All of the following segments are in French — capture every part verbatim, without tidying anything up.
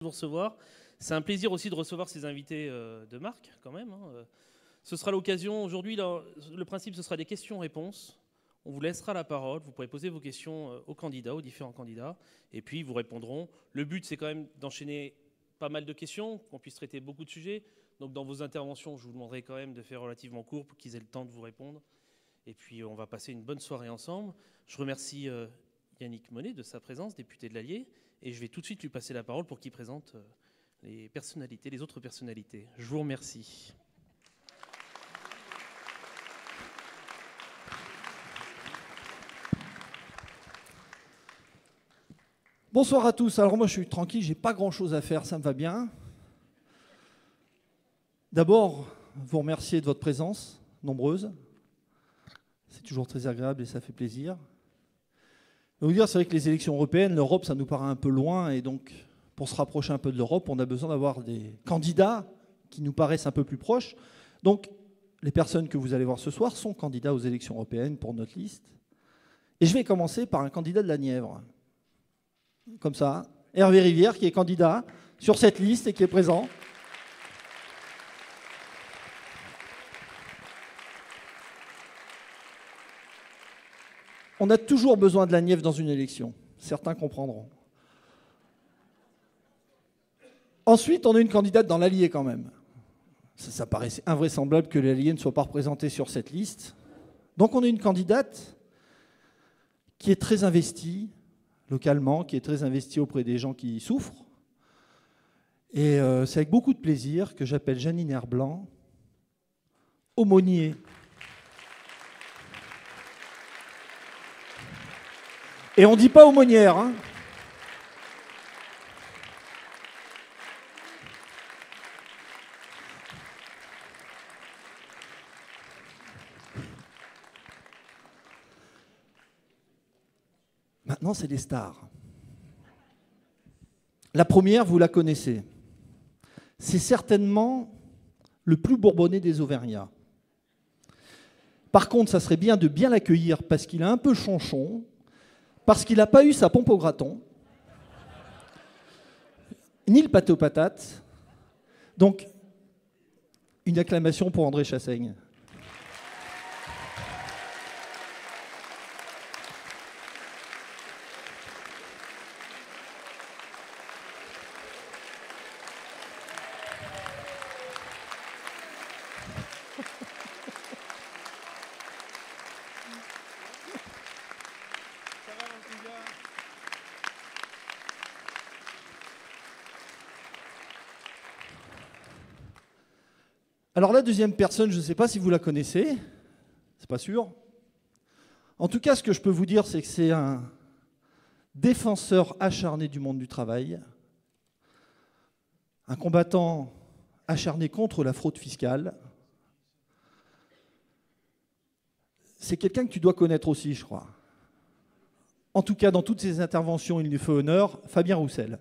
vous recevoir. C'est un plaisir aussi de recevoir ces invités euh, de marque, quand même. Hein. Ce sera l'occasion, aujourd'hui, le principe, ce sera des questions-réponses. On vous laissera la parole, vous pourrez poser vos questions aux candidats, aux différents candidats, et puis ils vous répondront. Le but, c'est quand même d'enchaîner pas mal de questions, qu'on puisse traiter beaucoup de sujets. Donc dans vos interventions, je vous demanderai quand même de faire relativement court pour qu'ils aient le temps de vous répondre. Et puis on va passer une bonne soirée ensemble. Je remercie euh, Yannick Monet de sa présence, député de l'Allier, et je vais tout de suite lui passer la parole pour qu'il présente euh, les personnalités, les autres personnalités. Je vous remercie. Bonsoir à tous. Alors moi je suis tranquille, j'ai pas grand chose à faire, ça me va bien. D'abord, vous remercier de votre présence, nombreuse. C'est toujours très agréable et ça fait plaisir. Je vais vous dire, c'est vrai que les élections européennes, l'Europe, ça nous paraît un peu loin, et donc pour se rapprocher un peu de l'Europe, on a besoin d'avoir des candidats qui nous paraissent un peu plus proches. Donc les personnes que vous allez voir ce soir sont candidats aux élections européennes pour notre liste. Et je vais commencer par un candidat de la Nièvre. Comme ça, Hervé Rivière, qui est candidat sur cette liste et qui est présent. On a toujours besoin de la Nièvre dans une élection. Certains comprendront. Ensuite, on a une candidate dans l'Allier quand même. Ça, ça paraissait invraisemblable que l'Allier ne soit pas représenté sur cette liste. Donc on a une candidate qui est très investie localement, qui est très investie auprès des gens qui souffrent. Et euh, c'est avec beaucoup de plaisir que j'appelle Jeannine Herblanc, aumônier. Et on ne dit pas aumônière, hein. Maintenant, c'est les stars. La première, vous la connaissez. C'est certainement le plus bourbonné des Auvergnats. Par contre, ça serait bien de bien l'accueillir parce qu'il a un peu chonchon, parce qu'il n'a pas eu sa pompe au graton, ni le pâté aux patates. Donc, une acclamation pour André Chassaigne. Alors la deuxième personne, je ne sais pas si vous la connaissez, c'est pas sûr. En tout cas, ce que je peux vous dire, c'est que c'est un défenseur acharné du monde du travail, un combattant acharné contre la fraude fiscale. C'est quelqu'un que tu dois connaître aussi, je crois. En tout cas, dans toutes ses interventions, il nous fait honneur, Fabien Roussel.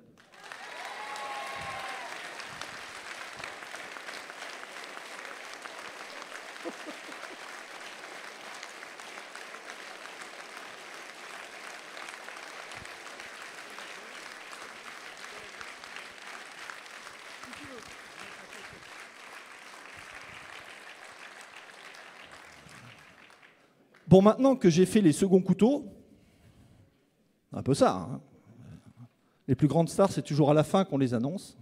Bon, maintenant que j'ai fait les seconds couteaux, un peu ça, hein. Les plus grandes stars, c'est toujours à la fin qu'on les annonce.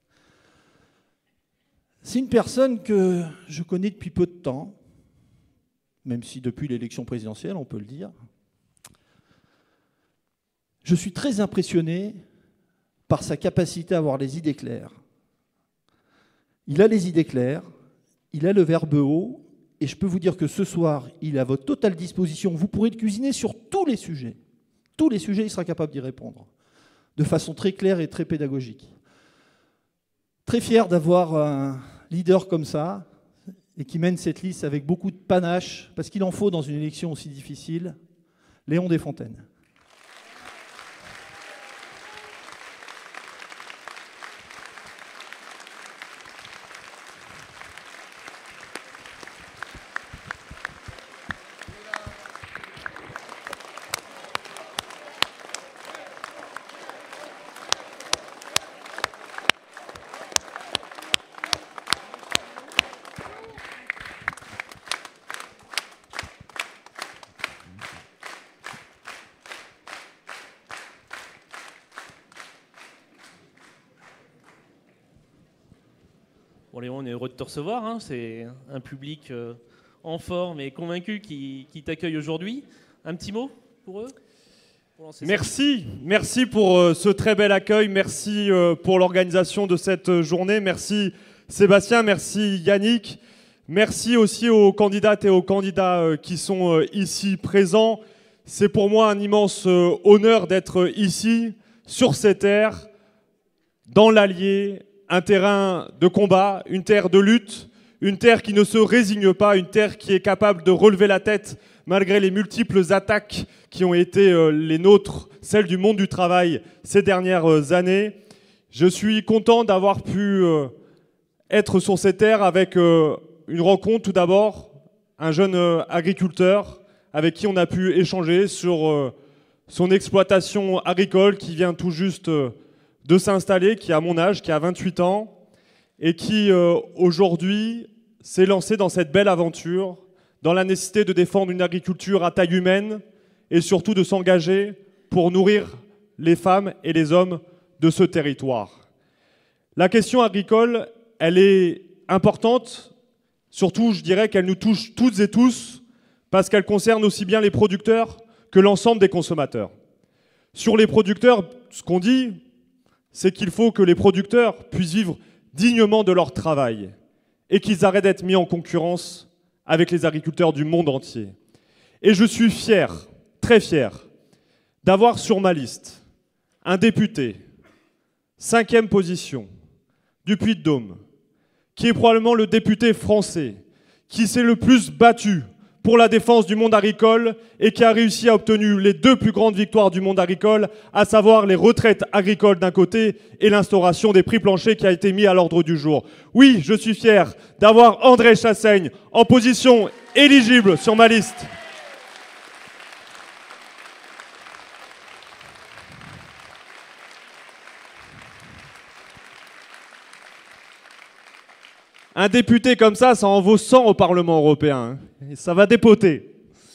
C'est une personne que je connais depuis peu de temps, même si depuis l'élection présidentielle, on peut le dire. Je suis très impressionné par sa capacité à avoir les idées claires. Il a les idées claires, il a le verbe haut, et je peux vous dire que ce soir, il est à votre totale disposition. Vous pourrez le cuisiner sur tous les sujets. Tous les sujets, il sera capable d'y répondre, de façon très claire et très pédagogique. Très fier d'avoir un leader comme ça, et qui mène cette liste avec beaucoup de panache, parce qu'il en faut dans une élection aussi difficile, Léon Desfontaines. Bon, Léon, on est heureux de te recevoir. Hein. C'est un public euh, en forme et convaincu qui, qui t'accueille aujourd'hui. Un petit mot pour eux pour Merci, merci pour euh, ce très bel accueil. Merci euh, pour l'organisation de cette journée. Merci Sébastien, merci Yannick. Merci aussi aux candidates et aux candidats euh, qui sont euh, ici présents. C'est pour moi un immense euh, honneur d'être ici, sur ces terres, dans l'Allier, un terrain de combat, une terre de lutte, une terre qui ne se résigne pas, une terre qui est capable de relever la tête malgré les multiples attaques qui ont été euh, les nôtres, celles du monde du travail ces dernières euh, années. Je suis content d'avoir pu euh, être sur ces terres avec euh, une rencontre tout d'abord, un jeune euh, agriculteur avec qui on a pu échanger sur euh, son exploitation agricole qui vient tout juste euh, de s'installer, qui a mon âge, qui a vingt-huit ans, et qui euh, aujourd'hui s'est lancé dans cette belle aventure, dans la nécessité de défendre une agriculture à taille humaine et surtout de s'engager pour nourrir les femmes et les hommes de ce territoire. La question agricole, elle est importante, surtout je dirais qu'elle nous touche toutes et tous, parce qu'elle concerne aussi bien les producteurs que l'ensemble des consommateurs. Sur les producteurs, ce qu'on dit, c'est qu'il faut que les producteurs puissent vivre dignement de leur travail et qu'ils arrêtent d'être mis en concurrence avec les agriculteurs du monde entier. Et je suis fier, très fier, d'avoir sur ma liste un député, cinquième position, du Puy-de-Dôme, qui est probablement le député français qui s'est le plus battu pour la défense du monde agricole et qui a réussi à obtenir les deux plus grandes victoires du monde agricole, à savoir les retraites agricoles d'un côté et l'instauration des prix planchers qui a été mis à l'ordre du jour. Oui, je suis fier d'avoir André Chassaigne en position éligible sur ma liste. Un député comme ça, ça en vaut cent au Parlement européen. Et ça va dépoter.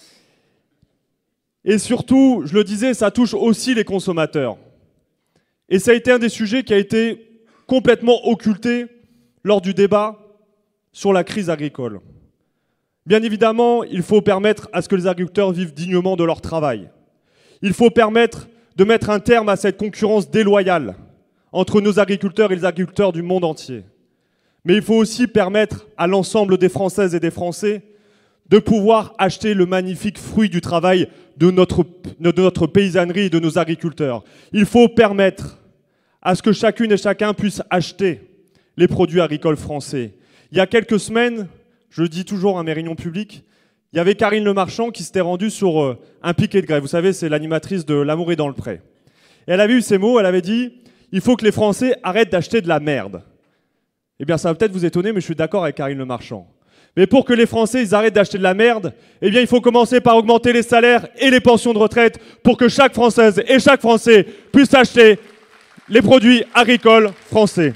Et surtout, je le disais, ça touche aussi les consommateurs. Et ça a été un des sujets qui a été complètement occulté lors du débat sur la crise agricole. Bien évidemment, il faut permettre à ce que les agriculteurs vivent dignement de leur travail. Il faut permettre de mettre un terme à cette concurrence déloyale entre nos agriculteurs et les agriculteurs du monde entier. Mais il faut aussi permettre à l'ensemble des Françaises et des Français de pouvoir acheter le magnifique fruit du travail de notre, de notre paysannerie et de nos agriculteurs. Il faut permettre à ce que chacune et chacun puisse acheter les produits agricoles français. Il y a quelques semaines, je le dis toujours à mes réunions publiques, il y avait Karine Le Marchand qui s'était rendue sur un piquet de grève. Vous savez, c'est l'animatrice de L'amour est dans le pré. Et elle avait eu ces mots, elle avait dit « Il faut que les Français arrêtent d'acheter de la merde ». Eh bien, ça va peut-être vous étonner, mais je suis d'accord avec Karine Le Marchand. Mais pour que les Français ils arrêtent d'acheter de la merde, eh bien, il faut commencer par augmenter les salaires et les pensions de retraite pour que chaque Française et chaque Français puisse acheter les produits agricoles français.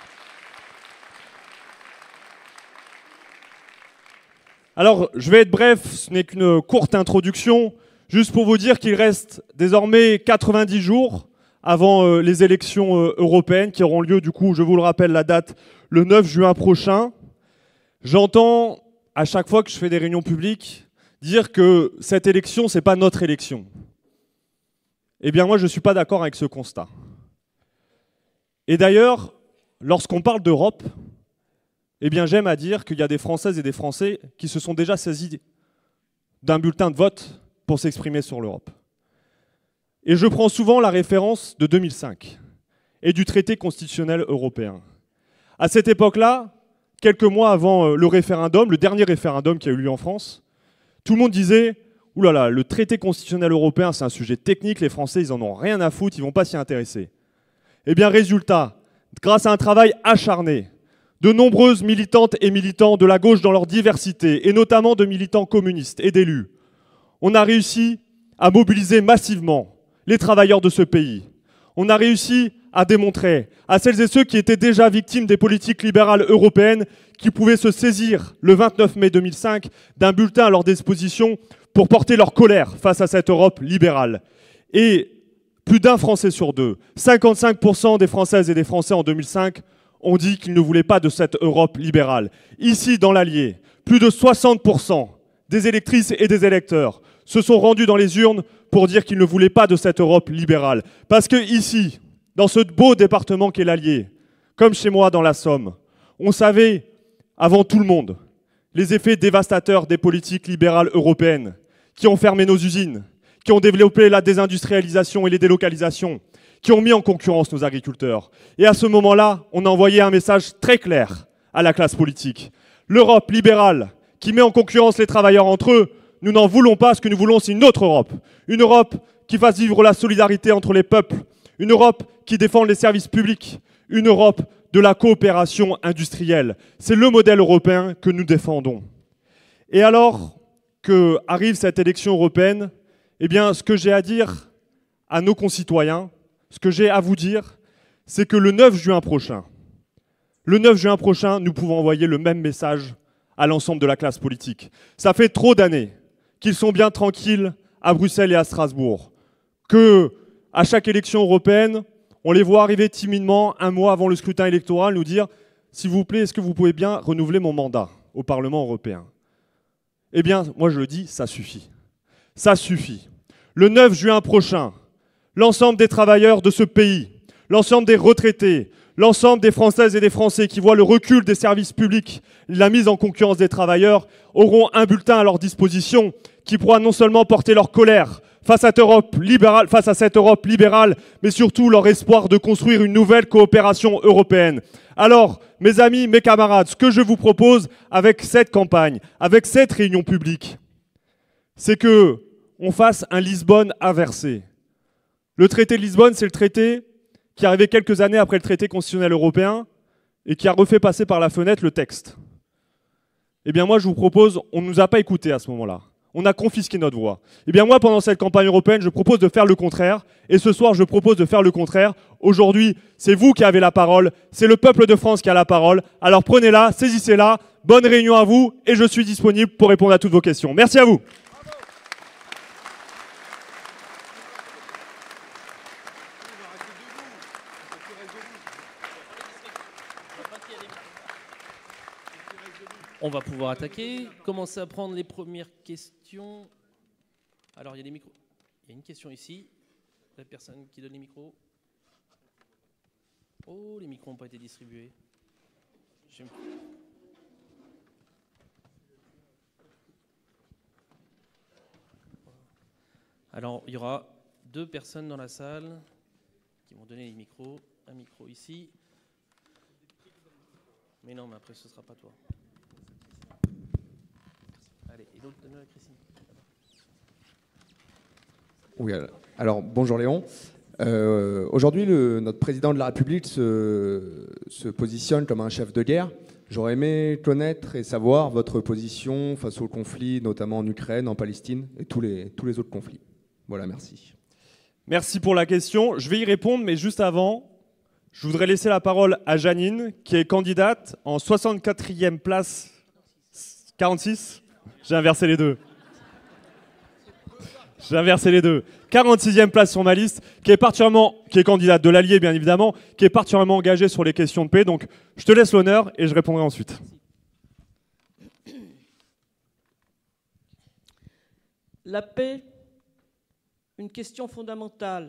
Alors, je vais être bref, ce n'est qu'une courte introduction, juste pour vous dire qu'il reste désormais quatre-vingt-dix jours avant euh, les élections euh, européennes qui auront lieu, du coup, je vous le rappelle, la date, le neuf juin prochain. J'entends, à chaque fois que je fais des réunions publiques, dire que cette élection, ce n'est pas notre élection. Eh bien, moi, je ne suis pas d'accord avec ce constat. Et d'ailleurs, lorsqu'on parle d'Europe, eh bien, j'aime à dire qu'il y a des Françaises et des Français qui se sont déjà saisis d'un bulletin de vote pour s'exprimer sur l'Europe. Et je prends souvent la référence de deux mille cinq et du traité constitutionnel européen. À cette époque-là, quelques mois avant le référendum, le dernier référendum qui a eu lieu en France, tout le monde disait « Ouh là là, le traité constitutionnel européen, c'est un sujet technique, les Français, ils en ont rien à foutre, ils ne vont pas s'y intéresser. » Eh bien, résultat, grâce à un travail acharné, de nombreuses militantes et militants de la gauche dans leur diversité, et notamment de militants communistes et d'élus, on a réussi à mobiliser massivement les travailleurs de ce pays. On a réussi à démontrer à celles et ceux qui étaient déjà victimes des politiques libérales européennes qui pouvaient se saisir le vingt-neuf mai deux mille cinq d'un bulletin à leur disposition pour porter leur colère face à cette Europe libérale. Et plus d'un Français sur deux, cinquante-cinq pour cent des Françaises et des Français en deux mille cinq, ont dit qu'ils ne voulaient pas de cette Europe libérale. Ici, dans l'Allier, plus de soixante pour cent des électrices et des électeurs se sont rendus dans les urnes pour dire qu'ils ne voulaient pas de cette Europe libérale. Parce que ici, dans ce beau département qu'est l'Allier, comme chez moi dans la Somme, on savait, avant tout le monde, les effets dévastateurs des politiques libérales européennes qui ont fermé nos usines, qui ont développé la désindustrialisation et les délocalisations, qui ont mis en concurrence nos agriculteurs. Et à ce moment-là, on a envoyé un message très clair à la classe politique. L'Europe libérale qui met en concurrence les travailleurs entre eux, nous n'en voulons pas. Ce que nous voulons, c'est une autre Europe. Une Europe qui fasse vivre la solidarité entre les peuples. Une Europe qui défende les services publics. Une Europe de la coopération industrielle. C'est le modèle européen que nous défendons. Et alors que arrive cette élection européenne, eh bien, ce que j'ai à dire à nos concitoyens, ce que j'ai à vous dire, c'est que le neuf juin prochain, le neuf juin prochain, nous pouvons envoyer le même message à l'ensemble de la classe politique. Ça fait trop d'années qu'ils sont bien tranquilles à Bruxelles et à Strasbourg, que à chaque élection européenne, on les voit arriver timidement un mois avant le scrutin électoral nous dire « S'il vous plaît, est-ce que vous pouvez bien renouveler mon mandat au Parlement européen ?» Eh bien, moi je le dis, ça suffit. Ça suffit. Le neuf juin prochain, l'ensemble des travailleurs de ce pays, l'ensemble des retraités, l'ensemble des Françaises et des Français qui voient le recul des services publics, la mise en concurrence des travailleurs, auront un bulletin à leur disposition qui pourra non seulement porter leur colère face à cette Europe libérale, face à cette Europe libérale, mais surtout leur espoir de construire une nouvelle coopération européenne. Alors, mes amis, mes camarades, ce que je vous propose avec cette campagne, avec cette réunion publique, c'est que on fasse un Lisbonne inversé. Le traité de Lisbonne, c'est le traité qui est arrivé quelques années après le traité constitutionnel européen et qui a refait passer par la fenêtre le texte. Eh bien moi, je vous propose, on ne nous a pas écoutés à ce moment-là. On a confisqué notre voix. Eh bien moi, pendant cette campagne européenne, je propose de faire le contraire. Et ce soir, je propose de faire le contraire. Aujourd'hui, c'est vous qui avez la parole. C'est le peuple de France qui a la parole. Alors prenez-la, saisissez-la. Bonne réunion à vous et je suis disponible pour répondre à toutes vos questions. Merci à vous. On va pouvoir attaquer, commencer à prendre les premières questions. Alors, il y a des micros. Il y a une question ici. La personne qui donne les micros. Oh, les micros n'ont pas été distribués. Alors, il y aura deux personnes dans la salle qui vont donner les micros. Un micro ici. Mais non, mais après, ce ne sera pas toi. Allez, et l'autre, donne-le à Christine. Oui, alors bonjour Léon. Euh, Aujourd'hui, le, notre président de la République se, se positionne comme un chef de guerre. J'aurais aimé connaître et savoir votre position face aux conflits, notamment en Ukraine, en Palestine et tous les, tous les autres conflits. Voilà, merci. Merci pour la question. Je vais y répondre, mais juste avant, je voudrais laisser la parole à Janine, qui est candidate en soixante-quatrième place, quarante-six. J'ai inversé les deux. J'ai inversé les deux. quarante-sixième place sur ma liste, qui est particulièrement, qui est candidate de l'Allier, bien évidemment, qui est particulièrement engagée sur les questions de paix. Donc, je te laisse l'honneur et je répondrai ensuite. La paix, une question fondamentale.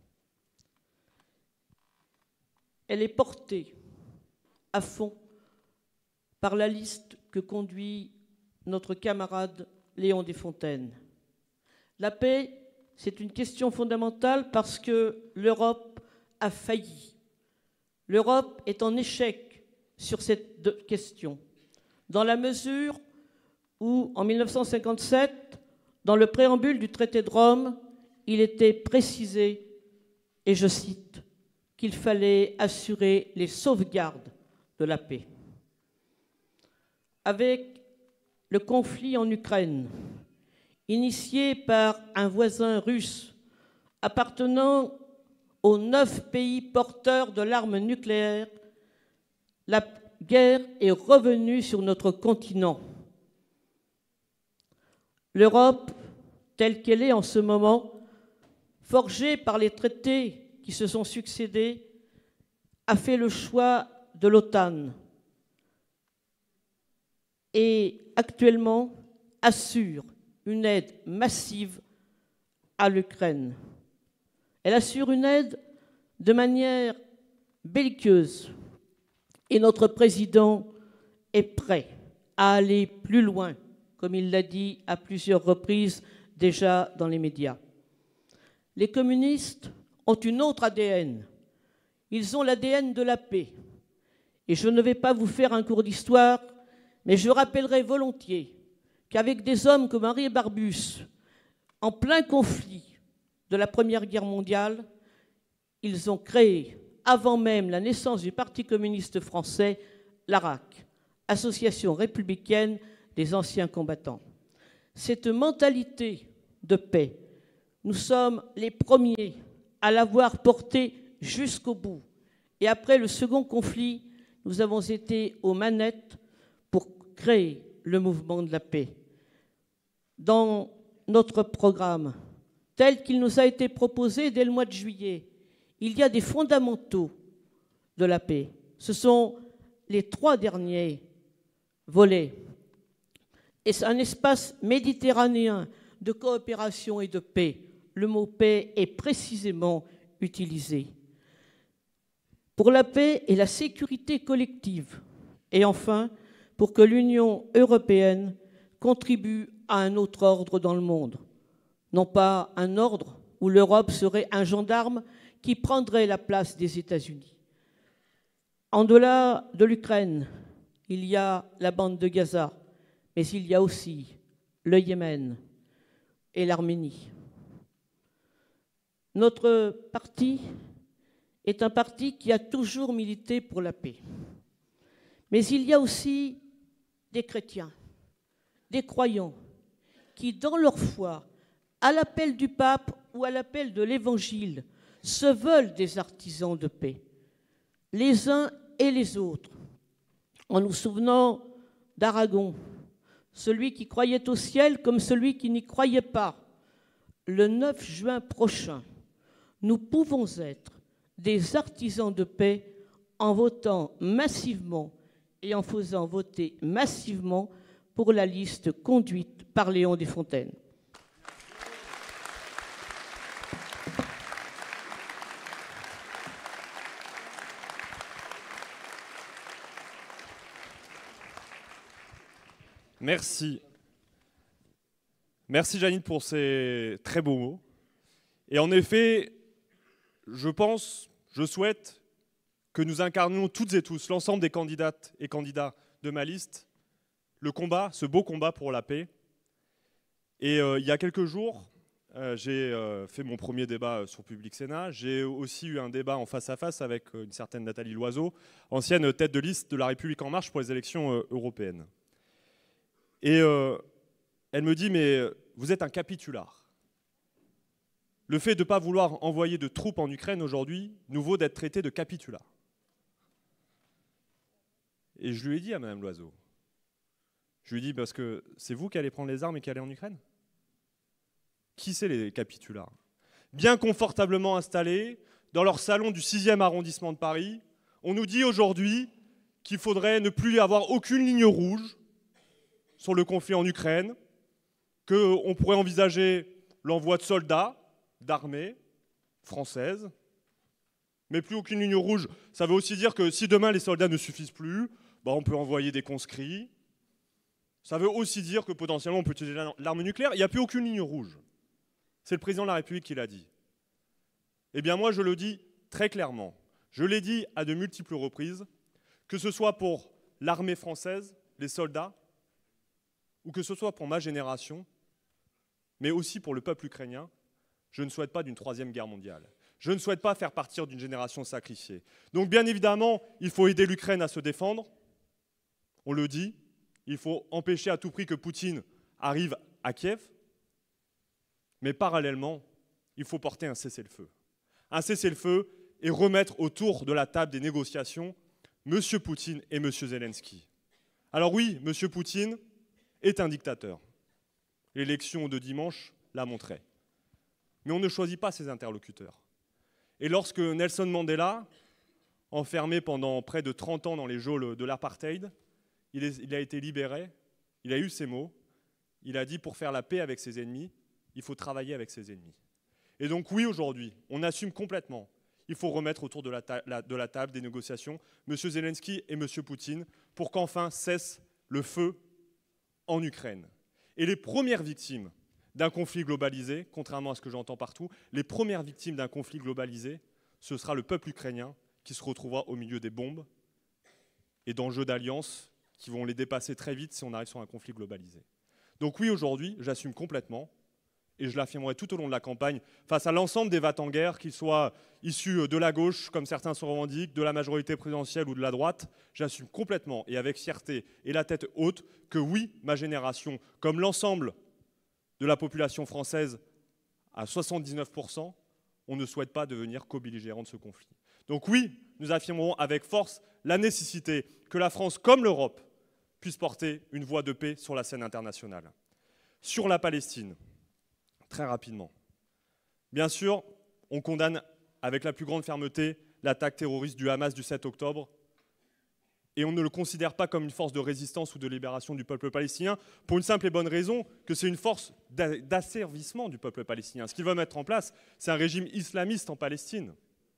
Elle est portée à fond par la liste que conduit notre camarade Léon Desfontaines. La paix, c'est une question fondamentale parce que l'Europe a failli. L'Europe est en échec sur cette question, dans la mesure où, en mille neuf cent cinquante-sept, dans le préambule du traité de Rome, il était précisé, et je cite, qu'il fallait assurer les sauvegardes de la paix. Avec le conflit en Ukraine, initié par un voisin russe appartenant aux neuf pays porteurs de l'arme nucléaire, la guerre est revenue sur notre continent. L'Europe, telle qu'elle est en ce moment, forgée par les traités qui se sont succédés, a fait le choix de l'OTAN et actuellement assure une aide massive à l'Ukraine. Elle assure une aide de manière belliqueuse et notre président est prêt à aller plus loin, comme il l'a dit à plusieurs reprises déjà dans les médias. Les communistes ont une autre A D N. Ils ont l'A D N de la paix. Et je ne vais pas vous faire un cours d'histoire, mais je rappellerai volontiers qu'avec des hommes comme Henri Barbusse, en plein conflit de la Première Guerre mondiale, ils ont créé, avant même la naissance du Parti communiste français, l'A R A C, Association républicaine des anciens combattants. Cette mentalité de paix, nous sommes les premiers à l'avoir portée jusqu'au bout. Et après le second conflit, nous avons été aux manettes pour créer le mouvement de la paix. Dans notre programme, tel qu'il nous a été proposé dès le mois de juillet, il y a des fondamentaux de la paix. Ce sont les trois derniers volets. Et c'est un espace méditerranéen de coopération et de paix. Le mot paix est précisément utilisé. Pour la paix et la sécurité collective. Et enfin, pour que l'Union européenne contribue à un autre ordre dans le monde. Non pas un ordre où l'Europe serait un gendarme qui prendrait la place des États-Unis. En-delà de l'Ukraine, il y a la bande de Gaza, mais il y a aussi le Yémen et l'Arménie. Notre parti est un parti qui a toujours milité pour la paix. Mais il y a aussi des chrétiens, des croyants, qui, dans leur foi, à l'appel du pape ou à l'appel de l'Évangile, se veulent des artisans de paix, les uns et les autres. En nous souvenant d'Aragon, celui qui croyait au ciel comme celui qui n'y croyait pas, le neuf juin prochain, nous pouvons être des artisans de paix en votant massivement et en faisant voter massivement pour la liste conduite par Léon Desfontaines. Merci. Merci Janine pour ces très beaux mots. Et en effet, je pense, je souhaite que nous incarnions toutes et tous, l'ensemble des candidates et candidats de ma liste, le combat, ce beau combat pour la paix. Et euh, il y a quelques jours, euh, j'ai euh, fait mon premier débat sur Public Sénat. J'ai aussi eu un débat en face à face avec une certaine Nathalie Loiseau, ancienne tête de liste de La République En Marche pour les élections euh, européennes. Et euh, elle me dit, mais vous êtes un capitulard. Le fait de ne pas vouloir envoyer de troupes en Ukraine aujourd'hui nous vaut d'être traité de capitulard. Et je lui ai dit à Madame Loiseau, je lui ai dit, parce que c'est vous qui allez prendre les armes et qui allez en Ukraine? Qui c'est les capitulards? Bien confortablement installés dans leur salon du sixième arrondissement de Paris, on nous dit aujourd'hui qu'il faudrait ne plus avoir aucune ligne rouge sur le conflit en Ukraine, qu'on pourrait envisager l'envoi de soldats, d'armées françaises, mais plus aucune ligne rouge. Ça veut aussi dire que si demain les soldats ne suffisent plus, bah on peut envoyer des conscrits. Ça veut aussi dire que potentiellement on peut utiliser l'arme nucléaire. Il n'y a plus aucune ligne rouge. C'est le président de la République qui l'a dit. Eh bien moi je le dis très clairement. Je l'ai dit à de multiples reprises, que ce soit pour l'armée française, les soldats, ou que ce soit pour ma génération, mais aussi pour le peuple ukrainien, je ne souhaite pas d'une troisième guerre mondiale. Je ne souhaite pas faire partir d'une génération sacrifiée. Donc bien évidemment, il faut aider l'Ukraine à se défendre. On le dit. Il faut empêcher à tout prix que Poutine arrive à Kiev. Mais parallèlement, il faut porter un cessez-le-feu. Un cessez-le-feu et remettre autour de la table des négociations M. Poutine et M. Zelensky. Alors oui, M. Poutine est un dictateur. L'élection de dimanche l'a montré. Mais on ne choisit pas ses interlocuteurs. Et lorsque Nelson Mandela, enfermé pendant près de trente ans dans les geôles de l'apartheid. Il, il a été libéré, il a eu ses mots, il a dit pour faire la paix avec ses ennemis, il faut travailler avec ses ennemis. Et donc oui, aujourd'hui, on assume complètement. Il faut remettre autour de la, la, de la table des négociations M. Zelensky et M. Poutine pour qu'enfin cesse le feu en Ukraine. Et les premières victimes d'un conflit globalisé, contrairement à ce que j'entends partout, les premières victimes d'un conflit globalisé, ce sera le peuple ukrainien qui se retrouvera au milieu des bombes et d'enjeux d'alliance qui vont les dépasser très vite si on arrive sur un conflit globalisé. Donc oui, aujourd'hui, j'assume complètement, et je l'affirmerai tout au long de la campagne, face à l'ensemble des va-t-en-guerre, qu'ils soient issus de la gauche, comme certains se revendiquent, de la majorité présidentielle ou de la droite, j'assume complètement, et avec fierté et la tête haute, que oui, ma génération, comme l'ensemble de la population française, à soixante-dix-neuf pour cent, on ne souhaite pas devenir co-belligérant de ce conflit. Donc oui, nous affirmerons avec force la nécessité que la France, comme l'Europe, puisse porter une voix de paix sur la scène internationale. Sur la Palestine, très rapidement. Bien sûr, on condamne avec la plus grande fermeté l'attaque terroriste du Hamas du sept octobre, et on ne le considère pas comme une force de résistance ou de libération du peuple palestinien, pour une simple et bonne raison que c'est une force d'asservissement du peuple palestinien. Ce qu'il veut mettre en place, c'est un régime islamiste en Palestine,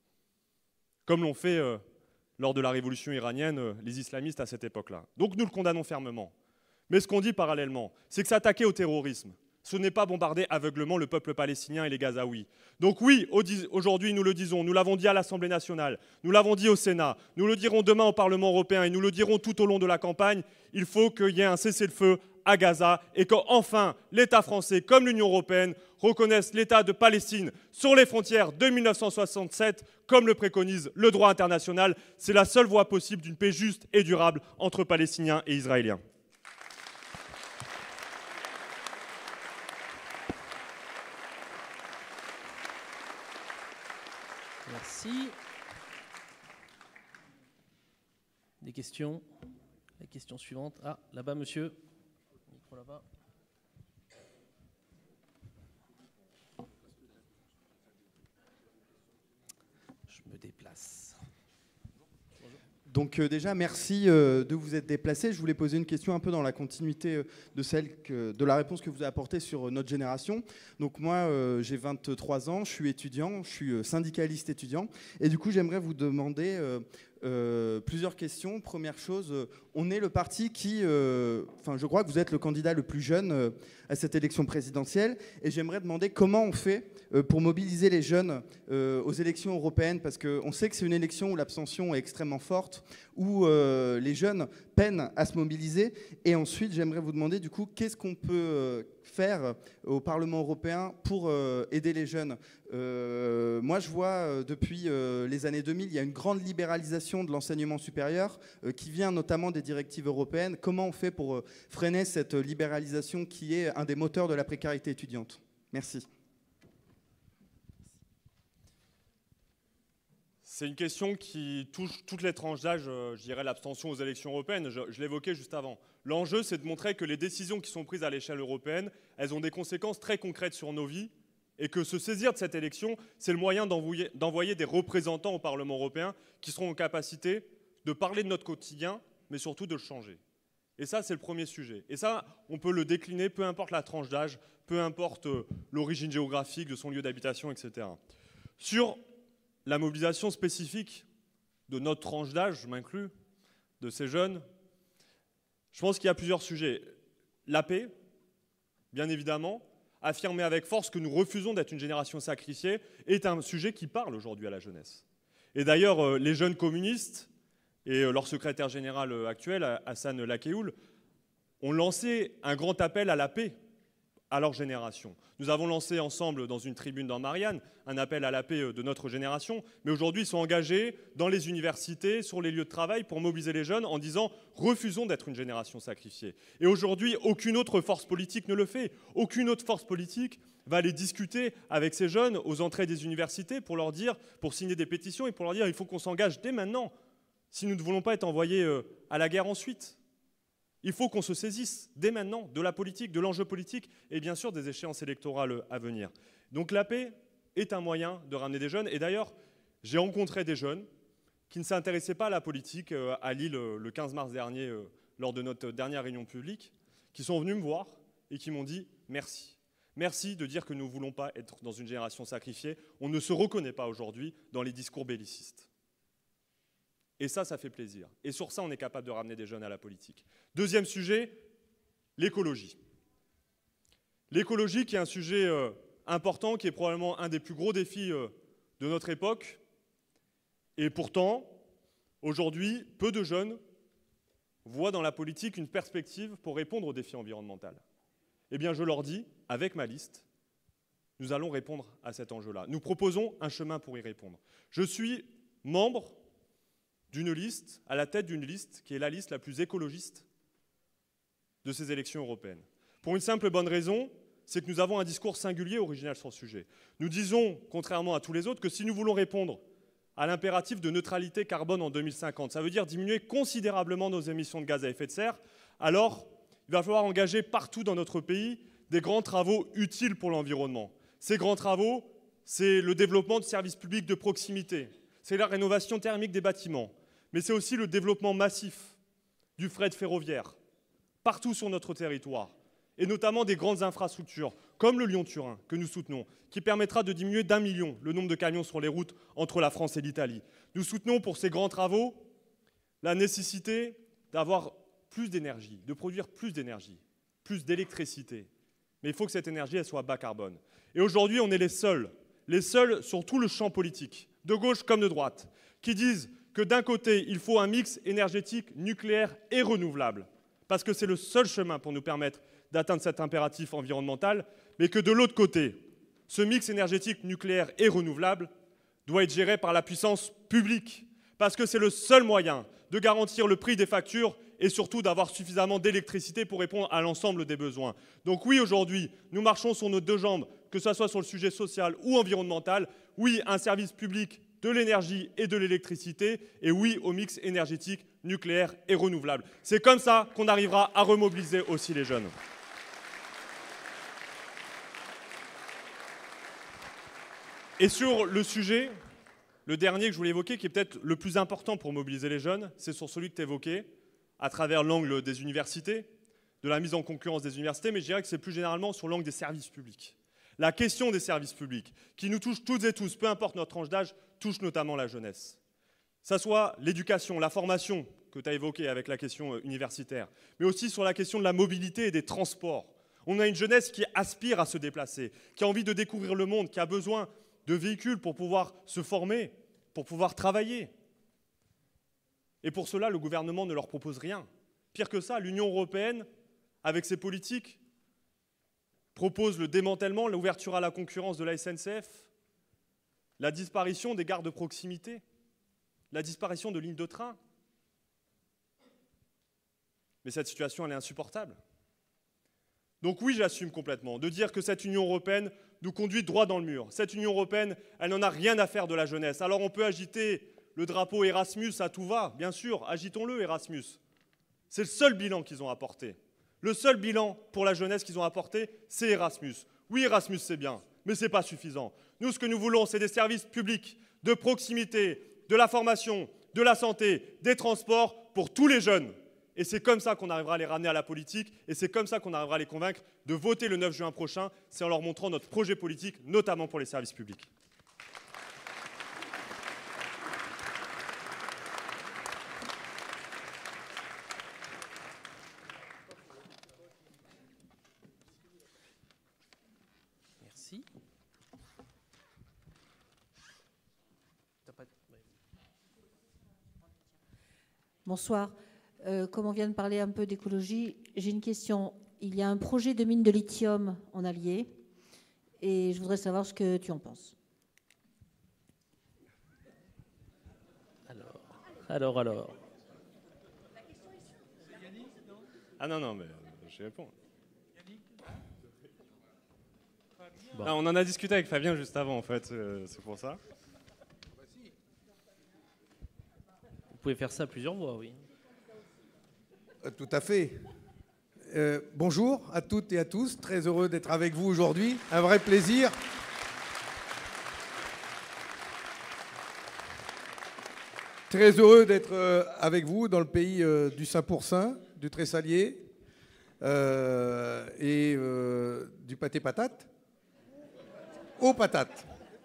comme l'ont fait euh, lors de la révolution iranienne euh, les islamistes à cette époque-là. Donc nous le condamnons fermement. Mais ce qu'on dit parallèlement, c'est que s'attaquer au terrorisme, ce n'est pas bombarder aveuglement le peuple palestinien et les Gazaouis. Donc oui, aujourd'hui, nous le disons, nous l'avons dit à l'Assemblée nationale, nous l'avons dit au Sénat, nous le dirons demain au Parlement européen et nous le dirons tout au long de la campagne, il faut qu'il y ait un cessez-le-feu à Gaza et qu'enfin l'État français, comme l'Union européenne, reconnaissent l'État de Palestine sur les frontières de mille neuf cent soixante-sept, comme le préconise le droit international. C'est la seule voie possible d'une paix juste et durable entre Palestiniens et Israéliens. Merci. Des questions? La question suivante. Ah, là-bas, monsieur. Micro là-bas. Je me déplace. Donc euh, déjà, merci euh, de vous être déplacé. Je voulais poser une question un peu dans la continuité euh, de celle que, de la réponse que vous avez apportée sur euh, notre génération. Donc moi, euh, j'ai vingt-trois ans, je suis étudiant, je suis euh, syndicaliste étudiant. Et du coup, j'aimerais vous demander euh, euh, plusieurs questions. Première chose, euh, on est le parti qui... Euh, enfin, je crois que vous êtes le candidat le plus jeune euh, à cette élection présidentielle. Et j'aimerais demander comment on fait euh, pour mobiliser les jeunes euh, aux élections européennes. Parce qu'on sait que c'est une élection où l'abstention est extrêmement forte, où euh, les jeunes peinent à se mobiliser. Et ensuite, j'aimerais vous demander, du coup, qu'est-ce qu'on peut euh, faire au Parlement européen pour euh, aider les jeunes. euh, Moi, je vois, euh, depuis euh, les années deux mille, il y a une grande libéralisation de l'enseignement supérieur euh, qui vient notamment des directives européennes. Comment on fait pour euh, freiner cette libéralisation qui est un des moteurs de la précarité étudiante? Merci. C'est une question qui touche toutes les tranches d'âge, je dirais l'abstention aux élections européennes, je, je l'évoquais juste avant. L'enjeu, c'est de montrer que les décisions qui sont prises à l'échelle européenne, elles ont des conséquences très concrètes sur nos vies et que se saisir de cette élection, c'est le moyen d'envoyer, d'envoyer des représentants au Parlement européen qui seront en capacité de parler de notre quotidien, mais surtout de le changer. Et ça, c'est le premier sujet. Et ça, on peut le décliner, peu importe la tranche d'âge, peu importe l'origine géographique de son lieu d'habitation, et cetera. Sur la mobilisation spécifique de notre tranche d'âge, je m'inclus, de ces jeunes, je pense qu'il y a plusieurs sujets. La paix, bien évidemment, affirmer avec force que nous refusons d'être une génération sacrifiée, est un sujet qui parle aujourd'hui à la jeunesse. Et d'ailleurs, les jeunes communistes et leur secrétaire général actuel, Hassan Lakeoul, ont lancé un grand appel à la paix à leur génération. Nous avons lancé ensemble dans une tribune dans Marianne un appel à la paix de notre génération, mais aujourd'hui ils sont engagés dans les universités, sur les lieux de travail pour mobiliser les jeunes en disant « refusons d'être une génération sacrifiée ». Et aujourd'hui, aucune autre force politique ne le fait. Aucune autre force politique va aller discuter avec ces jeunes aux entrées des universités pour leur dire, pour signer des pétitions et pour leur dire « il faut qu'on s'engage dès maintenant si nous ne voulons pas être envoyés à la guerre ensuite ». Il faut qu'on se saisisse dès maintenant de la politique, de l'enjeu politique et bien sûr des échéances électorales à venir. Donc la paix est un moyen de ramener des jeunes. Et d'ailleurs, j'ai rencontré des jeunes qui ne s'intéressaient pas à la politique à Lille le quinze mars dernier, lors de notre dernière réunion publique, qui sont venus me voir et qui m'ont dit merci. Merci de dire que nous ne voulons pas être dans une génération sacrifiée. On ne se reconnaît pas aujourd'hui dans les discours bellicistes. Et ça, ça fait plaisir. Et sur ça, on est capable de ramener des jeunes à la politique. Deuxième sujet, l'écologie. L'écologie qui est un sujet euh, important, qui est probablement un des plus gros défis euh, de notre époque. Et pourtant, aujourd'hui, peu de jeunes voient dans la politique une perspective pour répondre aux défis environnementaux. Eh bien, je leur dis, avec ma liste, nous allons répondre à cet enjeu-là. Nous proposons un chemin pour y répondre. Je suis membre d'une liste, à la tête d'une liste qui est la liste la plus écologiste de ces élections européennes. Pour une simple et bonne raison, c'est que nous avons un discours singulier, original sur le sujet. Nous disons, contrairement à tous les autres, que si nous voulons répondre à l'impératif de neutralité carbone en deux mille cinquante, ça veut dire diminuer considérablement nos émissions de gaz à effet de serre, alors il va falloir engager partout dans notre pays des grands travaux utiles pour l'environnement. Ces grands travaux, c'est le développement de services publics de proximité, c'est la rénovation thermique des bâtiments, mais c'est aussi le développement massif du fret ferroviaire, partout sur notre territoire, et notamment des grandes infrastructures, comme le Lyon-Turin, que nous soutenons, qui permettra de diminuer d'un million le nombre de camions sur les routes entre la France et l'Italie. Nous soutenons pour ces grands travaux la nécessité d'avoir plus d'énergie, de produire plus d'énergie, plus d'électricité. Mais il faut que cette énergie elle soit bas carbone. Et aujourd'hui, on est les seuls, les seuls sur tout le champ politique, de gauche comme de droite, qui disent que d'un côté, il faut un mix énergétique nucléaire et renouvelable, parce que c'est le seul chemin pour nous permettre d'atteindre cet impératif environnemental, mais que de l'autre côté, ce mix énergétique nucléaire et renouvelable doit être géré par la puissance publique, parce que c'est le seul moyen de garantir le prix des factures et surtout d'avoir suffisamment d'électricité pour répondre à l'ensemble des besoins. Donc oui, aujourd'hui, nous marchons sur nos deux jambes, que ce soit sur le sujet social ou environnemental. Oui, un service public de l'énergie et de l'électricité, et oui au mix énergétique nucléaire et renouvelable. C'est comme ça qu'on arrivera à remobiliser aussi les jeunes. Et sur le sujet, le dernier que je voulais évoquer, qui est peut-être le plus important pour mobiliser les jeunes, c'est sur celui que tu évoquais, à travers l'angle des universités, de la mise en concurrence des universités, mais je dirais que c'est plus généralement sur l'angle des services publics. La question des services publics, qui nous touche toutes et tous, peu importe notre tranche d'âge, touche notamment la jeunesse. Que ce soit l'éducation, la formation, que tu as évoquée avec la question universitaire, mais aussi sur la question de la mobilité et des transports. On a une jeunesse qui aspire à se déplacer, qui a envie de découvrir le monde, qui a besoin de véhicules pour pouvoir se former, pour pouvoir travailler. Et pour cela, le gouvernement ne leur propose rien. Pire que ça, l'Union européenne, avec ses politiques, propose le démantèlement, l'ouverture à la concurrence de la S N C F, la disparition des gares de proximité, la disparition de lignes de train. Mais cette situation, elle est insupportable. Donc oui, j'assume complètement de dire que cette Union européenne nous conduit droit dans le mur. Cette Union européenne, elle n'en a rien à faire de la jeunesse. Alors on peut agiter le drapeau Erasmus à tout va, bien sûr, agitons-le Erasmus. C'est le seul bilan qu'ils ont apporté. Le seul bilan pour la jeunesse qu'ils ont apporté, c'est Erasmus. Oui, Erasmus, c'est bien, mais ce n'est pas suffisant. Nous, ce que nous voulons, c'est des services publics de proximité, de la formation, de la santé, des transports pour tous les jeunes. Et c'est comme ça qu'on arrivera à les ramener à la politique, et c'est comme ça qu'on arrivera à les convaincre de voter le neuf juin prochain, c'est en leur montrant notre projet politique, notamment pour les services publics. Merci. Bonsoir. Euh, comme on vient de parler un peu d'écologie, j'ai une question. Il y a un projet de mine de lithium en Allier et je voudrais savoir ce que tu en penses. Alors, alors, alors. Ah non, non, mais je réponds. Bon. Non, on en a discuté avec Fabien juste avant, en fait, euh, c'est pour ça. Vous pouvez faire ça à plusieurs voix, oui. Tout à fait. Euh, bonjour à toutes et à tous. Très heureux d'être avec vous aujourd'hui. Un vrai plaisir. Très heureux d'être euh, avec vous dans le pays euh, du Saint pour Saint, du Tressalier euh, et euh, du pâté patate aux patates.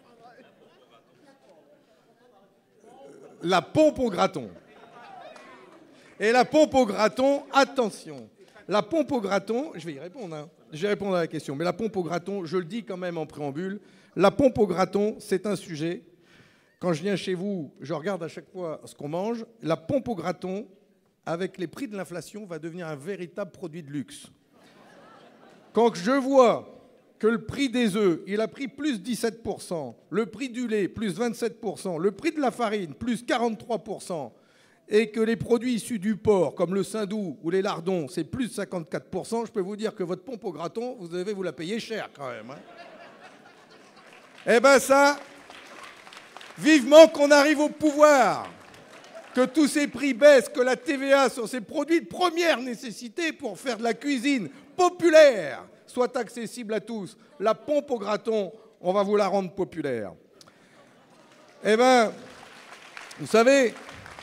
La pompe au graton. Et la pompe au graton, attention, la pompe au graton, je vais y répondre, hein, je vais répondre à la question, mais la pompe au graton, je le dis quand même en préambule, la pompe au graton, c'est un sujet. Quand je viens chez vous, je regarde à chaque fois ce qu'on mange. La pompe au graton, avec les prix de l'inflation, va devenir un véritable produit de luxe. Quand je vois que le prix des œufs, il a pris plus dix-sept pour cent, le prix du lait, plus vingt-sept pour cent, le prix de la farine, plus quarante-trois pour cent, et que les produits issus du porc, comme le saindoux ou les lardons, c'est plus cinquante-quatre pour cent, je peux vous dire que votre pompe au graton, vous devez vous la payer cher quand même. Hein. Eh bien ça... Vivement qu'on arrive au pouvoir, que tous ces prix baissent, que la T V A sur ces produits de première nécessité pour faire de la cuisine populaire soit accessible à tous. La pompe au graton, on va vous la rendre populaire. Eh bien, vous savez,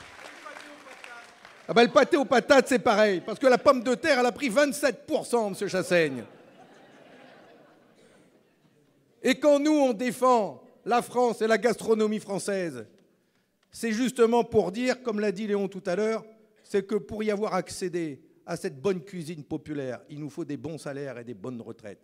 ah ben, le pâté aux patates, c'est pareil, parce que la pomme de terre, elle a pris vingt-sept pour cent, M. Chassaigne. Et quand nous, on défend la France et la gastronomie française, c'est justement pour dire, comme l'a dit Léon tout à l'heure, c'est que pour y avoir accédé à cette bonne cuisine populaire, il nous faut des bons salaires et des bonnes retraites.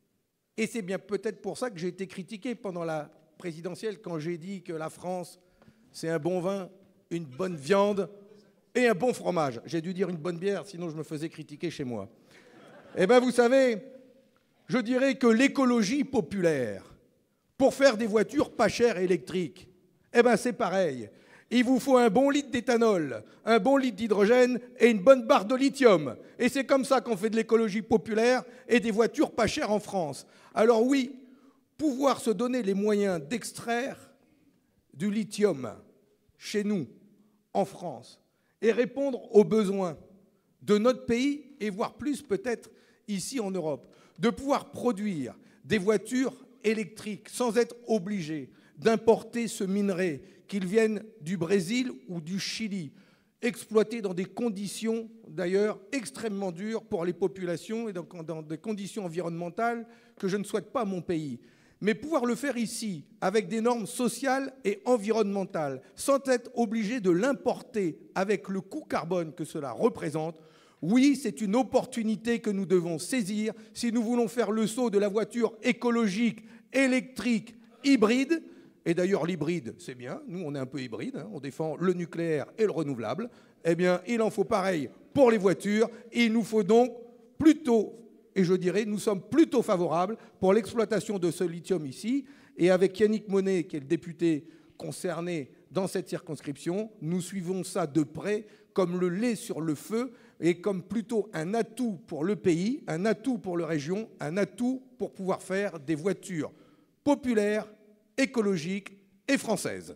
Et c'est bien peut-être pour ça que j'ai été critiqué pendant la présidentielle quand j'ai dit que la France, c'est un bon vin, une bonne viande et un bon fromage. J'ai dû dire une bonne bière, sinon je me faisais critiquer chez moi. Eh bien, vous savez, je dirais que l'écologie populaire, pour faire des voitures pas chères et électriques, eh bien c'est pareil. Il vous faut un bon litre d'éthanol, un bon litre d'hydrogène et une bonne barre de lithium. Et c'est comme ça qu'on fait de l'écologie populaire et des voitures pas chères en France. Alors oui, pouvoir se donner les moyens d'extraire du lithium chez nous, en France, et répondre aux besoins de notre pays, et voire plus peut-être ici en Europe, de pouvoir produire des voitures électriques sans être obligé d'importer ce minerai, qu'il vienne du Brésil ou du Chili, exploité dans des conditions d'ailleurs extrêmement dures pour les populations et dans, dans des conditions environnementales que je ne souhaite pas à mon pays. Mais pouvoir le faire ici avec des normes sociales et environnementales sans être obligé de l'importer avec le coût carbone que cela représente, oui, c'est une opportunité que nous devons saisir si nous voulons faire le saut de la voiture écologique, électrique, hybride. Et d'ailleurs, l'hybride, c'est bien. Nous, on est un peu hybride. Hein. On défend le nucléaire et le renouvelable. Eh bien, il en faut pareil pour les voitures. Il nous faut donc plutôt, et je dirais, nous sommes plutôt favorables pour l'exploitation de ce lithium ici. Et avec Yannick Monet, qui est le député concerné dans cette circonscription, nous suivons ça de près comme le lait sur le feu et comme plutôt un atout pour le pays, un atout pour la région, un atout pour pouvoir faire des voitures populaires, écologiques et françaises.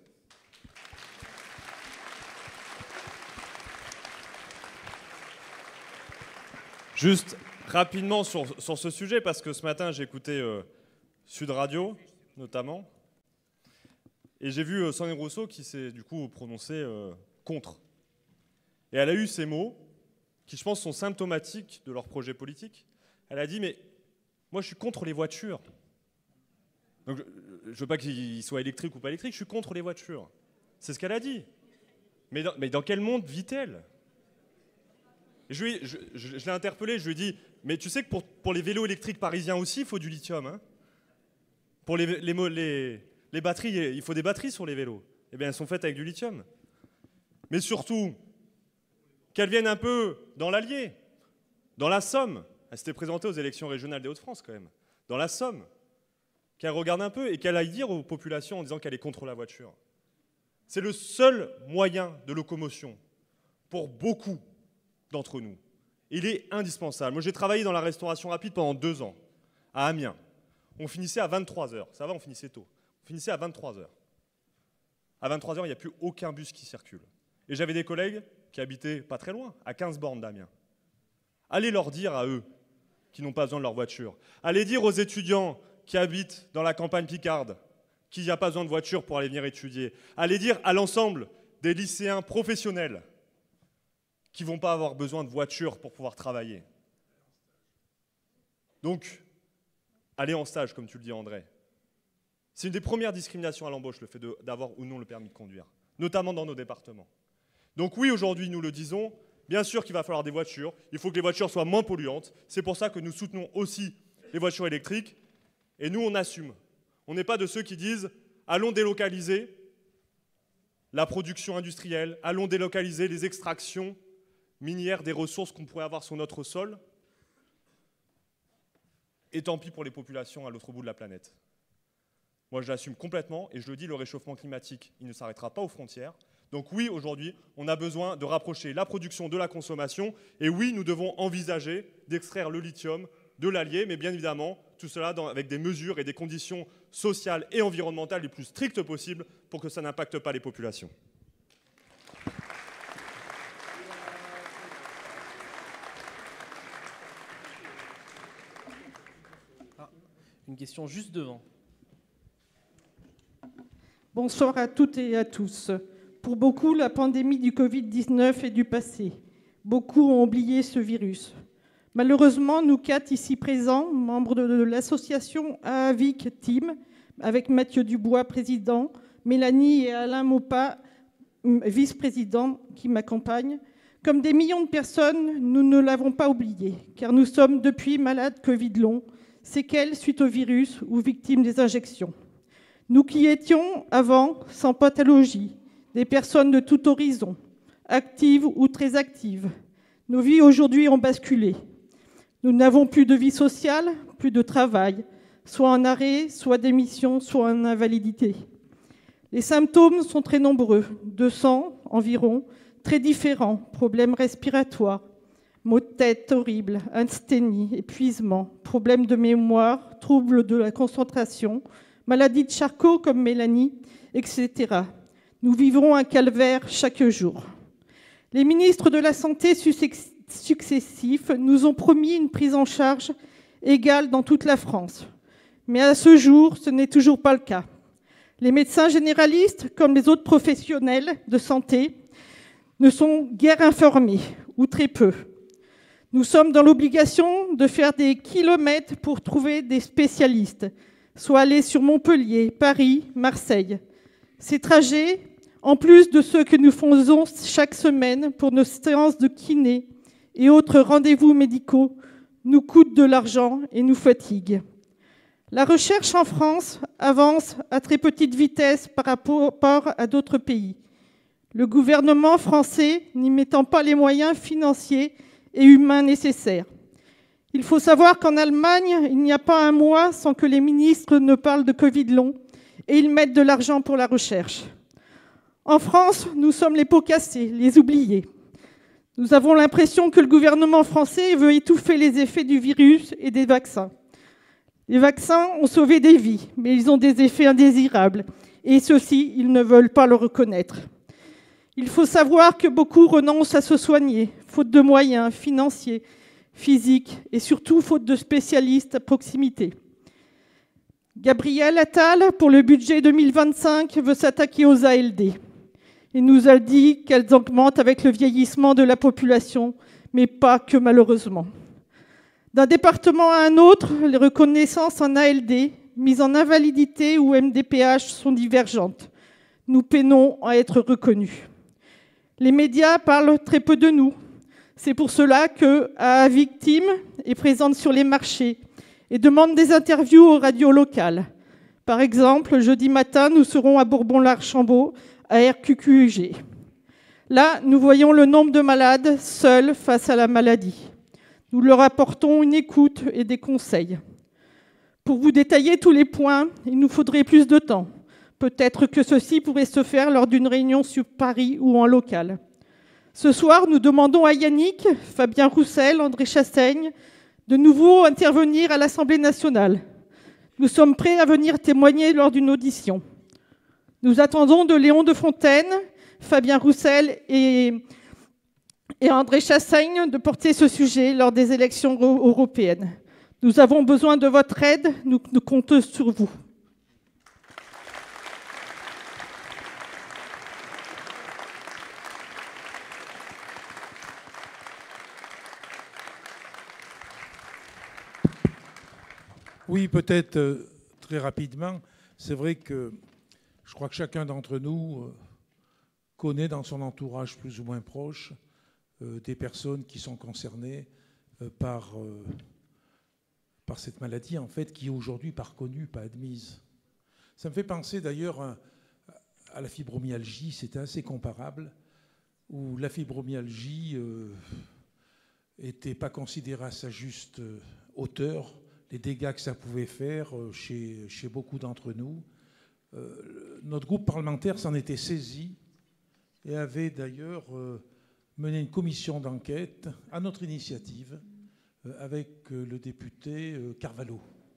Juste rapidement sur, sur ce sujet, parce que ce matin j'ai écouté euh, Sud Radio notamment, et j'ai vu euh, Sandrine Rousseau qui s'est du coup prononcée euh, contre. Et elle a eu ces mots qui, je pense, sont symptomatiques de leur projet politique. Elle a dit, mais moi, je suis contre les voitures. Donc, je ne veux pas qu'ils soient électriques ou pas électriques, je suis contre les voitures. C'est ce qu'elle a dit. Mais dans, mais dans quel monde vit-elle ? Je, lui, je, je, je l'ai interpellé, je lui ai dit, mais tu sais que pour, pour les vélos électriques parisiens aussi, il faut du lithium. Hein, pour les, les, les, les batteries, il faut des batteries sur les vélos. Eh bien, elles sont faites avec du lithium. Mais surtout, qu'elle vienne un peu dans l'Allier, dans la Somme. Elle s'était présentée aux élections régionales des Hauts-de-France quand même. Dans la Somme. Qu'elle regarde un peu et qu'elle aille dire aux populations en disant qu'elle est contre la voiture. C'est le seul moyen de locomotion pour beaucoup d'entre nous. Il est indispensable. Moi, j'ai travaillé dans la restauration rapide pendant deux ans, à Amiens. On finissait à vingt-trois heures. Ça va, on finissait tôt. On finissait à vingt-trois heures. À vingt-trois heures, il n'y a plus aucun bus qui circule. Et j'avais des collègues qui habitaient pas très loin, à quinze bornes d'Amiens. Allez leur dire à eux, qui n'ont pas besoin de leur voiture. Allez dire aux étudiants qui habitent dans la campagne picarde, qu'il n'y a pas besoin de voiture pour aller venir étudier. Allez dire à l'ensemble des lycéens professionnels qui ne vont pas avoir besoin de voiture pour pouvoir travailler. Donc, aller en stage, comme tu le dis, André. C'est une des premières discriminations à l'embauche, le fait d'avoir ou non le permis de conduire, notamment dans nos départements. Donc oui, aujourd'hui, nous le disons, bien sûr qu'il va falloir des voitures, il faut que les voitures soient moins polluantes. C'est pour ça que nous soutenons aussi les voitures électriques, et nous, on assume. On n'est pas de ceux qui disent « allons délocaliser la production industrielle, allons délocaliser les extractions minières des ressources qu'on pourrait avoir sur notre sol, et tant pis pour les populations à l'autre bout de la planète ». Moi, je l'assume complètement, et je le dis, le réchauffement climatique, il ne s'arrêtera pas aux frontières. Donc oui, aujourd'hui, on a besoin de rapprocher la production de la consommation, et oui, nous devons envisager d'extraire le lithium de l'Allier, mais bien évidemment, tout cela dans, avec des mesures et des conditions sociales et environnementales les plus strictes possibles pour que ça n'impacte pas les populations. Ah, une question juste devant. Bonsoir à toutes et à tous. Pour beaucoup, la pandémie du Covid dix-neuf est du passé. Beaucoup ont oublié ce virus. Malheureusement, nous quatre ici présents, membres de l'association AAVIC Team, avec Mathieu Dubois, président, Mélanie et Alain Maupas, vice-présidents, qui m'accompagnent, comme des millions de personnes, nous ne l'avons pas oublié, car nous sommes depuis malades Covid long, séquelles suite au virus ou victimes des injections. Nous qui étions avant sans pathologie, des personnes de tout horizon, actives ou très actives, nos vies aujourd'hui ont basculé. Nous n'avons plus de vie sociale, plus de travail, soit en arrêt, soit démission, soit en invalidité. Les symptômes sont très nombreux, deux cents environ, très différents, problèmes respiratoires, maux de tête horribles, asthénie, épuisement, problèmes de mémoire, troubles de la concentration, maladie de Charcot comme Mélanie, et cetera. Nous vivrons un calvaire chaque jour. Les ministres de la Santé successifs nous ont promis une prise en charge égale dans toute la France. Mais à ce jour, ce n'est toujours pas le cas. Les médecins généralistes, comme les autres professionnels de santé, ne sont guère informés, ou très peu. Nous sommes dans l'obligation de faire des kilomètres pour trouver des spécialistes, soit aller sur Montpellier, Paris, Marseille. Ces trajets, en plus de ceux que nous faisons chaque semaine pour nos séances de kiné et autres rendez-vous médicaux, nous coûtent de l'argent et nous fatiguent. La recherche en France avance à très petite vitesse par rapport à d'autres pays. Le gouvernement français n'y mettant pas les moyens financiers et humains nécessaires. Il faut savoir qu'en Allemagne, il n'y a pas un mois sans que les ministres ne parlent de Covid long et ils mettent de l'argent pour la recherche. En France, nous sommes les pots cassés, les oubliés. Nous avons l'impression que le gouvernement français veut étouffer les effets du virus et des vaccins. Les vaccins ont sauvé des vies, mais ils ont des effets indésirables. Et ceux-ci, ils ne veulent pas le reconnaître. Il faut savoir que beaucoup renoncent à se soigner, faute de moyens financiers, physiques et surtout faute de spécialistes à proximité. Gabriel Attal, pour le budget deux mille vingt-cinq, veut s'attaquer aux A L D. Il nous a dit qu'elles augmentent avec le vieillissement de la population, mais pas que malheureusement. D'un département à un autre, les reconnaissances en A L D, mises en invalidité ou M D P H sont divergentes. Nous peinons à être reconnus. Les médias parlent très peu de nous. C'est pour cela que AAVIC Team est présente sur les marchés et demande des interviews aux radios locales. Par exemple, jeudi matin, nous serons à Bourbon-l'Archambault, à R Q Q G. Là, nous voyons le nombre de malades seuls face à la maladie. Nous leur apportons une écoute et des conseils. Pour vous détailler tous les points, il nous faudrait plus de temps. Peut-être que ceci pourrait se faire lors d'une réunion sur Paris ou en local. Ce soir, nous demandons à Yannick, Fabien Roussel, André Chassaigne, de nouveau intervenir à l'Assemblée nationale. Nous sommes prêts à venir témoigner lors d'une audition. Nous attendons de Léon de Fontaine, Fabien Roussel et, et André Chassaigne de porter ce sujet lors des élections européennes. Nous avons besoin de votre aide, nous, nous comptons sur vous. « Oui, peut-être euh, très rapidement. C'est vrai que je crois que chacun d'entre nous euh, connaît dans son entourage plus ou moins proche euh, des personnes qui sont concernées euh, par, euh, par cette maladie, en fait, qui est aujourd'hui pas reconnue, pas admise. Ça me fait penser d'ailleurs à, à la fibromyalgie, c'était assez comparable, où la fibromyalgie n'était euh, pas considérée à sa juste euh, hauteur, les dégâts que ça pouvait faire euh, chez, chez beaucoup d'entre nous. Euh, notre groupe parlementaire s'en était saisi et avait d'ailleurs euh, mené une commission d'enquête à notre initiative euh, avec euh, le député euh, Carvalho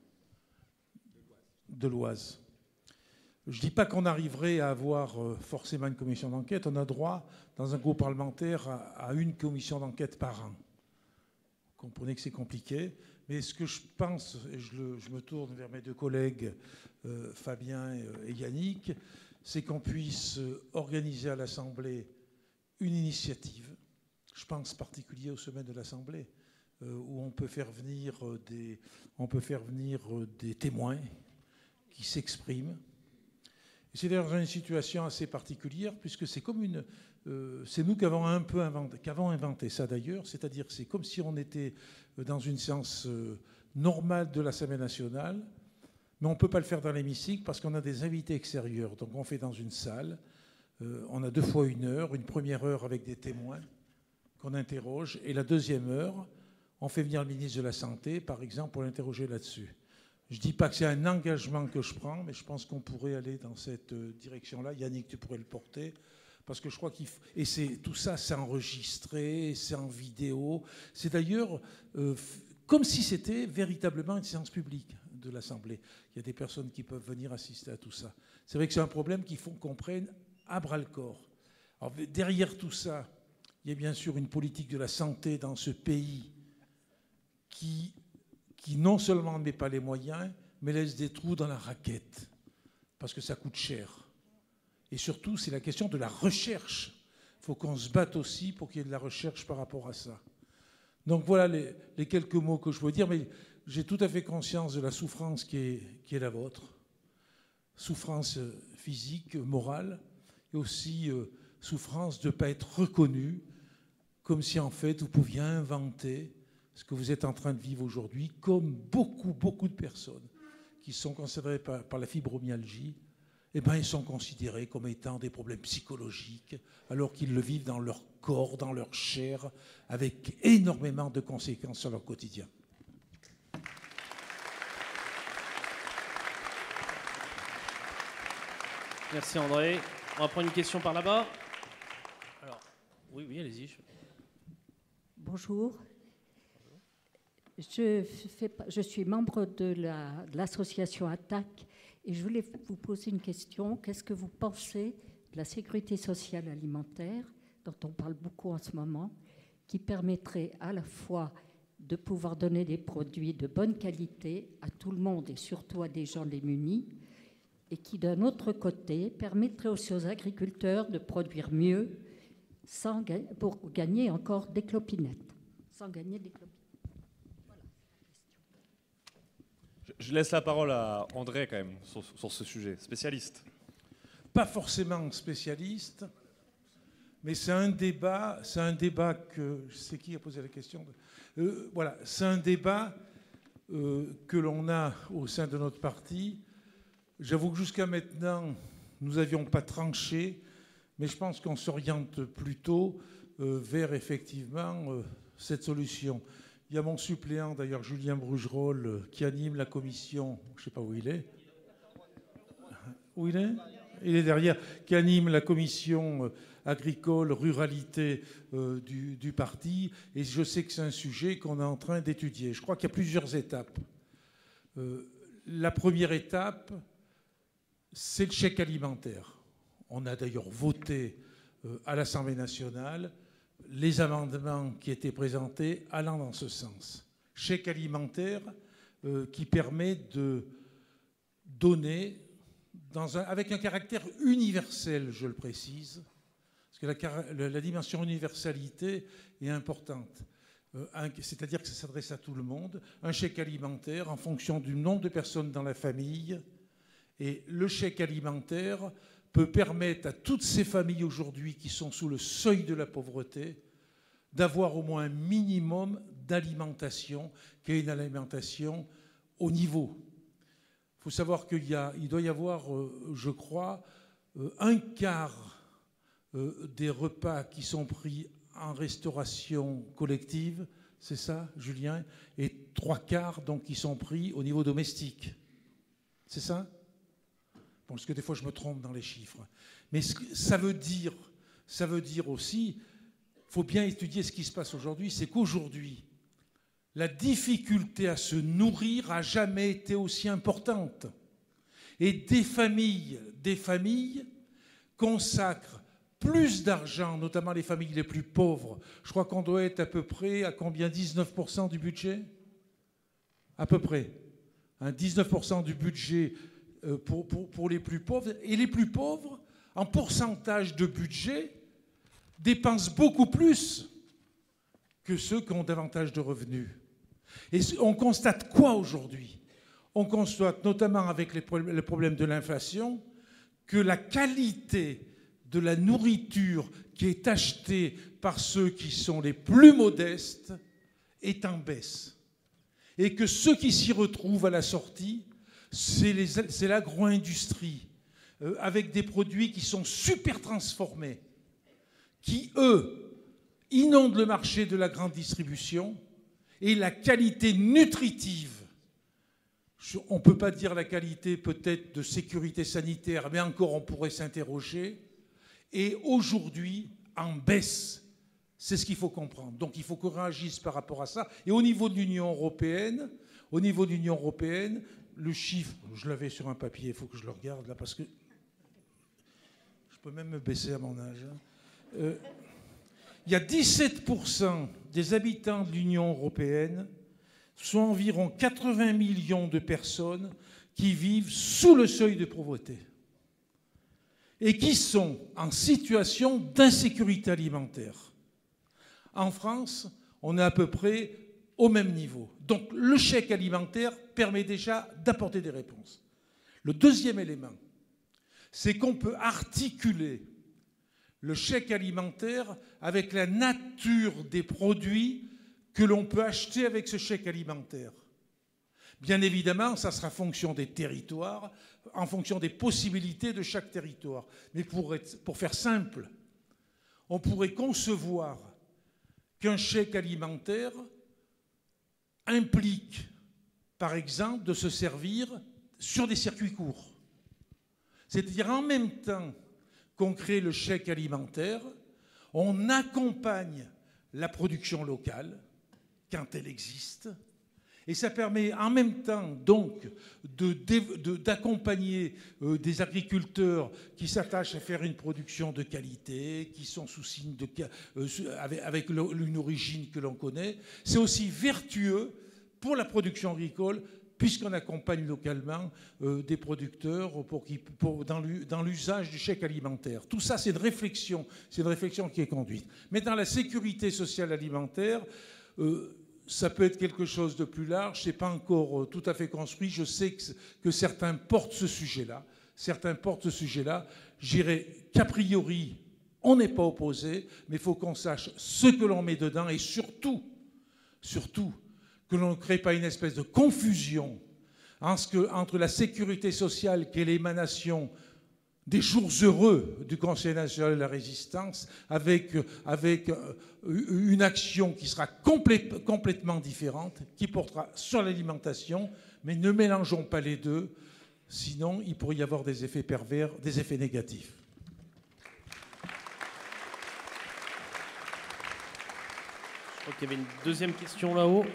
de l'Oise. Je ne dis pas qu'on arriverait à avoir euh, forcément une commission d'enquête. On a droit, dans un groupe parlementaire, à, à une commission d'enquête par an. Vous comprenez que c'est compliqué. Mais ce que je pense, et je, le, je me tourne vers mes deux collègues, euh, Fabien et, et Yannick, c'est qu'on puisse organiser à l'Assemblée une initiative. Je pense en particulier aux semaines de l'Assemblée, euh, où on peut faire venir des, on peut faire venir des témoins qui s'expriment. C'est dans une situation assez particulière, puisque c'est comme une... Euh, c'est nous qui avons un peu inventé, qui avons inventé ça d'ailleurs, c'est-à-dire que c'est comme si on était dans une séance euh, normale de l'Assemblée nationale, mais on ne peut pas le faire dans l'hémicycle parce qu'on a des invités extérieurs. Donc on fait dans une salle, euh, on a deux fois une heure, une première heure avec des témoins qu'on interroge, et la deuxième heure, on fait venir le ministre de la Santé, par exemple, pour l'interroger là-dessus. Je ne dis pas que c'est un engagement que je prends, mais je pense qu'on pourrait aller dans cette direction-là. Yannick, tu pourrais le porter, parce que je crois qu'il faut... Et c'est, tout ça, c'est enregistré, c'est en vidéo. C'est d'ailleurs euh, comme si c'était véritablement une séance publique de l'Assemblée. Il y a des personnes qui peuvent venir assister à tout ça. C'est vrai que c'est un problème qu'il faut qu'on prenne à bras-le-corps. Alors, derrière tout ça, il y a bien sûr une politique de la santé dans ce pays qui... qui non seulement ne met pas les moyens, mais laisse des trous dans la raquette, parce que ça coûte cher. Et surtout, c'est la question de la recherche. Il faut qu'on se batte aussi pour qu'il y ait de la recherche par rapport à ça. Donc voilà les, les quelques mots que je veux dire, mais j'ai tout à fait conscience de la souffrance qui est, qui est la vôtre. Souffrance physique, morale, et aussi euh, souffrance de ne pas être reconnu, comme si en fait vous pouviez inventer ce que vous êtes en train de vivre aujourd'hui, comme beaucoup, beaucoup de personnes qui sont considérées par, par la fibromyalgie, eh ben, ils sont considérés comme étant des problèmes psychologiques, alors qu'ils le vivent dans leur corps, dans leur chair, avec énormément de conséquences sur leur quotidien. Merci André. On va prendre une question par là-bas. Alors, oui, oui, allez-y. Bonjour. Je, fais, je suis membre de l'association la, de Attaque et je voulais vous poser une question. Qu'est-ce que vous pensez de la sécurité sociale alimentaire, dont on parle beaucoup en ce moment, qui permettrait à la fois de pouvoir donner des produits de bonne qualité à tout le monde et surtout à des gens démunis, et qui, d'un autre côté, permettrait aussi aux agriculteurs de produire mieux sans, pour gagner encore des clopinettes, sans gagner des clopinettes. Je laisse la parole à André quand même sur, sur ce sujet, spécialiste. Pas forcément spécialiste, mais c'est un débat, c'est un débat que, je sais qui a posé la question, euh, voilà, c'est un débat euh, que l'on a au sein de notre parti. J'avoue que jusqu'à maintenant, nous n'avions pas tranché, mais je pense qu'on s'oriente plutôt euh, vers effectivement euh, cette solution. Il y a mon suppléant, d'ailleurs, Julien Brugerolles, qui anime la commission, je ne sais pas où il est. Où il est ? Il est derrière, qui anime la commission agricole, ruralité euh, du, du parti. Et je sais que c'est un sujet qu'on est en train d'étudier. Je crois qu'il y a plusieurs étapes. Euh, la première étape, c'est le chèque alimentaire. On a d'ailleurs voté euh, à l'Assemblée nationale les amendements qui étaient présentés allant dans ce sens. Chèque alimentaire euh, qui permet de donner, dans un, avec un caractère universel, je le précise, parce que la, la, la dimension universalité est importante. euh, c'est-à-dire que ça s'adresse à tout le monde, un chèque alimentaire en fonction du nombre de personnes dans la famille. Et le chèque alimentaire peut permettre à toutes ces familles aujourd'hui qui sont sous le seuil de la pauvreté d'avoir au moins un minimum d'alimentation, qui est une alimentation au niveau. Il faut savoir qu'il y a, il doit y avoir, euh, je crois, euh, un quart euh, des repas qui sont pris en restauration collective, c'est ça, Julien, et trois quarts donc qui sont pris au niveau domestique. C'est ça? Bon, parce que des fois je me trompe dans les chiffres. Mais ce que ça veut dire, ça veut dire aussi, il faut bien étudier ce qui se passe aujourd'hui, c'est qu'aujourd'hui, la difficulté à se nourrir n'a jamais été aussi importante. Et des familles, des familles consacrent plus d'argent, notamment les familles les plus pauvres. Je crois qu'on doit être à peu près à combien? dix-neuf pour cent du budget? À peu près. Hein, dix-neuf pour cent du budget pour, pour, pour les plus pauvres. Et les plus pauvres, en pourcentage de budget, dépensent beaucoup plus que ceux qui ont davantage de revenus. Et on constate quoi aujourd'hui? On constate, notamment avec les problèmes, le problème de l'inflation, que la qualité de la nourriture qui est achetée par ceux qui sont les plus modestes est en baisse. Et que ceux qui s'y retrouvent à la sortie, c'est l'agro-industrie, euh, avec des produits qui sont super transformés, qui, eux, inondent le marché de la grande distribution, et la qualité nutritive, on ne peut pas dire la qualité peut-être de sécurité sanitaire, mais encore on pourrait s'interroger, et aujourd'hui en baisse. C'est ce qu'il faut comprendre. Donc il faut qu'on réagisse par rapport à ça. Et au niveau de l'Union européenne, au niveau de l'Union européenne, le chiffre, je l'avais sur un papier, il faut que je le regarde là, parce que je peux même me baisser à mon âge. Hein. Euh, il y a dix-sept pour cent des habitants de l'Union européenne, soit environ quatre-vingts millions de personnes qui vivent sous le seuil de pauvreté et qui sont en situation d'insécurité alimentaire. En France, on est à peu près au même niveau. Donc le chèque alimentaire permet déjà d'apporter des réponses. Le deuxième élément, c'est qu'on peut articuler le chèque alimentaire avec la nature des produits que l'on peut acheter avec ce chèque alimentaire. Bien évidemment, ça sera en fonction des territoires, en fonction des possibilités de chaque territoire. Mais pour, être, pour faire simple, on pourrait concevoir qu'un chèque alimentaire implique, par exemple, de se servir sur des circuits courts. C'est-à-dire en même temps qu'on crée le chèque alimentaire, on accompagne la production locale quand elle existe, et ça permet en même temps donc d'accompagner de, de, euh, des agriculteurs qui s'attachent à faire une production de qualité, qui sont sous signe de, euh, avec, avec une origine que l'on connaît. C'est aussi vertueux pour la production agricole, puisqu'on accompagne localement euh, des producteurs pour qui, pour, dans l'usage du chèque alimentaire. Tout ça, c'est une réflexion, c'est une réflexion qui est conduite. Mais dans la sécurité sociale alimentaire, euh, ça peut être quelque chose de plus large, ce n'est pas encore euh, tout à fait construit. Je sais que, que certains portent ce sujet-là. Certains portent ce sujet-là. Je dirais qu'a priori, on n'est pas opposé, mais il faut qu'on sache ce que l'on met dedans et surtout, surtout, que l'on ne crée pas une espèce de confusion entre la sécurité sociale qui est l'émanation des jours heureux du Conseil national de la résistance avec, avec une action qui sera complè- complètement différente, qui portera sur l'alimentation, mais ne mélangeons pas les deux, sinon il pourrait y avoir des effets pervers, des effets négatifs. Je crois qu'il y avait une deuxième question là-haut.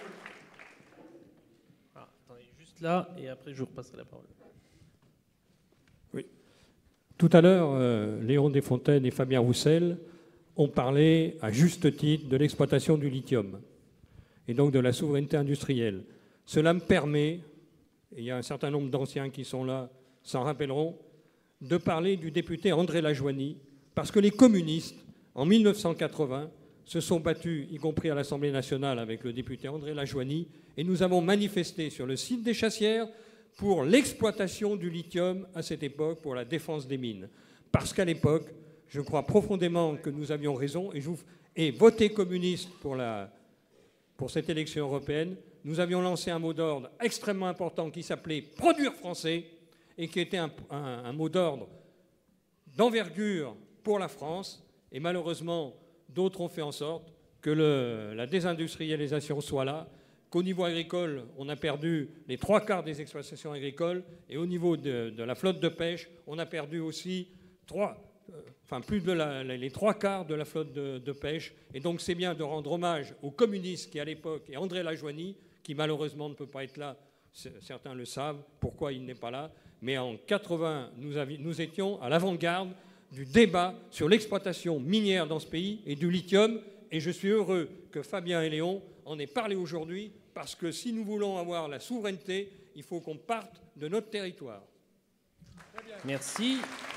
Ah, attendez, juste là, et après je vous repasserai la parole. Oui. Tout à l'heure, euh, Léon Desfontaines et Fabien Roussel ont parlé à juste titre de l'exploitation du lithium et donc de la souveraineté industrielle. Cela me permet, et il y a un certain nombre d'anciens qui sont là, s'en rappelleront, de parler du député André Lajoigny, parce que les communistes, en mille neuf cent quatre-vingts, se sont battus, y compris à l'Assemblée nationale avec le député André Lajoigny, et nous avons manifesté sur le site des Chassières pour l'exploitation du lithium à cette époque, pour la défense des mines. Parce qu'à l'époque, je crois profondément que nous avions raison, et, je vous... et voter communiste pour, la... pour cette élection européenne, nous avions lancé un mot d'ordre extrêmement important qui s'appelait « Produire français » et qui était un, un, un mot d'ordre d'envergure pour la France. Et malheureusement, d'autres ont fait en sorte que le, la désindustrialisation soit là, qu'au niveau agricole, on a perdu les trois quarts des exploitations agricoles, et au niveau de, de la flotte de pêche, on a perdu aussi trois, euh, enfin plus de la, les trois quarts de la flotte de, de pêche. Et donc c'est bien de rendre hommage aux communistes qui, à l'époque, et André Lajoigny, qui malheureusement ne peut pas être là, certains le savent, pourquoi il n'est pas là, mais en quatre-vingts, nous, nous étions à l'avant-garde du débat sur l'exploitation minière dans ce pays et du lithium, et je suis heureux que Fabien et Léon en aient parlé aujourd'hui, parce que si nous voulons avoir la souveraineté, il faut qu'on parte de notre territoire. Merci.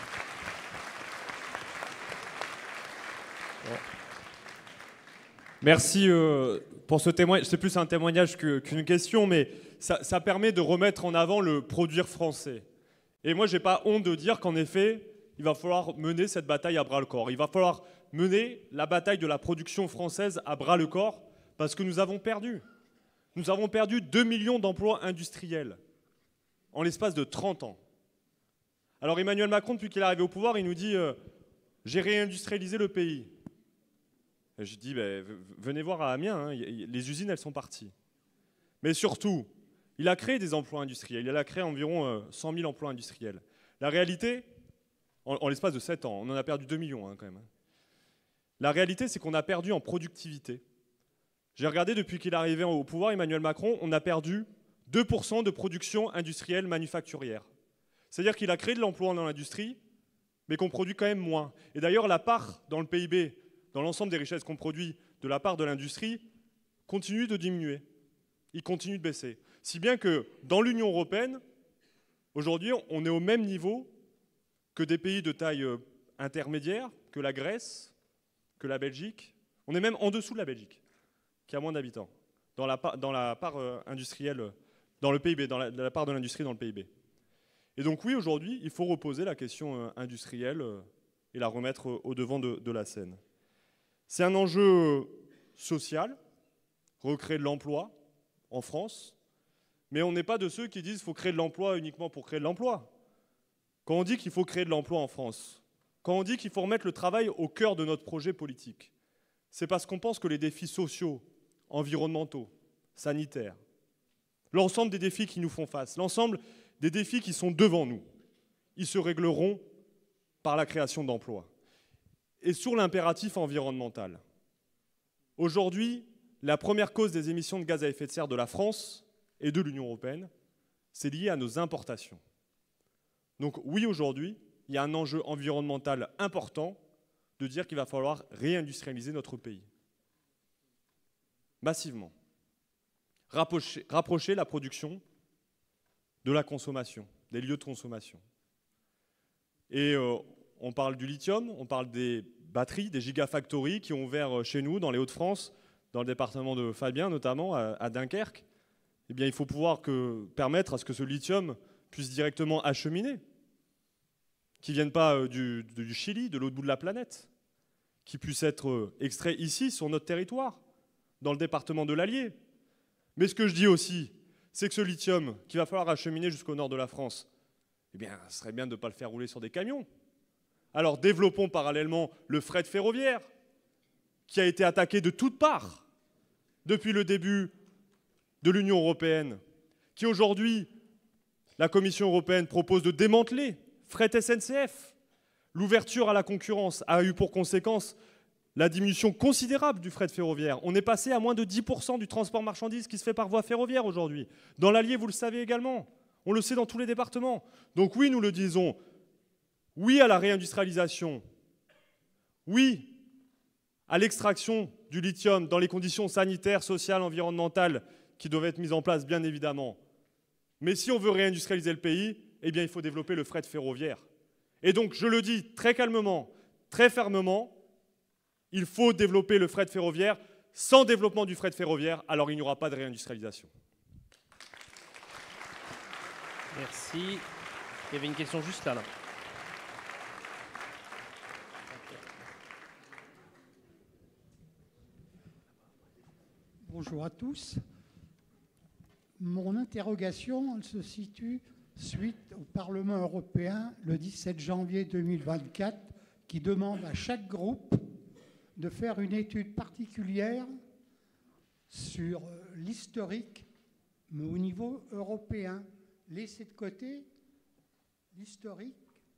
Merci euh, pour ce témoignage. C'est plus un témoignage que, qu'une question, mais ça, ça permet de remettre en avant le produire français. Et moi, je n'ai pas honte de dire qu'en effet, il va falloir mener cette bataille à bras-le-corps. Il va falloir mener la bataille de la production française à bras-le-corps, parce que nous avons perdu. Nous avons perdu deux millions d'emplois industriels en l'espace de trente ans. Alors Emmanuel Macron, depuis qu'il est arrivé au pouvoir, il nous dit euh, « j'ai réindustrialisé le pays ». Et je dis bah, « venez voir à Amiens, hein, les usines, elles sont parties ». Mais surtout, il a créé des emplois industriels. Il a créé environ euh, cent mille emplois industriels. La réalité, en, en l'espace de sept ans, on en a perdu deux millions hein, quand même. La réalité, c'est qu'on a perdu en productivité. J'ai regardé depuis qu'il est arrivé au pouvoir, Emmanuel Macron, on a perdu deux pour cent de production industrielle manufacturière. C'est-à-dire qu'il a créé de l'emploi dans l'industrie, mais qu'on produit quand même moins. Et d'ailleurs, la part dans le P I B, dans l'ensemble des richesses qu'on produit, de la part de l'industrie, continue de diminuer. Il continue de baisser. Si bien que dans l'Union européenne, aujourd'hui, on est au même niveau que des pays de taille intermédiaire, que la Grèce, que la Belgique. On est même en dessous de la Belgique, qui a moins d'habitants, dans la, dans la part euh, industrielle, dans le P I B, dans la, dans la part de l'industrie dans le P I B. Et donc oui, aujourd'hui, il faut reposer la question euh, industrielle euh, et la remettre euh, au devant de, de la scène. C'est un enjeu euh, social, recréer de l'emploi en France, mais on n'est pas de ceux qui disent qu'il faut créer de l'emploi uniquement pour créer de l'emploi. Quand on dit qu'il faut créer de l'emploi en France, quand on dit qu'il faut remettre le travail au cœur de notre projet politique, c'est parce qu'on pense que les défis sociaux, environnementaux, sanitaires, l'ensemble des défis qui nous font face, l'ensemble des défis qui sont devant nous, ils se régleront par la création d'emplois. Et sur l'impératif environnemental, aujourd'hui, la première cause des émissions de gaz à effet de serre de la France et de l'Union européenne, c'est lié à nos importations. Donc oui, aujourd'hui, il y a un enjeu environnemental important de dire qu'il va falloir réindustrialiser notre pays. Massivement. Rapprocher, rapprocher la production de la consommation, des lieux de consommation. Et euh, on parle du lithium, on parle des batteries, des gigafactories qui ont ouvert chez nous, dans les Hauts-de-France, dans le département de Fabien notamment, à, à Dunkerque. Eh bien, il faut pouvoir que, permettre à ce que ce lithium puisse directement acheminer, qui ne vienne pas euh, du, du Chili, de l'autre bout de la planète, qui puisse être euh, extrait ici, sur notre territoire, dans le département de l'Allier. Mais ce que je dis aussi, c'est que ce lithium qu'il va falloir acheminer jusqu'au nord de la France, eh bien, ce serait bien de ne pas le faire rouler sur des camions. Alors développons parallèlement le fret ferroviaire, qui a été attaqué de toutes parts depuis le début de l'Union européenne, qui aujourd'hui, la Commission européenne propose de démanteler. Fret S N C F. L'ouverture à la concurrence a eu pour conséquence la diminution considérable du fret ferroviaire. On est passé à moins de dix pour cent du transport marchandises qui se fait par voie ferroviaire aujourd'hui. Dans l'Allier, vous le savez également. On le sait dans tous les départements. Donc oui, nous le disons, oui à la réindustrialisation, oui à l'extraction du lithium dans les conditions sanitaires, sociales, environnementales qui doivent être mises en place, bien évidemment. Mais si on veut réindustrialiser le pays, eh bien, il faut développer le fret ferroviaire. Et donc, je le dis très calmement, très fermement, Il faut développer le fret ferroviaire. Sans développement du fret ferroviaire, alors il n'y aura pas de réindustrialisation. Merci. Il y avait une question juste là. là. Bonjour à tous. Mon interrogation elle se situe suite au Parlement européen le dix-sept janvier deux mille vingt-quatre qui demande à chaque groupe de faire une étude particulière sur l'historique, mais au niveau européen. Laisser de côté l'historique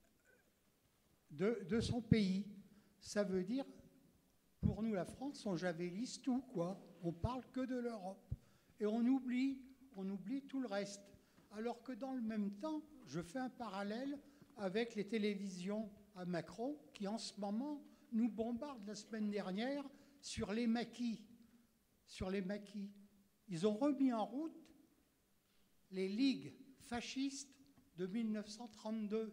de, de son pays. Ça veut dire, pour nous la France, on javélise tout, quoi. On parle que de l'Europe. Et on oublie, on oublie tout le reste. Alors que dans le même temps, je fais un parallèle avec les télévisions à Macron qui, en ce moment, nous bombardent la semaine dernière sur les maquis. Sur les maquis. Ils ont remis en route les ligues fascistes de mille neuf cent trente-deux.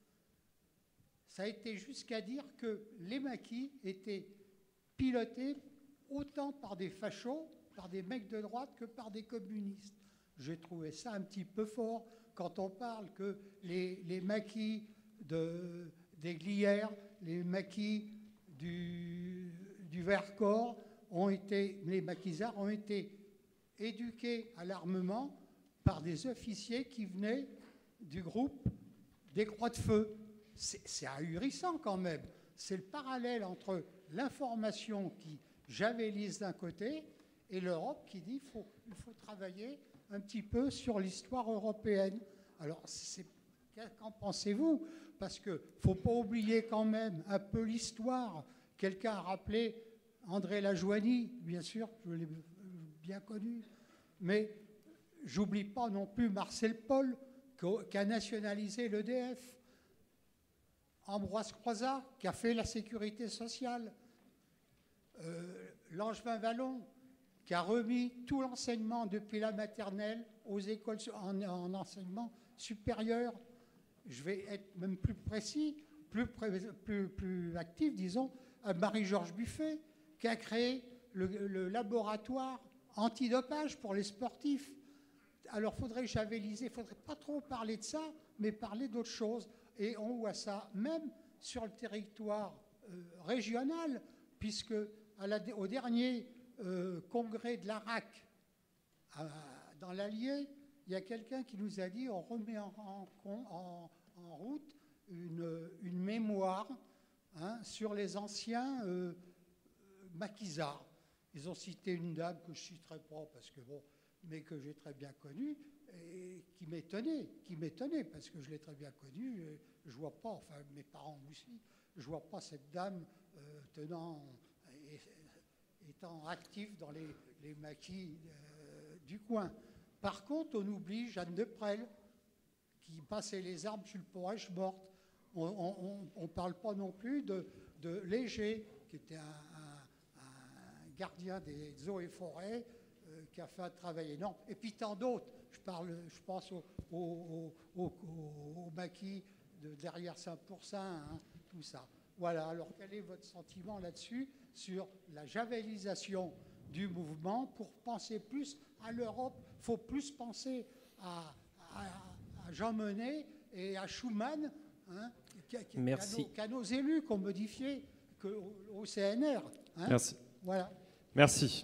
Ça a été jusqu'à dire que les maquis étaient pilotés autant par des fachos, par des mecs de droite, que par des communistes. J'ai trouvé ça un petit peu fort quand on parle que les, les maquis de, des Glières, les maquis du, du Vercors, ont été, les maquisards ont été éduqués à l'armement par des officiers qui venaient du groupe des Croix de Feu. C'est ahurissant quand même. C'est le parallèle entre l'information qui javélise d'un côté et l'Europe qui dit qu'il faut, il faut travailler un petit peu sur l'histoire européenne. Alors, qu'en pensez-vous? Parce qu'il ne faut pas oublier quand même un peu l'histoire. Quelqu'un a rappelé André Lajoigny, bien sûr, je l'ai bien connu, mais j'oublie pas non plus Marcel Paul, qui a nationalisé l'E D F, Ambroise Croizat, qui a fait la sécurité sociale, euh, Langevin Vallon, qui a remis tout l'enseignement depuis la maternelle aux écoles en, en enseignement supérieur. Je vais être même plus précis, plus, plus, plus actif, disons, à Marie-Georges Buffet, qui a créé le, le laboratoire antidopage pour les sportifs. Alors, il faudrait javeliser, il ne faudrait pas trop parler de ça, mais parler d'autres choses. Et on voit ça même sur le territoire euh, régional, puisque à la, au dernier euh, congrès de l'A R A C à, dans l'Allier, il y a quelqu'un qui nous a dit on remet en, en, en, en route une, une mémoire hein, sur les anciens euh, maquisards. Ils ont cité une dame que je ne citerai pas parce que bon, mais que j'ai très bien connue et qui m'étonnait, qui m'étonnait parce que je l'ai très bien connue. Et je vois pas, enfin mes parents aussi, je vois pas cette dame euh, tenant, et, étant active dans les, les maquis euh, du coin. Par contre, on oublie Jeanne de Presles qui passait les arbres sur le pont Rochemort. On ne parle pas non plus de, de Léger qui était un, un, un gardien des eaux et forêts. Qui a fait un travail énorme, et puis tant d'autres. Je, parle, je pense au, au, au, au, au maquis de derrière Saint-Pourçain, hein, tout ça. Voilà, alors quel est votre sentiment là-dessus, sur la javelisation du mouvement pour penser plus à l'Europe? Il faut plus penser à, à, à Jean Monnet et à Schuman, hein, qu'à nos, qu'à nos élus qu'on modifiait que au, au C N R. Hein. Merci. Voilà. Merci.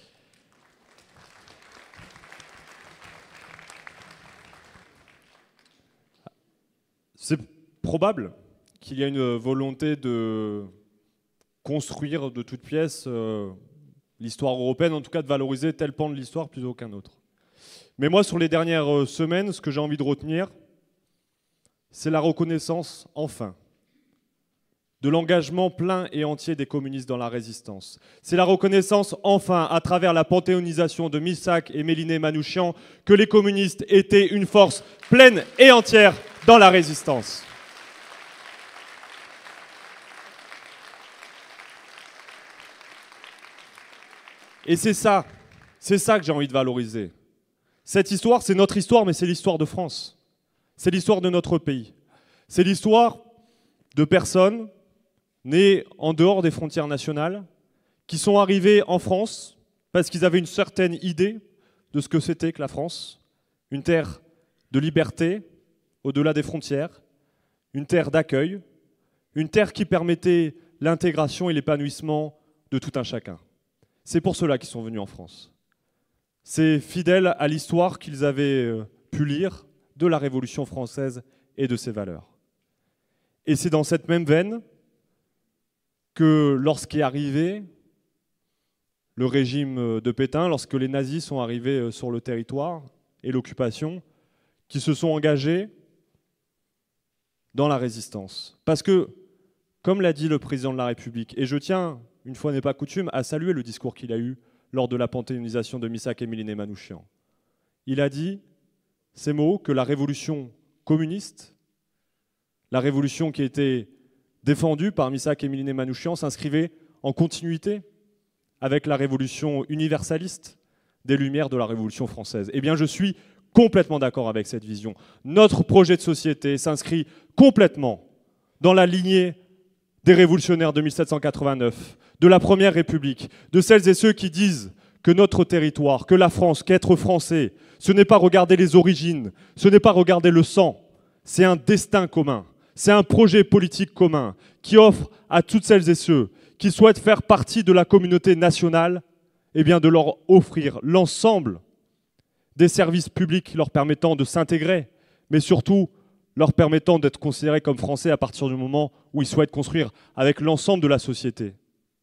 C'est probable qu'il y a une volonté de construire de toutes pièces euh, l'histoire européenne, en tout cas de valoriser tel pan de l'histoire plutôt qu'un autre. Mais moi, sur les dernières semaines, ce que j'ai envie de retenir, c'est la reconnaissance, enfin, de l'engagement plein et entier des communistes dans la résistance. C'est la reconnaissance, enfin, à travers la panthéonisation de Missak et Méliné Manouchian, que les communistes étaient une force pleine et entière dans la résistance. Et c'est ça, c'est ça que j'ai envie de valoriser. Cette histoire, c'est notre histoire, mais c'est l'histoire de France. C'est l'histoire de notre pays. C'est l'histoire de personnes nées en dehors des frontières nationales, qui sont arrivés en France parce qu'ils avaient une certaine idée de ce que c'était que la France, une terre de liberté au-delà des frontières, une terre d'accueil, une terre qui permettait l'intégration et l'épanouissement de tout un chacun. C'est pour cela qu'ils sont venus en France. C'est fidèle à l'histoire qu'ils avaient pu lire de la Révolution française et de ses valeurs. Et c'est dans cette même veine que lorsqu'est arrivé le régime de Pétain, lorsque les nazis sont arrivés sur le territoire et l'occupation, qui se sont engagés dans la résistance. Parce que, comme l'a dit le président de la République, et je tiens, une fois n'est pas coutume, à saluer le discours qu'il a eu lors de la panthéonisation de Missak Emiline Manouchian. Il a dit ces mots, que la révolution communiste, la révolution qui a été défendue par Missak Emiline Manouchian, s'inscrivait en continuité avec la révolution universaliste des Lumières de la Révolution française. Eh bien, je suis complètement d'accord avec cette vision. Notre projet de société s'inscrit complètement dans la lignée des révolutionnaires de mille sept cent quatre-vingt-neuf, de la Première République, de celles et ceux qui disent que notre territoire, que la France, qu'être français, ce n'est pas regarder les origines, ce n'est pas regarder le sang, c'est un destin commun, c'est un projet politique commun qui offre à toutes celles et ceux qui souhaitent faire partie de la communauté nationale, eh bien de leur offrir l'ensemble des services publics leur permettant de s'intégrer, mais surtout leur permettant d'être considérés comme français à partir du moment où ils souhaitent construire avec l'ensemble de la société,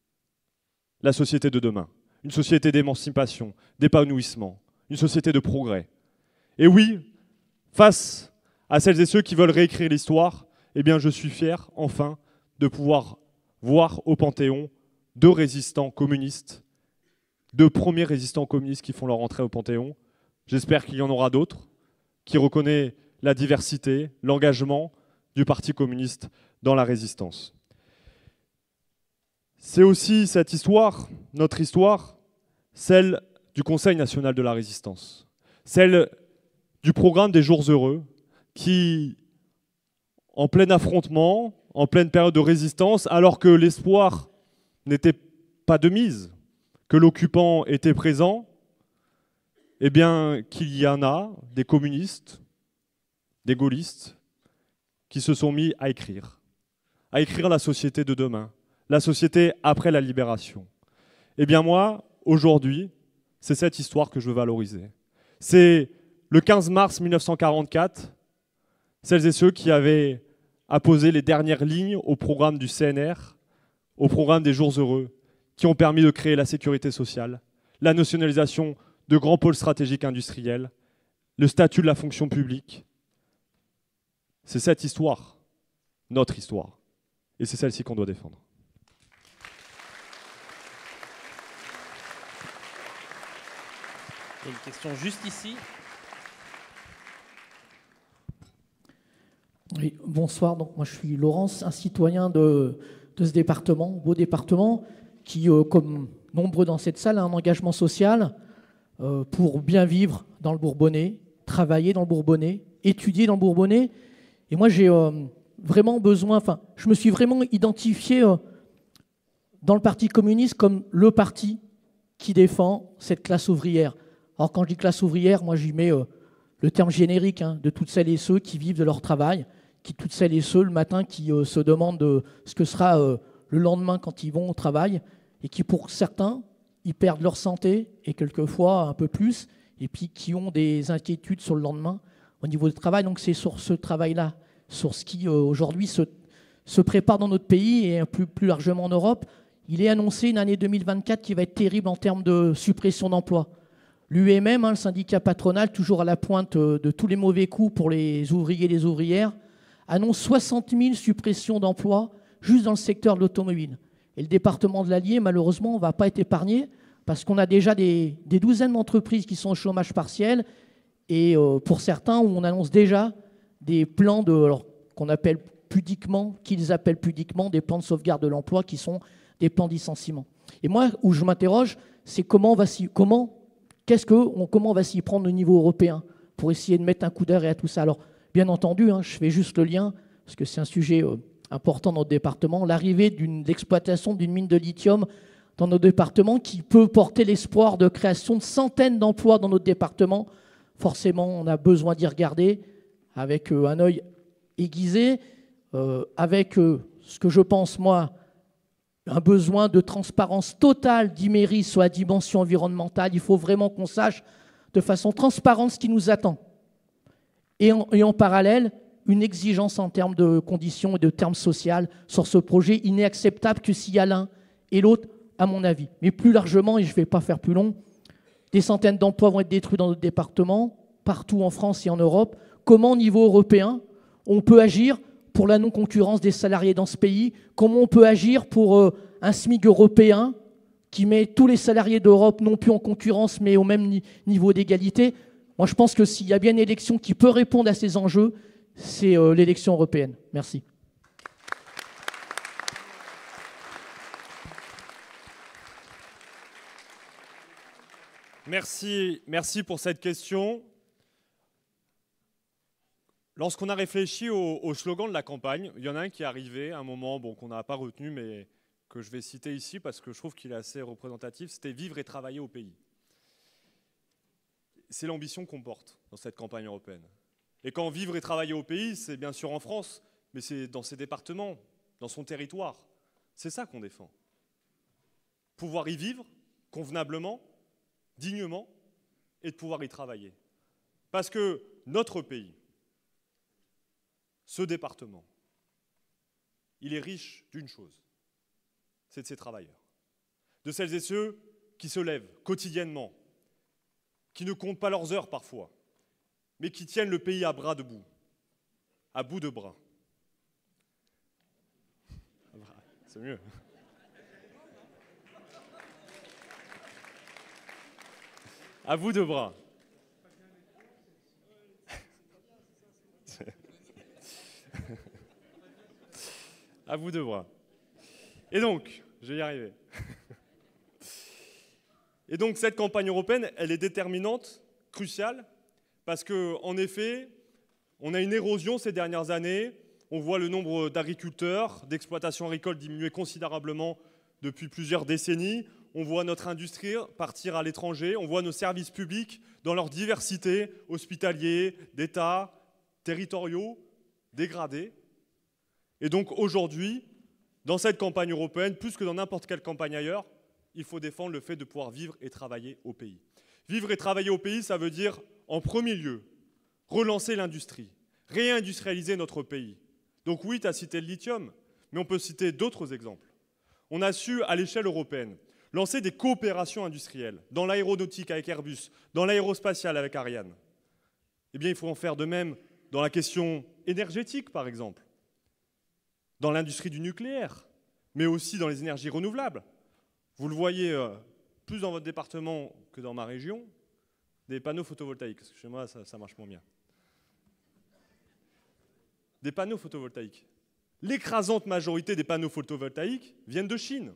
la société de demain, une société d'émancipation, d'épanouissement, une société de progrès. Et oui, face à celles et ceux qui veulent réécrire l'histoire, eh bien je suis fier, enfin, de pouvoir voir au Panthéon deux résistants communistes, deux premiers résistants communistes qui font leur entrée au Panthéon. J'espère qu'il y en aura d'autres, qui reconnaissent la diversité, l'engagement du Parti communiste dans la résistance. C'est aussi cette histoire, notre histoire, celle du Conseil national de la résistance, celle du programme des Jours heureux, qui, en plein affrontement, en pleine période de résistance, alors que l'espoir n'était pas de mise, que l'occupant était présent, eh bien, qu'il y en a des communistes, des gaullistes, qui se sont mis à écrire, à écrire la société de demain, la société après la libération. Eh bien moi, aujourd'hui, c'est cette histoire que je veux valoriser. C'est le quinze mars mille neuf cent quarante-quatre, celles et ceux qui avaient apposé les dernières lignes au programme du C N R, au programme des Jours heureux, qui ont permis de créer la sécurité sociale, la nationalisation de grands pôles stratégiques industriels, le statut de la fonction publique. C'est cette histoire, notre histoire, et c'est celle-ci qu'on doit défendre. Il y a une question juste ici. Oui, bonsoir, donc moi je suis Laurence, un citoyen de, de ce département, beau département, qui, euh, comme nombreux dans cette salle, a un engagement social euh, pour bien vivre dans le Bourbonnais, travailler dans le Bourbonnais, étudier dans le Bourbonnais. Et moi j'ai euh, vraiment besoin, enfin, je me suis vraiment identifié euh, dans le Parti communiste comme le parti qui défend cette classe ouvrière. Alors quand je dis classe ouvrière, moi j'y mets euh, le terme générique hein, de toutes celles et ceux qui vivent de leur travail, qui toutes celles et ceux le matin qui euh, se demandent euh, ce que sera euh, le lendemain quand ils vont au travail, et qui pour certains, ils perdent leur santé, et quelquefois un peu plus, et puis qui ont des inquiétudes sur le lendemain au niveau du travail. Donc c'est sur ce travail-là, sur ce qui euh, aujourd'hui se, se prépare dans notre pays et plus, plus largement en Europe. Il est annoncé une année deux mille vingt-quatre qui va être terrible en termes de suppression d'emplois. L'U M M, hein, le syndicat patronal, toujours à la pointe euh, de tous les mauvais coups pour les ouvriers et les ouvrières, annonce soixante mille suppressions d'emplois juste dans le secteur de l'automobile. Et le département de l'Allier, malheureusement, ne va pas être épargné parce qu'on a déjà des, des douzaines d'entreprises qui sont au chômage partiel et euh, pour certains, où on annonce déjà des plans de, alors, qu'on appelle pudiquement, qu'ils appellent pudiquement des plans de sauvegarde de l'emploi qui sont des plans de licenciement. Et moi, où je m'interroge, c'est comment on va s'y, comment, qu'est-ce que, on, comment on va s'y prendre au niveau européen pour essayer de mettre un coup d'arrêt à tout ça. Alors, bien entendu, hein, je fais juste le lien, parce que c'est un sujet euh, important dans notre département, l'arrivée d'une l'exploitation d'une mine de lithium dans nos départements, qui peut porter l'espoir de création de centaines d'emplois dans notre département. Forcément, on a besoin d'y regarder avec euh, un œil aiguisé, euh, avec euh, ce que je pense, moi, un besoin de transparence totale d'Imeris sur la dimension environnementale. Il faut vraiment qu'on sache de façon transparente ce qui nous attend. Et en, et en parallèle, une exigence en termes de conditions et de termes sociaux sur ce projet. Il n'est acceptable que s'il y a l'un et l'autre, à mon avis. Mais plus largement, et je ne vais pas faire plus long, des centaines d'emplois vont être détruits dans notre département, partout en France et en Europe. Comment, au niveau européen, on peut agir pour la non-concurrence des salariés dans ce pays? Comment on peut agir pour euh, un SMIC européen qui met tous les salariés d'Europe non plus en concurrence, mais au même ni- niveau d'égalité? Moi, je pense que s'il y a bien une élection qui peut répondre à ces enjeux, c'est euh, l'élection européenne. Merci. Merci, merci pour cette question. Lorsqu'on a réfléchi au, au slogan de la campagne, il y en a un qui est arrivé à un moment bon, qu'on n'a pas retenu, mais que je vais citer ici parce que je trouve qu'il est assez représentatif, c'était « Vivre et travailler au pays ». C'est l'ambition qu'on porte dans cette campagne européenne. Et quand vivre et travailler au pays, c'est bien sûr en France, mais c'est dans ses départements, dans son territoire. C'est ça qu'on défend. Pouvoir y vivre convenablement, dignement, et de pouvoir y travailler. Parce que notre pays, ce département, il est riche d'une chose, c'est de ses travailleurs. De celles et ceux qui se lèvent quotidiennement, qui ne comptent pas leurs heures parfois, mais qui tiennent le pays à bras debout, à bout de bras. C'est mieux. À bout de bras. À bout de bras. Et donc, je vais y arriver. Et donc, cette campagne européenne, elle est déterminante, cruciale, parce qu'en effet, on a une érosion ces dernières années. On voit le nombre d'agriculteurs, d'exploitations agricoles diminuer considérablement depuis plusieurs décennies. On voit notre industrie partir à l'étranger. On voit nos services publics dans leur diversité, hospitaliers, d'État, territoriaux, dégradés. Et donc aujourd'hui, dans cette campagne européenne, plus que dans n'importe quelle campagne ailleurs, il faut défendre le fait de pouvoir vivre et travailler au pays. Vivre et travailler au pays, ça veut dire, en premier lieu, relancer l'industrie, réindustrialiser notre pays. Donc oui, tu as cité le lithium, mais on peut citer d'autres exemples. On a su, à l'échelle européenne, lancer des coopérations industrielles dans l'aéronautique avec Airbus, dans l'aérospatiale avec Ariane. Eh bien, il faut en faire de même dans la question énergétique, par exemple, dans l'industrie du nucléaire, mais aussi dans les énergies renouvelables. Vous le voyez euh, plus dans votre département que dans ma région, des panneaux photovoltaïques, parce que chez moi, ça, ça marche moins bien. Des panneaux photovoltaïques. L'écrasante majorité des panneaux photovoltaïques viennent de Chine.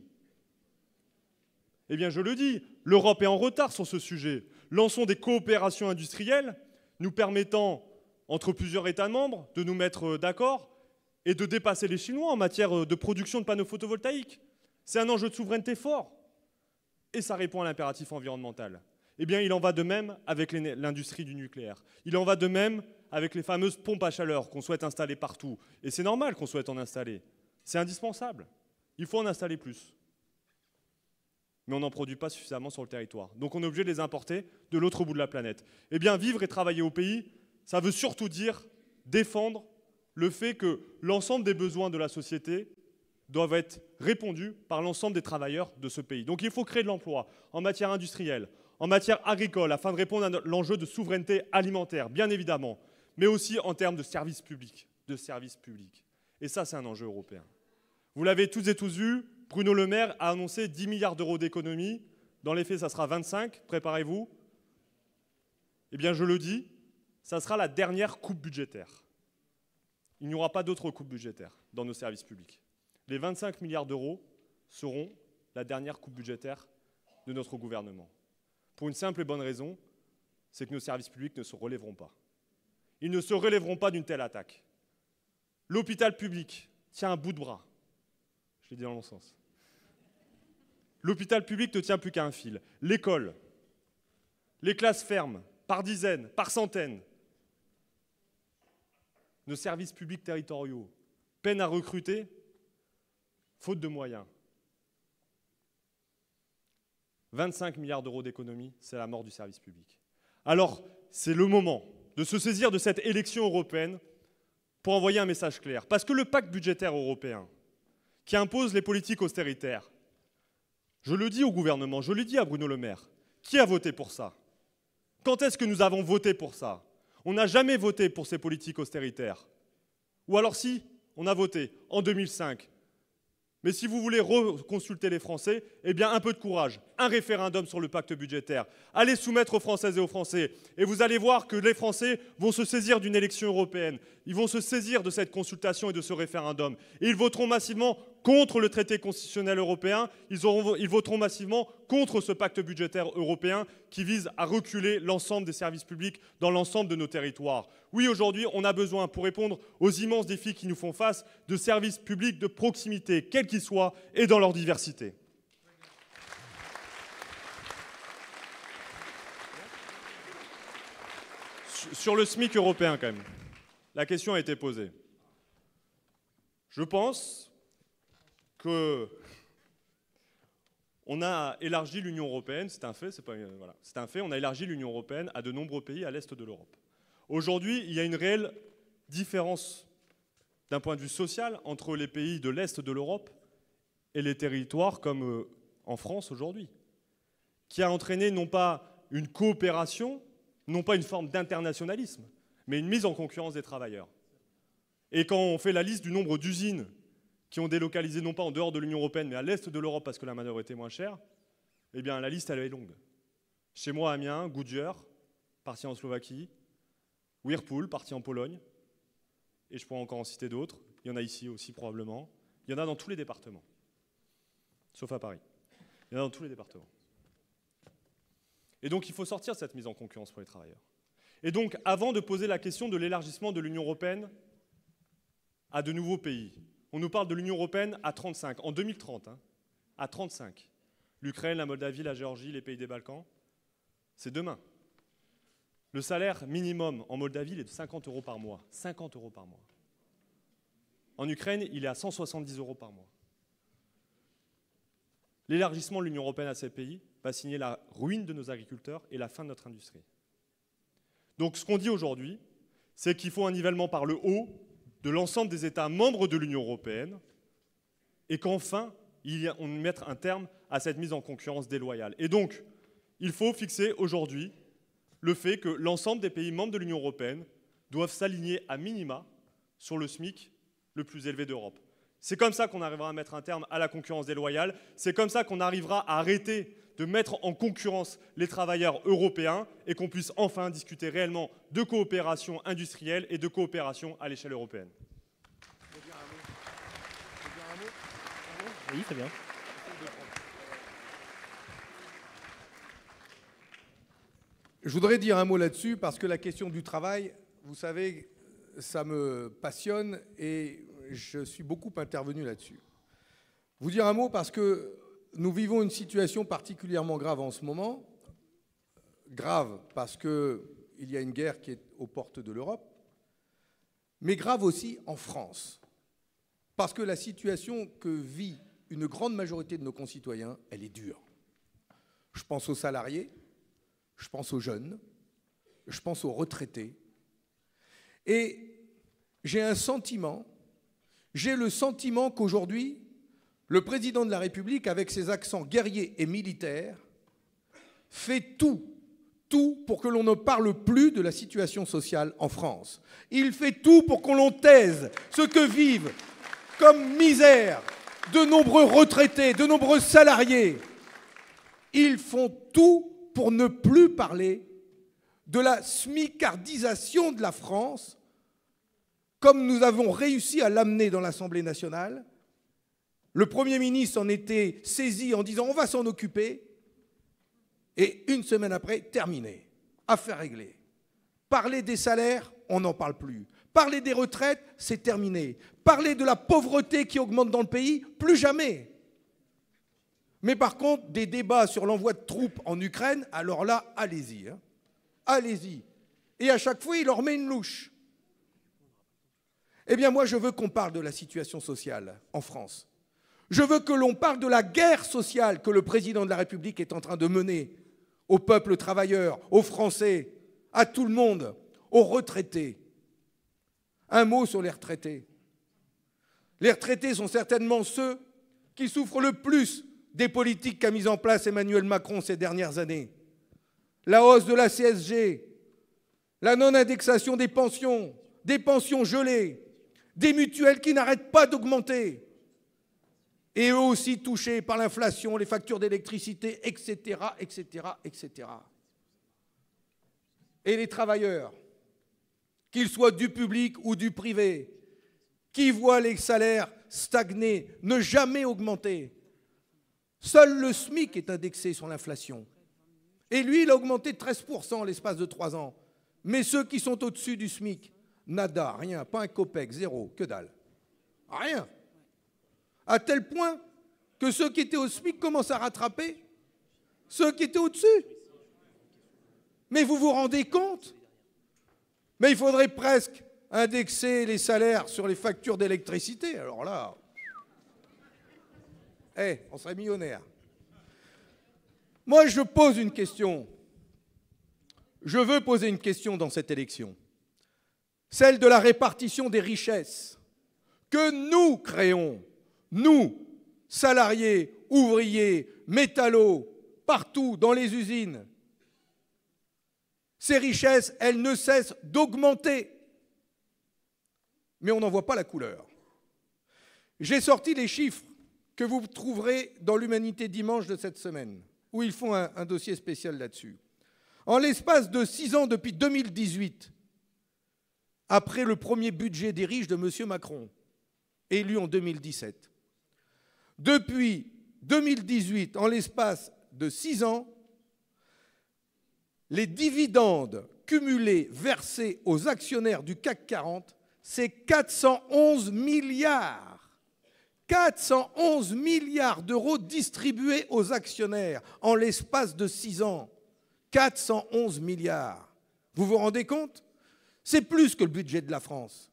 Eh bien, je le dis, l'Europe est en retard sur ce sujet. Lançons des coopérations industrielles nous permettant, entre plusieurs États membres, de nous mettre d'accord et de dépasser les Chinois en matière de production de panneaux photovoltaïques. C'est un enjeu de souveraineté fort. Et ça répond à l'impératif environnemental. Eh bien, il en va de même avec l'industrie du nucléaire. Il en va de même avec les fameuses pompes à chaleur qu'on souhaite installer partout. Et c'est normal qu'on souhaite en installer. C'est indispensable. Il faut en installer plus. Mais on n'en produit pas suffisamment sur le territoire. Donc on est obligé de les importer de l'autre bout de la planète. Eh bien, vivre et travailler au pays, ça veut surtout dire défendre le fait que l'ensemble des besoins de la société doivent être répondus par l'ensemble des travailleurs de ce pays. Donc il faut créer de l'emploi en matière industrielle, en matière agricole, afin de répondre à l'enjeu de souveraineté alimentaire, bien évidemment, mais aussi en termes de services publics. De services publics. Et ça, c'est un enjeu européen. Vous l'avez tous et tous vu, Bruno Le Maire a annoncé dix milliards d'euros d'économies. Dans les faits, ça sera vingt-cinq, préparez-vous. Eh bien, je le dis, ça sera la dernière coupe budgétaire. Il n'y aura pas d'autre coupe budgétaire dans nos services publics. Les vingt-cinq milliards d'euros seront la dernière coupe budgétaire de notre gouvernement. Pour une simple et bonne raison, c'est que nos services publics ne se relèveront pas. Ils ne se relèveront pas d'une telle attaque. L'hôpital public tient un bout de bras. Je l'ai dit dans le bon sens. L'hôpital public ne tient plus qu'à un fil. L'école, les classes ferment, par dizaines, par centaines. Nos services publics territoriaux peinent à recruter, faute de moyens. vingt-cinq milliards d'euros d'économie, c'est la mort du service public. Alors, c'est le moment de se saisir de cette élection européenne pour envoyer un message clair. Parce que le pacte budgétaire européen, qui impose les politiques austéritaires, je le dis au gouvernement, je le dis à Bruno Le Maire, qui a voté pour ça? Quand est-ce que nous avons voté pour ça? On n'a jamais voté pour ces politiques austéritaires. Ou alors si, on a voté en deux mille cinq. Mais si vous voulez reconsulter les Français, eh bien un peu de courage, un référendum sur le pacte budgétaire. Allez soumettre aux Françaises et aux Français, et vous allez voir que les Français vont se saisir d'une élection européenne. Ils vont se saisir de cette consultation et de ce référendum. Et ils voteront massivement contre le traité constitutionnel européen, ils, auront, ils voteront massivement contre ce pacte budgétaire européen qui vise à reculer l'ensemble des services publics dans l'ensemble de nos territoires. Oui, aujourd'hui, on a besoin, pour répondre aux immenses défis qui nous font face, de services publics de proximité, quels qu'ils soient, et dans leur diversité. Sur le SMIC européen, quand même, la question a été posée. Je pense que on a élargi l'Union européenne, c'est un fait, c'est pas, voilà, c'est un fait, on a élargi l'Union européenne à de nombreux pays à l'est de l'Europe. Aujourd'hui, il y a une réelle différence d'un point de vue social entre les pays de l'est de l'Europe et les territoires comme euh, en France aujourd'hui, qui a entraîné non pas une coopération, non pas une forme d'internationalisme, mais une mise en concurrence des travailleurs. Et quand on fait la liste du nombre d'usines qui ont délocalisé non pas en dehors de l'Union européenne, mais à l'est de l'Europe parce que la manœuvre était moins chère, eh bien la liste elle est longue. Chez moi, à Amiens, Goodyear, parti en Slovaquie, Whirlpool, parti en Pologne, et je pourrais encore en citer d'autres. Il y en a ici aussi probablement. Il y en a dans tous les départements, sauf à Paris. Il y en a dans tous les départements. Et donc il faut sortir de cette mise en concurrence pour les travailleurs. Et donc avant de poser la question de l'élargissement de l'Union européenne à de nouveaux pays, on nous parle de l'Union européenne à trente-cinq, en deux mille trente, hein, à trente-cinq. L'Ukraine, la Moldavie, la Géorgie, les pays des Balkans, c'est demain. Le salaire minimum en Moldavie, il est de cinquante euros par mois. cinquante euros par mois. En Ukraine, il est à cent soixante-dix euros par mois. L'élargissement de l'Union européenne à ces pays va signer la ruine de nos agriculteurs et la fin de notre industrie. Donc ce qu'on dit aujourd'hui, c'est qu'il faut un nivellement par le haut de l'ensemble des États membres de l'Union européenne et qu'enfin, on mette un terme à cette mise en concurrence déloyale. Et donc, il faut fixer aujourd'hui le fait que l'ensemble des pays membres de l'Union européenne doivent s'aligner à minima sur le SMIC le plus élevé d'Europe. C'est comme ça qu'on arrivera à mettre un terme à la concurrence déloyale, c'est comme ça qu'on arrivera à arrêter de mettre en concurrence les travailleurs européens et qu'on puisse enfin discuter réellement de coopération industrielle et de coopération à l'échelle européenne. Oui, très bien. Je voudrais dire un mot là-dessus parce que la question du travail, vous savez, ça me passionne et je suis beaucoup intervenu là-dessus. Vous dire un mot parce que nous vivons une situation particulièrement grave en ce moment. Grave parce qu'il y a une guerre qui est aux portes de l'Europe, mais grave aussi en France. Parce que la situation que vit une grande majorité de nos concitoyens, elle est dure. Je pense aux salariés, je pense aux jeunes, je pense aux retraités. Et j'ai un sentiment, j'ai le sentiment qu'aujourd'hui, le président de la République, avec ses accents guerriers et militaires, fait tout, tout pour que l'on ne parle plus de la situation sociale en France. Il fait tout pour qu'on l'on taise ce que vivent comme misère de nombreux retraités, de nombreux salariés. Ils font tout pour ne plus parler de la smicardisation de la France, comme nous avons réussi à l'amener dans l'Assemblée nationale. Le Premier ministre en était saisi en disant « on va s'en occuper » et une semaine après, terminé, affaire réglée. Parler des salaires, on n'en parle plus. Parler des retraites, c'est terminé. Parler de la pauvreté qui augmente dans le pays, plus jamais. Mais par contre, des débats sur l'envoi de troupes en Ukraine, alors là, allez-y. Hein. Allez-y. Et à chaque fois, il leur met une louche. Eh bien, moi, je veux qu'on parle de la situation sociale en France. Je veux que l'on parle de la guerre sociale que le président de la République est en train de mener au peuple travailleur, aux Français, à tout le monde, aux retraités. Un mot sur les retraités. Les retraités sont certainement ceux qui souffrent le plus des politiques qu'a mises en place Emmanuel Macron ces dernières années. La hausse de la C S G, la non-indexation des pensions, des pensions gelées, des mutuelles qui n'arrêtent pas d'augmenter, et eux aussi touchés par l'inflation, les factures d'électricité, et cetera, et cetera, et cetera. Et les travailleurs, qu'ils soient du public ou du privé, qui voient les salaires stagner, ne jamais augmenter. Seul le SMIC est indexé sur l'inflation. Et lui, il a augmenté de treize pour cent en l'espace de trois ans. Mais ceux qui sont au-dessus du SMIC, nada, rien, pas un copec, zéro, que dalle. Rien. À tel point que ceux qui étaient au SMIC commencent à rattraper ceux qui étaient au-dessus. Mais vous vous rendez compte? Mais il faudrait presque indexer les salaires sur les factures d'électricité. Alors là, eh, on serait millionnaire. Moi, je pose une question. Je veux poser une question dans cette élection. Celle de la répartition des richesses que nous créons, nous, salariés, ouvriers, métallos, partout dans les usines. Ces richesses, elles ne cessent d'augmenter. Mais on n'en voit pas la couleur. J'ai sorti les chiffres que vous trouverez dans l'Humanité Dimanche de cette semaine, où ils font un, un dossier spécial là-dessus. En l'espace de six ans, depuis deux mille dix-huit, après le premier budget des riches de M. Macron, élu en deux mille dix-sept, depuis deux mille dix-huit, en l'espace de six ans, les dividendes cumulés versés aux actionnaires du C A C quarante, c'est quatre cent onze milliards. quatre cent onze milliards d'euros distribués aux actionnaires en l'espace de six ans. quatre cent onze milliards. Vous vous rendez compte? C'est plus que le budget de la France.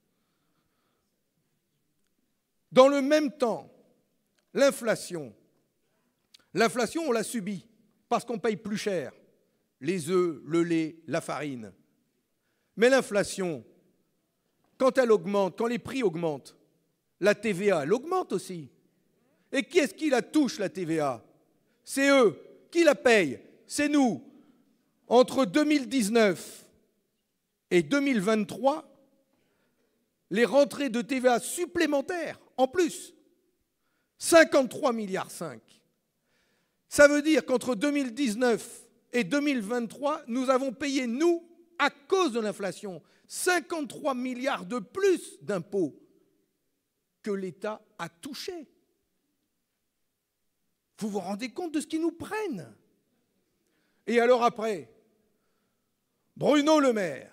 Dans le même temps, l'inflation, l'inflation, on l'a subie parce qu'on paye plus cher les œufs, le lait, la farine. Mais l'inflation, quand elle augmente, quand les prix augmentent, la T V A, elle augmente aussi. Et qui est-ce qui la touche, la T V A? C'est eux. Qui la paye? C'est nous. Entre deux mille dix-neuf et deux mille vingt-trois, les rentrées de T V A supplémentaires, en plus, cinquante-trois milliards cinq. Ça veut dire qu'entre deux mille dix-neuf et deux mille vingt-trois, nous avons payé, nous, à cause de l'inflation, cinquante-trois milliards de plus d'impôts que l'État a touché. Vous vous rendez compte de ce qu'ils nous prennent? Et alors après, Bruno Le Maire,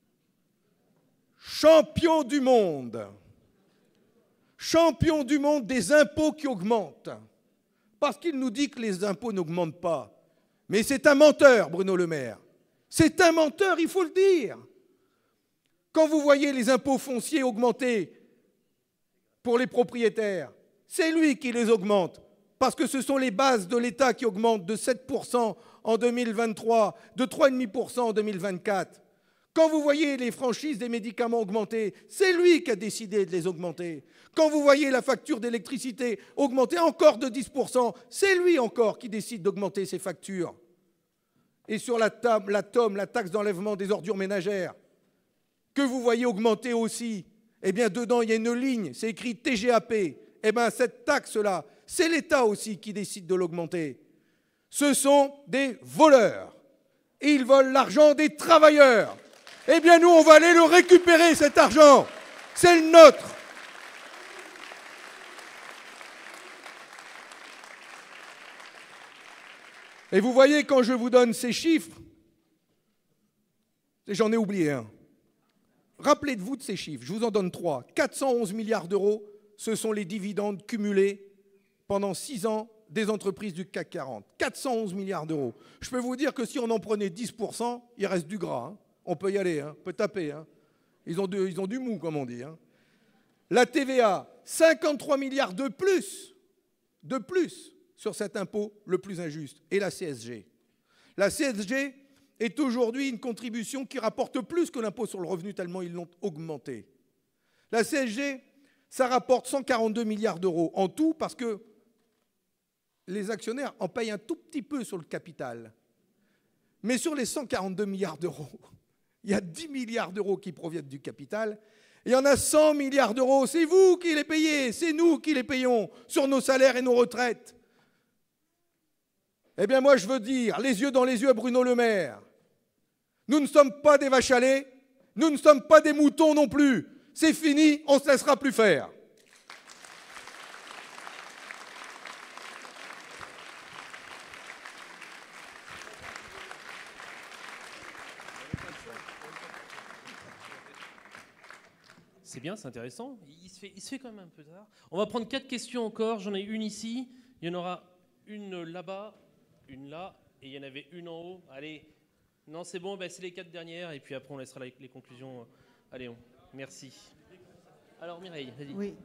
champion du monde, champion du monde des impôts qui augmentent, parce qu'il nous dit que les impôts n'augmentent pas. Mais c'est un menteur, Bruno Le Maire. C'est un menteur, il faut le dire. Quand vous voyez les impôts fonciers augmenter pour les propriétaires, c'est lui qui les augmente, parce que ce sont les bases de l'État qui augmentent de sept pour cent en deux mille vingt-trois, de trois virgule cinq pour cent en deux mille vingt-quatre. Quand vous voyez les franchises des médicaments augmenter, c'est lui qui a décidé de les augmenter. Quand vous voyez la facture d'électricité augmenter encore de dix pour cent, c'est lui encore qui décide d'augmenter ses factures. Et sur la T A M, la T O M, la taxe d'enlèvement des ordures ménagères, que vous voyez augmenter aussi, eh bien dedans il y a une ligne, c'est écrit T G A P. Eh bien cette taxe-là, c'est l'État aussi qui décide de l'augmenter. Ce sont des voleurs. Ils volent l'argent des travailleurs. Eh bien nous, on va aller le récupérer, cet argent. C'est le nôtre. Et vous voyez, quand je vous donne ces chiffres, j'en ai oublié un. Rappelez-vous de ces chiffres, je vous en donne trois. quatre cent onze milliards d'euros, ce sont les dividendes cumulés pendant six ans des entreprises du C A C quarante. quatre cent onze milliards d'euros. Je peux vous dire que si on en prenait dix pour cent, il reste du gras. Hein. On peut y aller, hein. On peut taper. Hein. Ils, ont de, ils ont du mou, comme on dit. Hein. La T V A, cinquante-trois milliards de plus, de plus sur cet impôt le plus injuste. Et la C S G. La C S G est aujourd'hui une contribution qui rapporte plus que l'impôt sur le revenu tellement ils l'ont augmenté. La C S G, ça rapporte cent quarante-deux milliards d'euros en tout parce que les actionnaires en payent un tout petit peu sur le capital. Mais sur les cent quarante-deux milliards d'euros, il y a dix milliards d'euros qui proviennent du capital. Et il y en a cent milliards d'euros. C'est vous qui les payez, c'est nous qui les payons sur nos salaires et nos retraites. Eh bien moi je veux dire, les yeux dans les yeux à Bruno Le Maire, nous ne sommes pas des vaches à lait, nous ne sommes pas des moutons non plus. C'est fini, on ne se laissera plus faire. C'est bien, c'est intéressant. Il se, fait, il se fait quand même un peu tard. On va prendre quatre questions encore. J'en ai une ici. Il y en aura une là-bas, une là, et il y en avait une en haut. Allez, non, c'est bon, ben, c'est les quatre dernières, et puis après on laissera les conclusions à Léon. Merci. Alors Mireille, vas-y. Oui,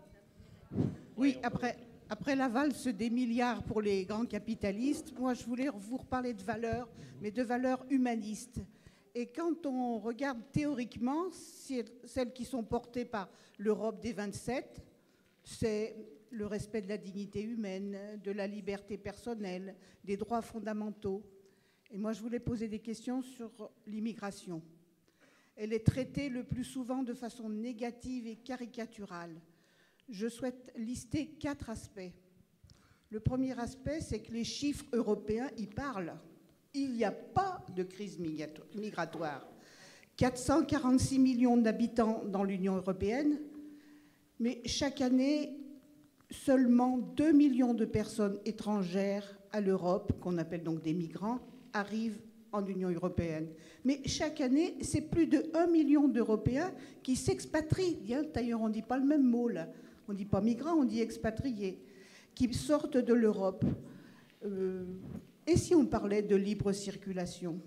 oui après, après la valse des milliards pour les grands capitalistes, moi je voulais vous reparler de valeurs, mais de valeurs humanistes. Et quand on regarde théoriquement, celles qui sont portées par l'Europe des vingt-sept, c'est le respect de la dignité humaine, de la liberté personnelle, des droits fondamentaux. Et moi, je voulais poser des questions sur l'immigration. Elle est traitée le plus souvent de façon négative et caricaturale. Je souhaite lister quatre aspects. Le premier aspect, c'est que les chiffres européens y parlent. Il n'y a pas de crise migratoire. quatre cent quarante-six millions d'habitants dans l'Union européenne, mais chaque année, seulement deux millions de personnes étrangères à l'Europe, qu'on appelle donc des migrants, arrivent en Union européenne. Mais chaque année, c'est plus de un million d'Européens qui s'expatrient. D'ailleurs, on ne dit pas le même mot, là. On ne dit pas migrants, on dit expatriés, qui sortent de l'Europe. Euh, Et si on parlait de libre circulation?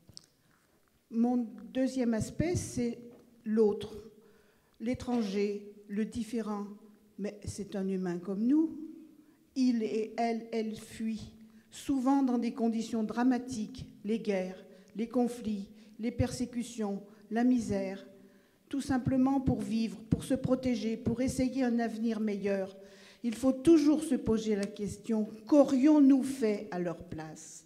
Mon deuxième aspect, c'est l'autre, l'étranger, le différent. Mais c'est un humain comme nous. Il et elle, elle fuient, souvent dans des conditions dramatiques, les guerres, les conflits, les persécutions, la misère, tout simplement pour vivre, pour se protéger, pour essayer un avenir meilleur. Il faut toujours se poser la question, qu'aurions-nous fait à leur place?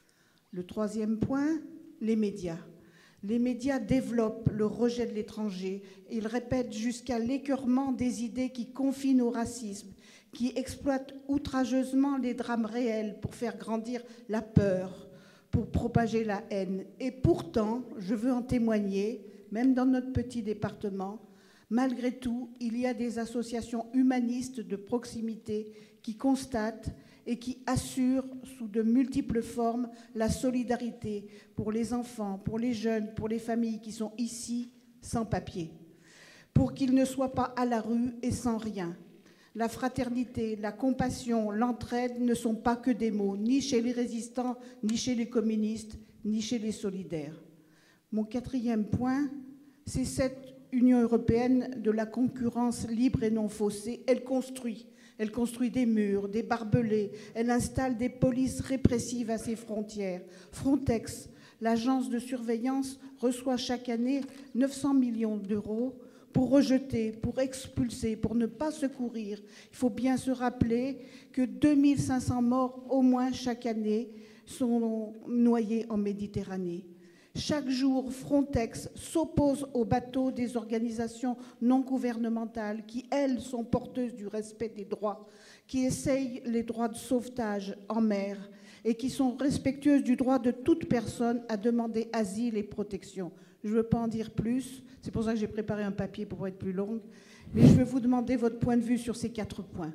Le troisième point, les médias. Les médias développent le rejet de l'étranger. Ils répètent jusqu'à l'écœurement des idées qui confinent au racisme, qui exploitent outrageusement les drames réels pour faire grandir la peur, pour propager la haine. Et pourtant, je veux en témoigner, même dans notre petit département, malgré tout, il y a des associations humanistes de proximité qui constatent et qui assurent sous de multiples formes la solidarité pour les enfants, pour les jeunes, pour les familles qui sont ici sans papier, pour qu'ils ne soient pas à la rue et sans rien. La fraternité, la compassion, l'entraide ne sont pas que des mots, ni chez les résistants, ni chez les communistes, ni chez les solidaires. Mon quatrième point, c'est cette Union européenne de la concurrence libre et non faussée. Elle construit, elle construit des murs, des barbelés, elle installe des polices répressives à ses frontières. Frontex, l'agence de surveillance, reçoit chaque année neuf cents millions d'euros pour rejeter, pour expulser, pour ne pas secourir. Il faut bien se rappeler que deux mille cinq cents morts au moins chaque année sont noyés en Méditerranée. Chaque jour, Frontex s'oppose aux bateaux des organisations non gouvernementales qui, elles, sont porteuses du respect des droits, qui essayent les droits de sauvetage en mer et qui sont respectueuses du droit de toute personne à demander asile et protection. Je ne veux pas en dire plus, c'est pour ça que j'ai préparé un papier pour être plus longue, mais je veux vous demander votre point de vue sur ces quatre points.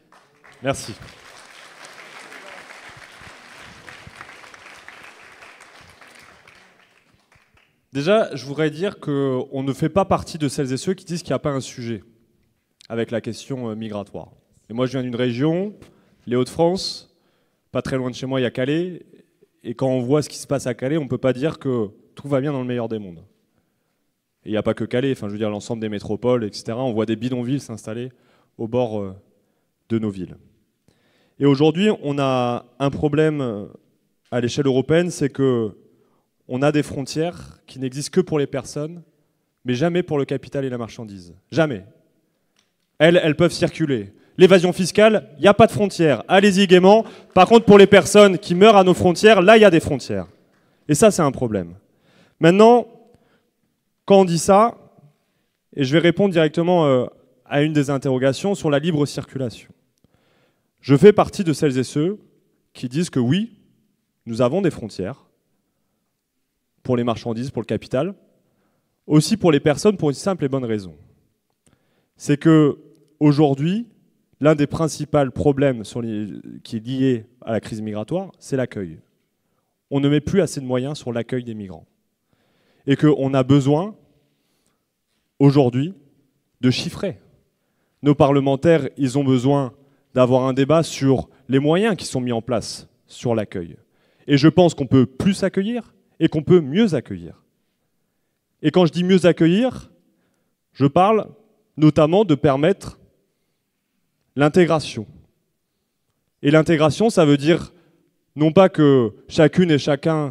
Merci. Déjà, je voudrais dire qu'on ne fait pas partie de celles et ceux qui disent qu'il n'y a pas un sujet avec la question migratoire. Et moi, je viens d'une région les Hauts-de-France, pas très loin de chez moi, il y a Calais. Et quand on voit ce qui se passe à Calais, on ne peut pas dire que tout va bien dans le meilleur des mondes. Et il n'y a pas que Calais, enfin, je veux dire l'ensemble des métropoles, et cetera. On voit des bidonvilles s'installer au bord euh, de nos villes. Et aujourd'hui, on a un problème à l'échelle européenne, c'est qu'on a des frontières qui n'existent que pour les personnes, mais jamais pour le capital et la marchandise. Jamais. Elles, elles peuvent circuler. L'évasion fiscale, il n'y a pas de frontières. Allez-y gaiement. Par contre, pour les personnes qui meurent à nos frontières, là, il y a des frontières. Et ça, c'est un problème. Maintenant, quand on dit ça, et je vais répondre directement euh, à une des interrogations sur la libre circulation. Je fais partie de celles et ceux qui disent que oui, nous avons des frontières pour les marchandises, pour le capital, aussi pour les personnes, pour une simple et bonne raison. C'est que aujourd'hui, l'un des principaux problèmes sur les, qui est lié à la crise migratoire, c'est l'accueil. On ne met plus assez de moyens sur l'accueil des migrants. Et qu'on a besoin, aujourd'hui, de chiffrer. Nos parlementaires, ils ont besoin d'avoir un débat sur les moyens qui sont mis en place sur l'accueil. Et je pense qu'on peut plus accueillir et qu'on peut mieux accueillir. Et quand je dis mieux accueillir, je parle notamment de permettre l'intégration. Et l'intégration, ça veut dire non pas que chacune et chacun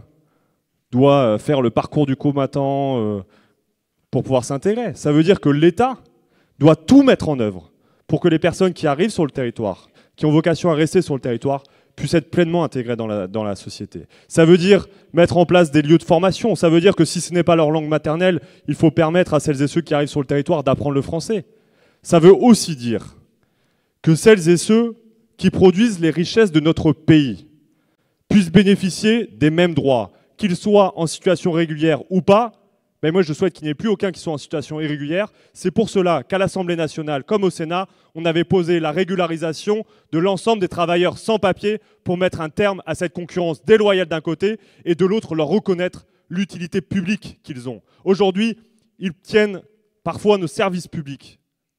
doit faire le parcours du combattant euh, pour pouvoir s'intégrer. Ça veut dire que l'État doit tout mettre en œuvre pour que les personnes qui arrivent sur le territoire, qui ont vocation à rester sur le territoire, puissent être pleinement intégrées dans la, dans la société. Ça veut dire mettre en place des lieux de formation. Ça veut dire que si ce n'est pas leur langue maternelle, il faut permettre à celles et ceux qui arrivent sur le territoire d'apprendre le français. Ça veut aussi dire que celles et ceux qui produisent les richesses de notre pays puissent bénéficier des mêmes droits, qu'ils soient en situation régulière ou pas. Mais moi, je souhaite qu'il n'y ait plus aucun qui soit en situation irrégulière. C'est pour cela qu'à l'Assemblée nationale, comme au Sénat, on avait posé la régularisation de l'ensemble des travailleurs sans papier pour mettre un terme à cette concurrence déloyale d'un côté et de l'autre leur reconnaître l'utilité publique qu'ils ont. Aujourd'hui, ils tiennent parfois nos services publics.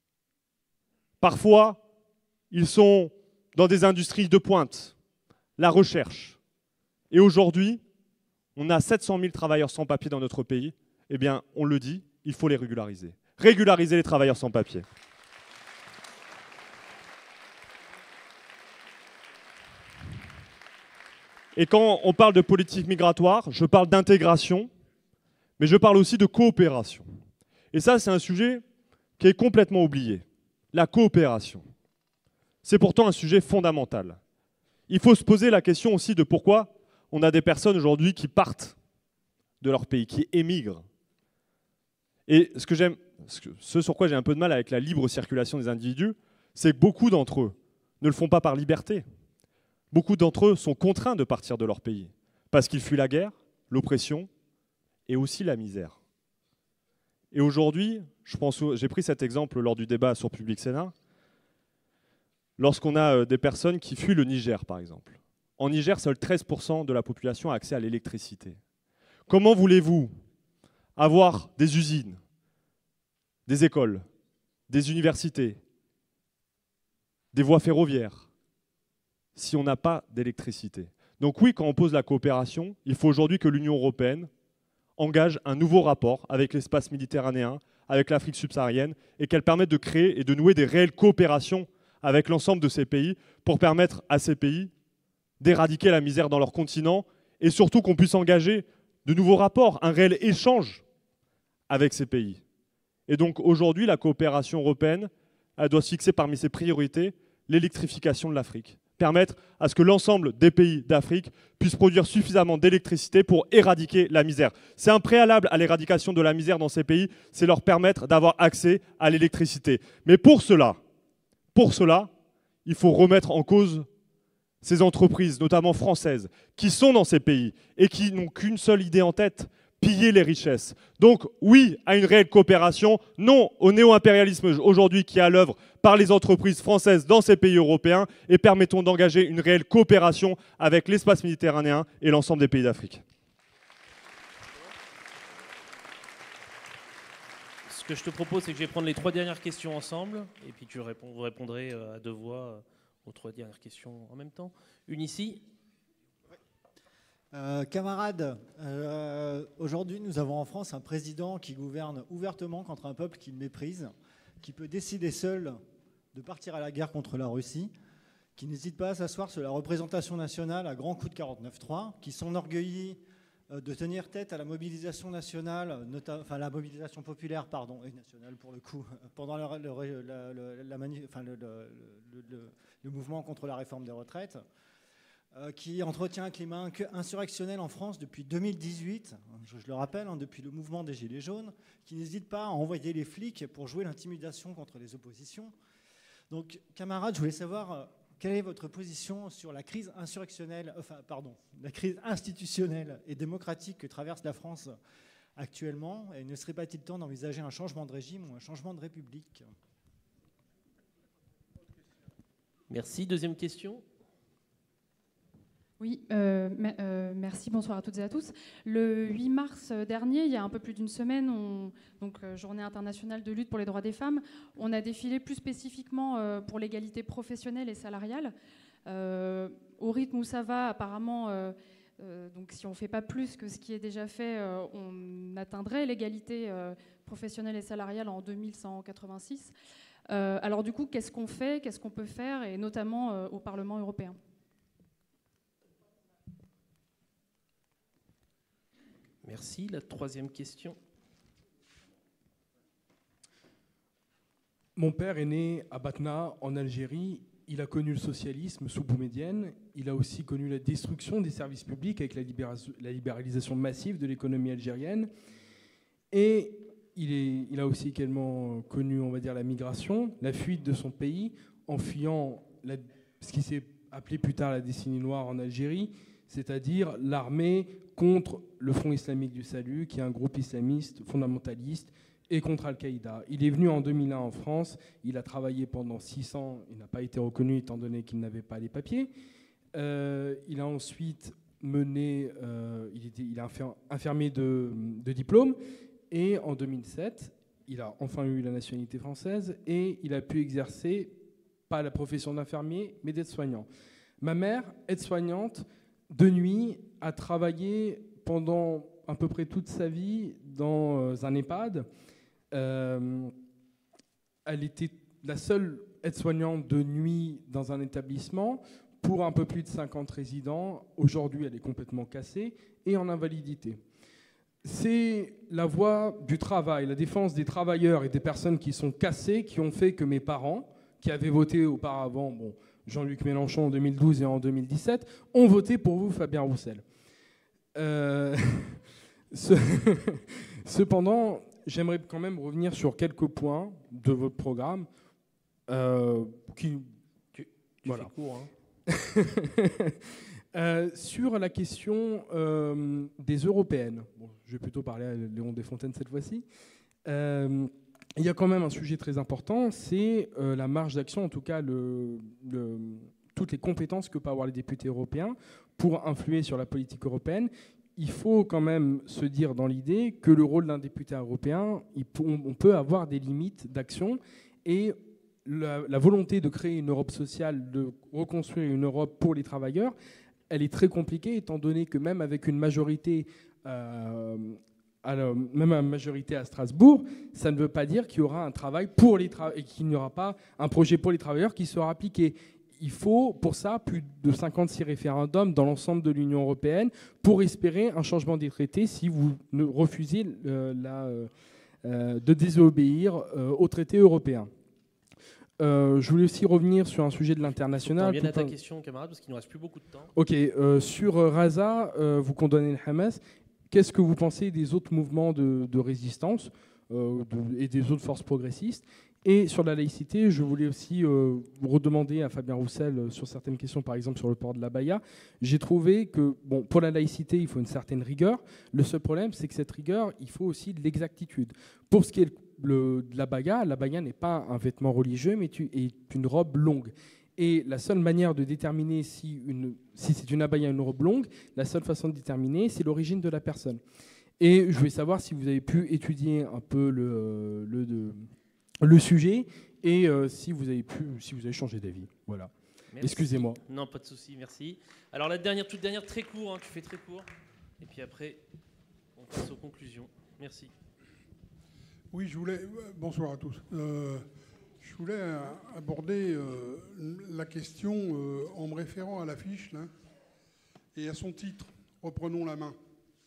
Parfois, ils sont dans des industries de pointe, la recherche. Et aujourd'hui, on a sept cent mille travailleurs sans papier dans notre pays. Eh bien, on le dit, il faut les régulariser. Régulariser les travailleurs sans papier. Et quand on parle de politique migratoire, je parle d'intégration, mais je parle aussi de coopération. Et ça, c'est un sujet qui est complètement oublié. La coopération. C'est pourtant un sujet fondamental. Il faut se poser la question aussi de pourquoi on a des personnes aujourd'hui qui partent de leur pays, qui émigrent. Et ce, que j'aime, ce sur quoi j'ai un peu de mal avec la libre circulation des individus, c'est que beaucoup d'entre eux ne le font pas par liberté. Beaucoup d'entre eux sont contraints de partir de leur pays parce qu'ils fuient la guerre, l'oppression et aussi la misère. Et aujourd'hui, je pense, j'ai pris cet exemple lors du débat sur Public Sénat, lorsqu'on a des personnes qui fuient le Niger, par exemple. En Niger, seuls treize pour cent de la population a accès à l'électricité. Comment voulez-vous avoir des usines, des écoles, des universités, des voies ferroviaires, si on n'a pas d'électricité? Donc oui, quand on pose la coopération, il faut aujourd'hui que l'Union européenne engage un nouveau rapport avec l'espace méditerranéen, avec l'Afrique subsaharienne, et qu'elle permette de créer et de nouer des réelles coopérations avec l'ensemble de ces pays pour permettre à ces pays d'éradiquer la misère dans leur continent et surtout qu'on puisse engager de nouveaux rapports, un réel échange avec ces pays. Et donc aujourd'hui, la coopération européenne, elle doit se fixer parmi ses priorités l'électrification de l'Afrique. Permettre à ce que l'ensemble des pays d'Afrique puissent produire suffisamment d'électricité pour éradiquer la misère. C'est un préalable à l'éradication de la misère dans ces pays, c'est leur permettre d'avoir accès à l'électricité. Mais pour cela, pour cela, il faut remettre en cause ces entreprises, notamment françaises, qui sont dans ces pays et qui n'ont qu'une seule idée en tête, piller les richesses. Donc oui à une réelle coopération, non au néo-impérialisme aujourd'hui qui est à l'œuvre par les entreprises françaises dans ces pays européens et permettons d'engager une réelle coopération avec l'espace méditerranéen et l'ensemble des pays d'Afrique. Ce que je te propose, c'est que je vais prendre les trois dernières questions ensemble et puis tu réponds, vous répondrez à deux voix autre dernière question en même temps. Une ici. Euh, camarades, euh, aujourd'hui nous avons en France un président qui gouverne ouvertement contre un peuple qui le méprise, qui peut décider seul de partir à la guerre contre la Russie, qui n'hésite pas à s'asseoir sur la représentation nationale à grands coups de quarante-neuf trois, qui s'enorgueillit euh, de tenir tête à la mobilisation nationale, nota- enfin la mobilisation populaire, pardon, et nationale pour le coup, pendant le, le, la, la, la mani- enfin, le, le, le, le mouvement contre la réforme des retraites, euh, qui entretient un climat insurrectionnel en France depuis deux mille dix-huit, je, je le rappelle, hein, depuis le mouvement des Gilets jaunes, qui n'hésite pas à envoyer les flics pour jouer l'intimidation contre les oppositions. Donc, camarades, je voulais savoir euh, quelle est votre position sur la crise insurrectionnelle, enfin, pardon, la crise institutionnelle et démocratique que traverse la France actuellement, et ne serait pas-il temps d'envisager un changement de régime ou un changement de république? Merci. Deuxième question. Oui, euh, euh, merci, bonsoir à toutes et à tous. Le huit mars dernier, il y a un peu plus d'une semaine, on, donc euh, Journée internationale de lutte pour les droits des femmes, on a défilé plus spécifiquement euh, pour l'égalité professionnelle et salariale. Euh, au rythme où ça va, apparemment, euh, euh, donc si on ne fait pas plus que ce qui est déjà fait, euh, on atteindrait l'égalité euh, professionnelle et salariale en deux mille cent quatre-vingt-six. Euh, alors du coup, qu'est-ce qu'on fait, qu'est-ce qu'on peut faire, et notamment euh, au Parlement européen ? Merci. La troisième question. Mon père est né à Batna, en Algérie. Il a connu le socialisme sous Boumedienne. Il a aussi connu la destruction des services publics avec la, libération, la libéralisation massive de l'économie algérienne. Et il, est, il a aussi également connu, on va dire, la migration, la fuite de son pays, en fuyant la, ce qui s'est appelé plus tard la décennie noire en Algérie, c'est-à-dire l'armée contre le Front islamique du salut, qui est un groupe islamiste fondamentaliste, et contre Al-Qaïda. Il est venu en deux mille un en France, il a travaillé pendant six ans, il n'a pas été reconnu étant donné qu'il n'avait pas les papiers. Euh, il a ensuite mené, euh, il était il a infirmier de, de diplôme, et en deux mille sept, il a enfin eu la nationalité française, et il a pu exercer, pas la profession d'infirmier, mais d'aide-soignant. Ma mère, aide-soignante, de nuit, a travaillé pendant à peu près toute sa vie dans un EHPAD. Euh, elle était la seule aide-soignante de nuit dans un établissement pour un peu plus de cinquante résidents. Aujourd'hui, elle est complètement cassée et en invalidité. C'est la voie du travail, la défense des travailleurs et des personnes qui sont cassées, qui ont fait que mes parents, qui avaient voté auparavant, bon, Jean-Luc Mélenchon en deux mille douze et en deux mille dix-sept, ont voté pour vous, Fabien Roussel. Euh, ce, cependant, j'aimerais quand même revenir sur quelques points de votre programme euh, qui... Tu, tu voilà. fais court, hein. euh, sur la question euh, des européennes. Bon, je vais plutôt parler à Léon Desfontaines cette fois-ci. Euh, il y a quand même un sujet très important, c'est euh, la marge d'action, en tout cas le, le, toutes les compétences que peuvent avoir les députés européens pour influer sur la politique européenne. Il faut quand même se dire dans l'idée que le rôle d'un député européen, il peut, on peut avoir des limites d'action, et la, la volonté de créer une Europe sociale, de reconstruire une Europe pour les travailleurs, elle est très compliquée, étant donné que même avec une majorité, euh, à la, même une majorité à Strasbourg, ça ne veut pas dire qu'il y aura un travail pour les travailleurs et qu'il n'y aura pas un projet pour les travailleurs qui sera appliqué. Il faut pour ça plus de cinquante-six référendums dans l'ensemble de l'Union européenne pour espérer un changement des traités si vous ne refusez euh, la, euh, de désobéir euh, aux traités européens. Euh, je voulais aussi revenir sur un sujet de l'international. Bien à ta question, camarade, parce qu'il ne nous reste plus beaucoup de temps. Ok, euh, sur euh, Raza, euh, vous condamnez le Hamas. Qu'est-ce que vous pensez des autres mouvements de, de résistance euh, de, et des autres forces progressistes? Et sur la laïcité, je voulais aussi euh, redemander à Fabien Roussel euh, sur certaines questions, par exemple sur le port de l'abaya. J'ai trouvé que, bon, pour la laïcité, il faut une certaine rigueur. Le seul problème, c'est que cette rigueur, il faut aussi de l'exactitude. Pour ce qui est le, de l'abaya, l'abaya n'est pas un vêtement religieux, mais tu, est une robe longue. Et la seule manière de déterminer si, une, si c'est une abaya ou une robe longue, la seule façon de déterminer, c'est l'origine de la personne. Et je voulais savoir si vous avez pu étudier un peu le... le de, le sujet et euh, si vous avez pu, si vous avez changé d'avis. Voilà. Excusez-moi. Non, pas de souci, merci. Alors la dernière, toute dernière, très court, hein, tu fais très court. Et puis après, on passe aux conclusions. Merci. Oui, je voulais. Bonsoir à tous. Euh, je voulais euh, aborder euh, la question euh, en me référant à l'affiche là, et à son titre. Reprenons la main.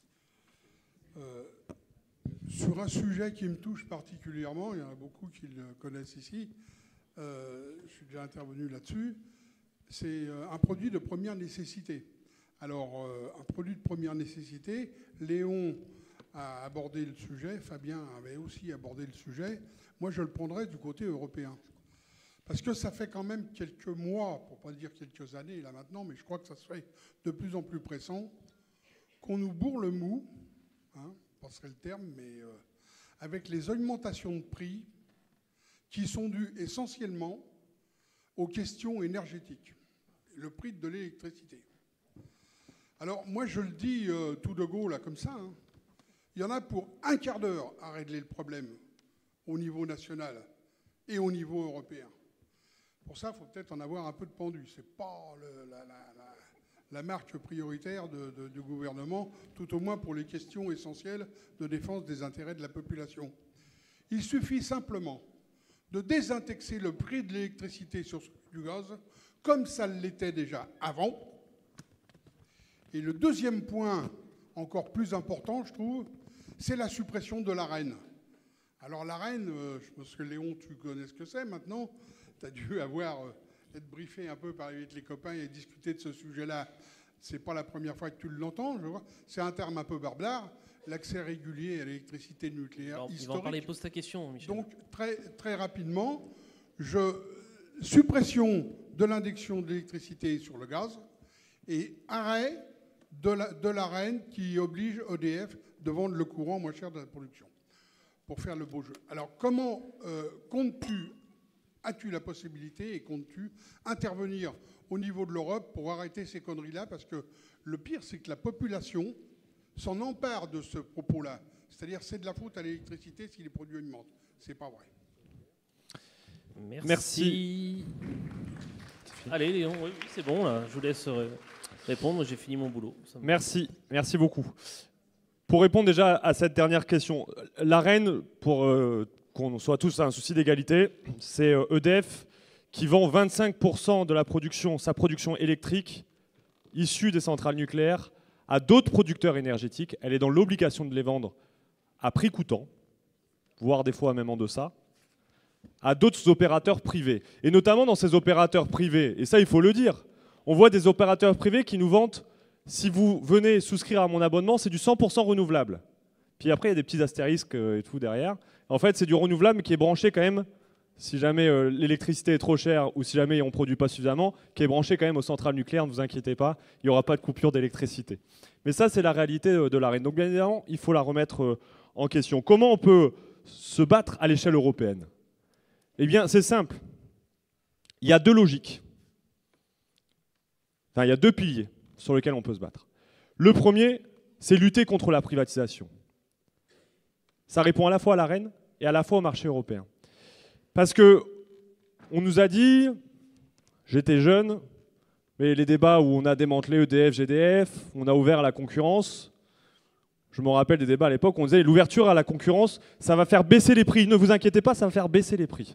Euh, sur un sujet qui me touche particulièrement, il y en a beaucoup qui le connaissent ici. Euh, je suis déjà intervenu là-dessus. C'est euh, un produit de première nécessité. Alors, euh, un produit de première nécessité, Léon a abordé le sujet, Fabien avait aussi abordé le sujet. Moi, je le prendrais du côté européen. Parce que ça fait quand même quelques mois, pour ne pas dire quelques années là maintenant, mais je crois que ça se fait de plus en plus pressant, qu'on nous bourre le mou, hein, je passerai le terme, mais euh, avec les augmentations de prix qui sont dues essentiellement aux questions énergétiques, le prix de l'électricité. Alors moi je le dis euh, tout de go là comme ça, hein, il y en a pour un quart d'heure à régler le problème au niveau national et au niveau européen. Pour ça, il faut peut-être en avoir un peu de pendu. Ce n'est pas le, la, la, la, la marque prioritaire de, de, du gouvernement, tout au moins pour les questions essentielles de défense des intérêts de la population. Il suffit simplement de désindexer le prix de l'électricité sur du gaz, comme ça l'était déjà avant. Et le deuxième point, encore plus important, je trouve, c'est la suppression de l'Arenh. Alors l'Arenh, euh, je pense que Léon, tu connais ce que c'est maintenant. Tu as dû avoir, euh, être briefé un peu par avec les copains et discuter de ce sujet-là. Ce n'est pas la première fois que tu l'entends, je vois. C'est un terme un peu barbare. L'accès régulier à l'électricité nucléaire Alors, historique. Il va en parler, pose ta question, Michel. Donc, très, très rapidement, je, suppression de l'indexion de l'électricité sur le gaz et arrêt de la, de l'Arenh qui oblige E D F de vendre le courant moins cher de la production pour faire le beau jeu. Alors, comment euh, comptes-tu, as-tu la possibilité et comptes-tu intervenir au niveau de l'Europe pour arrêter ces conneries-là? Parce que le pire, c'est que la population s'en empare de ce propos-là. C'est-à-dire c'est de la faute à l'électricité si les produits augmentent. C'est pas vrai. Merci. Merci. Allez, Léon, oui, oui, c'est bon, là. Je vous laisse répondre. J'ai fini mon boulot. Ça me... Merci. Merci beaucoup. Pour répondre déjà à cette dernière question, l'Arenh, pour euh, qu'on soit tous à un souci d'égalité, c'est E D F qui vend vingt-cinq pour cent de la production, sa production électrique issue des centrales nucléaires à d'autres producteurs énergétiques. Elle est dans l'obligation de les vendre à prix coûtant, voire des fois même en deçà, à d'autres opérateurs privés. Et notamment dans ces opérateurs privés, et ça il faut le dire, on voit des opérateurs privés qui nous vantent, si vous venez souscrire à mon abonnement, c'est du cent pour cent renouvelable. Puis après il y a des petits astérisques et tout derrière. En fait c'est du renouvelable qui est branché quand même, si jamais euh, l'électricité est trop chère ou si jamais on ne produit pas suffisamment, qui est branché quand même aux centrales nucléaires, ne vous inquiétez pas, il n'y aura pas de coupure d'électricité. Mais ça, c'est la réalité de l'Arenh. Donc bien évidemment, il faut la remettre euh, en question. Comment on peut se battre à l'échelle européenne? Eh bien, c'est simple. Il y a deux logiques. Enfin, il y a deux piliers sur lesquels on peut se battre. Le premier, c'est lutter contre la privatisation. Ça répond à la fois à l'Arenh et à la fois au marché européen. Parce que on nous a dit, j'étais jeune, mais les débats où on a démantelé E D F, G D F, on a ouvert à la concurrence, je me rappelle des débats à l'époque, on disait l'ouverture à la concurrence, ça va faire baisser les prix. Ne vous inquiétez pas, ça va faire baisser les prix.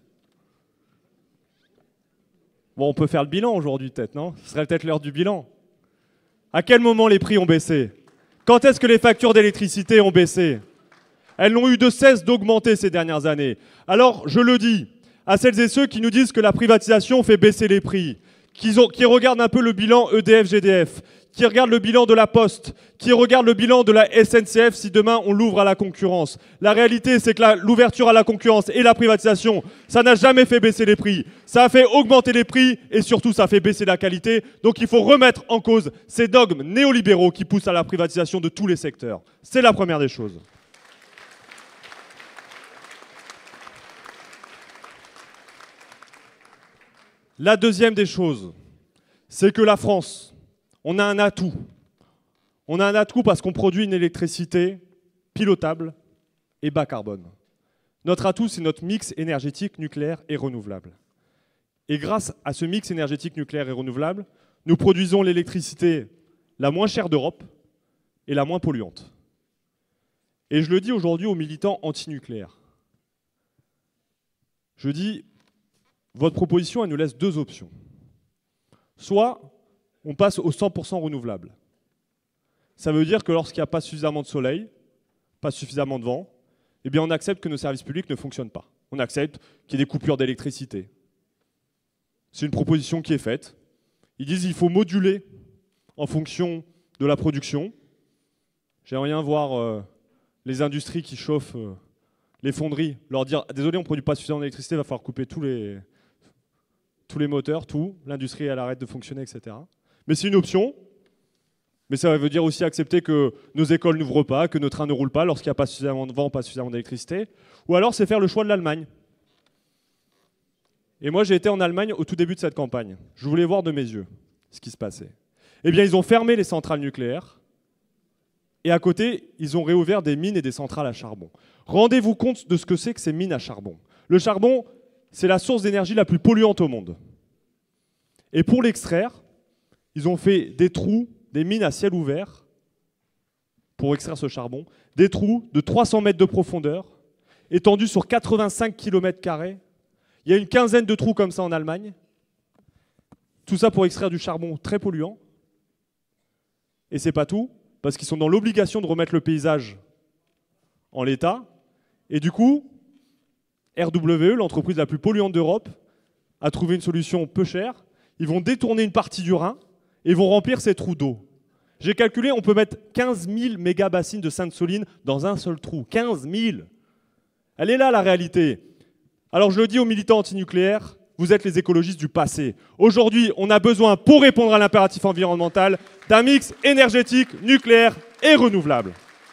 Bon, on peut faire le bilan aujourd'hui peut-être, non? Ce serait peut-être l'heure du bilan. À quel moment les prix ont baissé? Quand est-ce que les factures d'électricité ont baissé? Elles n'ont eu de cesse d'augmenter ces dernières années. Alors, je le dis à celles et ceux qui nous disent que la privatisation fait baisser les prix, qui, ont, qui regardent un peu le bilan E D F G D F, qui regardent le bilan de la Poste, qui regardent le bilan de la S N C F si demain on l'ouvre à la concurrence. La réalité, c'est que l'ouverture à la concurrence et la privatisation, ça n'a jamais fait baisser les prix. Ça a fait augmenter les prix et surtout, ça a fait baisser la qualité. Donc il faut remettre en cause ces dogmes néolibéraux qui poussent à la privatisation de tous les secteurs. C'est la première des choses. La deuxième des choses, c'est que la France, on a un atout. On a un atout parce qu'on produit une électricité pilotable et bas carbone. Notre atout, c'est notre mix énergétique nucléaire et renouvelable. Et grâce à ce mix énergétique nucléaire et renouvelable, nous produisons l'électricité la moins chère d'Europe et la moins polluante. Et je le dis aujourd'hui aux militants antinucléaires. Je dis, votre proposition, elle nous laisse deux options. Soit on passe au cent pour cent renouvelable. Ça veut dire que lorsqu'il n'y a pas suffisamment de soleil, pas suffisamment de vent, eh bien on accepte que nos services publics ne fonctionnent pas. On accepte qu'il y ait des coupures d'électricité. C'est une proposition qui est faite. Ils disent qu'il faut moduler en fonction de la production. J'aimerais bien voir euh, les industries qui chauffent euh, les fonderies, leur dire « Désolé, on ne produit pas suffisamment d'électricité, il va falloir couper tous les, tous les moteurs, tout. L'industrie, elle arrête de fonctionner, et cetera » Mais c'est une option. Mais ça veut dire aussi accepter que nos écoles n'ouvrent pas, que nos trains ne roulent pas lorsqu'il n'y a pas suffisamment de vent, pas suffisamment d'électricité. Ou alors c'est faire le choix de l'Allemagne. Et moi j'ai été en Allemagne au tout début de cette campagne. Je voulais voir de mes yeux ce qui se passait. Eh bien ils ont fermé les centrales nucléaires et à côté ils ont réouvert des mines et des centrales à charbon. Rendez-vous compte de ce que c'est que ces mines à charbon. Le charbon, c'est la source d'énergie la plus polluante au monde. Et pour l'extraire, ils ont fait des trous, des mines à ciel ouvert pour extraire ce charbon, des trous de trois cents mètres de profondeur, étendus sur quatre-vingt-cinq kilomètres carrés. Il y a une quinzaine de trous comme ça en Allemagne. Tout ça pour extraire du charbon très polluant. Et c'est pas tout, parce qu'ils sont dans l'obligation de remettre le paysage en l'état. Et du coup, R W E, l'entreprise la plus polluante d'Europe, a trouvé une solution peu chère. Ils vont détourner une partie du Rhin et vont remplir ces trous d'eau. J'ai calculé, on peut mettre quinze mille mégabassines de Sainte-Soline dans un seul trou. quinze mille. Elle est là, la réalité. Alors je le dis aux militants antinucléaires, vous êtes les écologistes du passé. Aujourd'hui, on a besoin, pour répondre à l'impératif environnemental, d'un mix énergétique, nucléaire et renouvelable.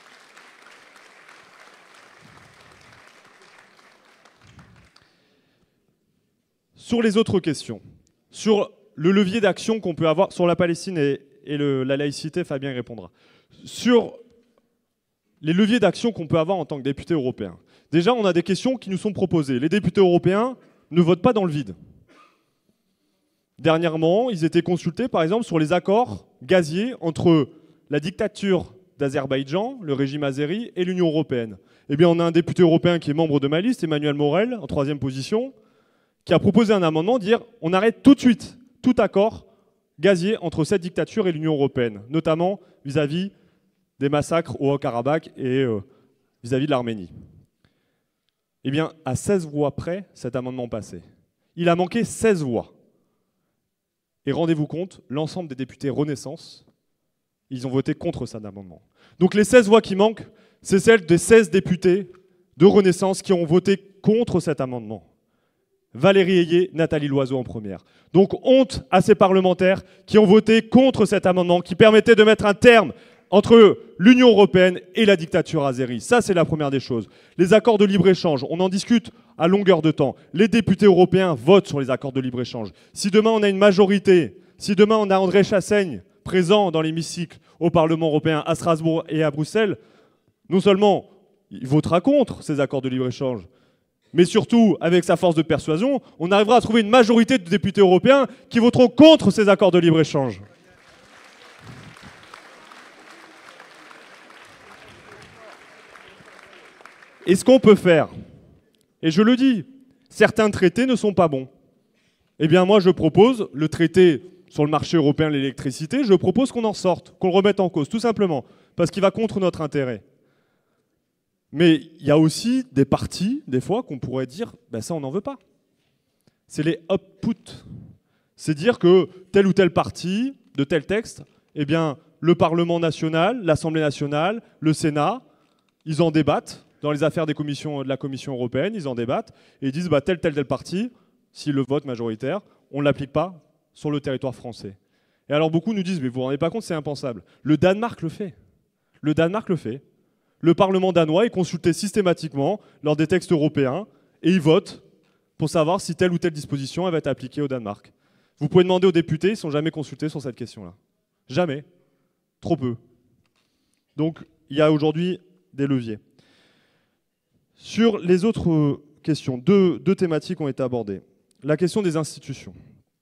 Sur les autres questions, sur le levier d'action qu'on peut avoir sur la Palestine et, et le, la laïcité, Fabien y répondra. Sur les leviers d'action qu'on peut avoir en tant que député européen. Déjà, on a des questions qui nous sont proposées. Les députés européens ne votent pas dans le vide. Dernièrement, ils étaient consultés, par exemple, sur les accords gaziers entre la dictature d'Azerbaïdjan, le régime azéri, et l'Union européenne. Eh bien, on a un député européen qui est membre de ma liste, Emmanuel Morel, en troisième position, qui a proposé un amendement, dire on arrête tout de suite tout accord gazier entre cette dictature et l'Union européenne, notamment vis-à-vis des massacres au Haut-Karabakh et euh, vis-à-vis de l'Arménie. Eh bien, à seize voix près, cet amendement passait. Il a manqué seize voix. Et rendez-vous compte, l'ensemble des députés Renaissance, ils ont voté contre cet amendement. Donc les seize voix qui manquent, c'est celles des seize députés de Renaissance qui ont voté contre cet amendement. Valérie Ayé, Nathalie Loiseau en première. Donc honte à ces parlementaires qui ont voté contre cet amendement qui permettait de mettre un terme entre l'Union européenne et la dictature azérie. Ça, c'est la première des choses. Les accords de libre-échange, on en discute à longueur de temps. Les députés européens votent sur les accords de libre-échange. Si demain on a une majorité, si demain on a André Chassaigne présent dans l'hémicycle au Parlement européen, à Strasbourg et à Bruxelles, non seulement il votera contre ces accords de libre-échange, mais surtout, avec sa force de persuasion, on arrivera à trouver une majorité de députés européens qui voteront contre ces accords de libre-échange. Et ce qu'on peut faire, et je le dis, certains traités ne sont pas bons. Eh bien moi je propose le traité sur le marché européen de l'électricité, je propose qu'on en sorte, qu'on le remette en cause, tout simplement, parce qu'il va contre notre intérêt. Mais il y a aussi des partis, des fois, qu'on pourrait dire, ben ça on n'en veut pas. C'est les up-put. C'est dire que tel ou tel parti, de tel texte, eh bien le Parlement national, l'Assemblée nationale, le Sénat, ils en débattent. Dans les affaires des commissions, de la Commission européenne, ils en débattent et ils disent bah, tel, tel, tel parti, s'il le vote majoritaire, on ne l'applique pas sur le territoire français. Et alors beaucoup nous disent mais vous vous rendez pas compte, c'est impensable. Le Danemark le fait. Le Danemark le fait. Le Parlement danois est consulté systématiquement lors des textes européens et il vote pour savoir si telle ou telle disposition elle va être appliquée au Danemark. Vous pouvez demander aux députés, ils ne sont jamais consultés sur cette question-là. Jamais. Trop peu. Donc il y a aujourd'hui des leviers. Sur les autres questions, deux, deux thématiques ont été abordées. la question des institutions.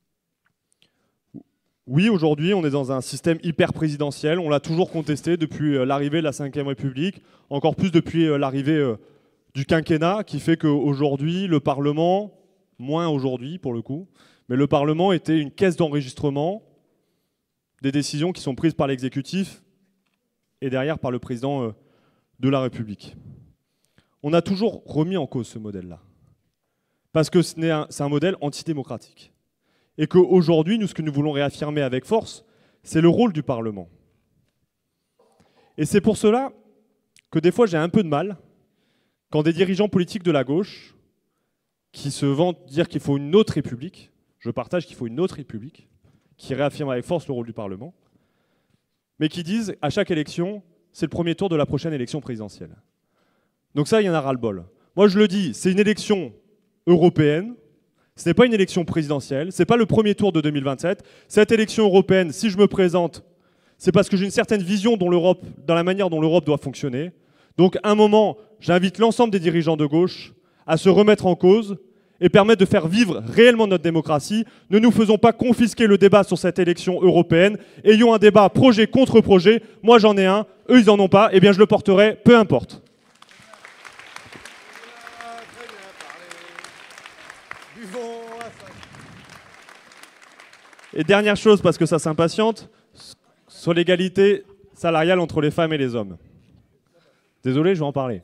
Oui, aujourd'hui, on est dans un système hyper présidentiel. On l'a toujours contesté depuis l'arrivée de la cinquième République, encore plus depuis l'arrivée du quinquennat, qui fait qu'aujourd'hui, le Parlement, moins aujourd'hui pour le coup, mais le Parlement était une caisse d'enregistrement des décisions qui sont prises par l'exécutif et derrière par le président de la République. On a toujours remis en cause ce modèle-là, parce que c'est un, un modèle antidémocratique. Et qu'aujourd'hui, nous, ce que nous voulons réaffirmer avec force, c'est le rôle du Parlement. Et c'est pour cela que des fois, j'ai un peu de mal quand des dirigeants politiques de la gauche, qui se vantent dire qu'il faut une autre République, je partage qu'il faut une autre République, qui réaffirment avec force le rôle du Parlement, mais qui disent à chaque élection, c'est le premier tour de la prochaine élection présidentielle. Donc ça, il y en a ras-le-bol. Moi, je le dis, c'est une élection européenne. Ce n'est pas une élection présidentielle, ce n'est pas le premier tour de deux mille vingt-sept. Cette élection européenne, si je me présente, c'est parce que j'ai une certaine vision dans l'Europe, dans la manière dont l'Europe doit fonctionner. Donc, à un moment, j'invite l'ensemble des dirigeants de gauche à se remettre en cause et permettre de faire vivre réellement notre démocratie. Ne nous faisons pas confisquer le débat sur cette élection européenne. Ayons un débat projet contre projet. Moi, j'en ai un, eux, ils n'en ont pas. Eh bien, je le porterai, peu importe. Et dernière chose, parce que ça s'impatiente, sur l'égalité salariale entre les femmes et les hommes. Désolé, je vais en parler.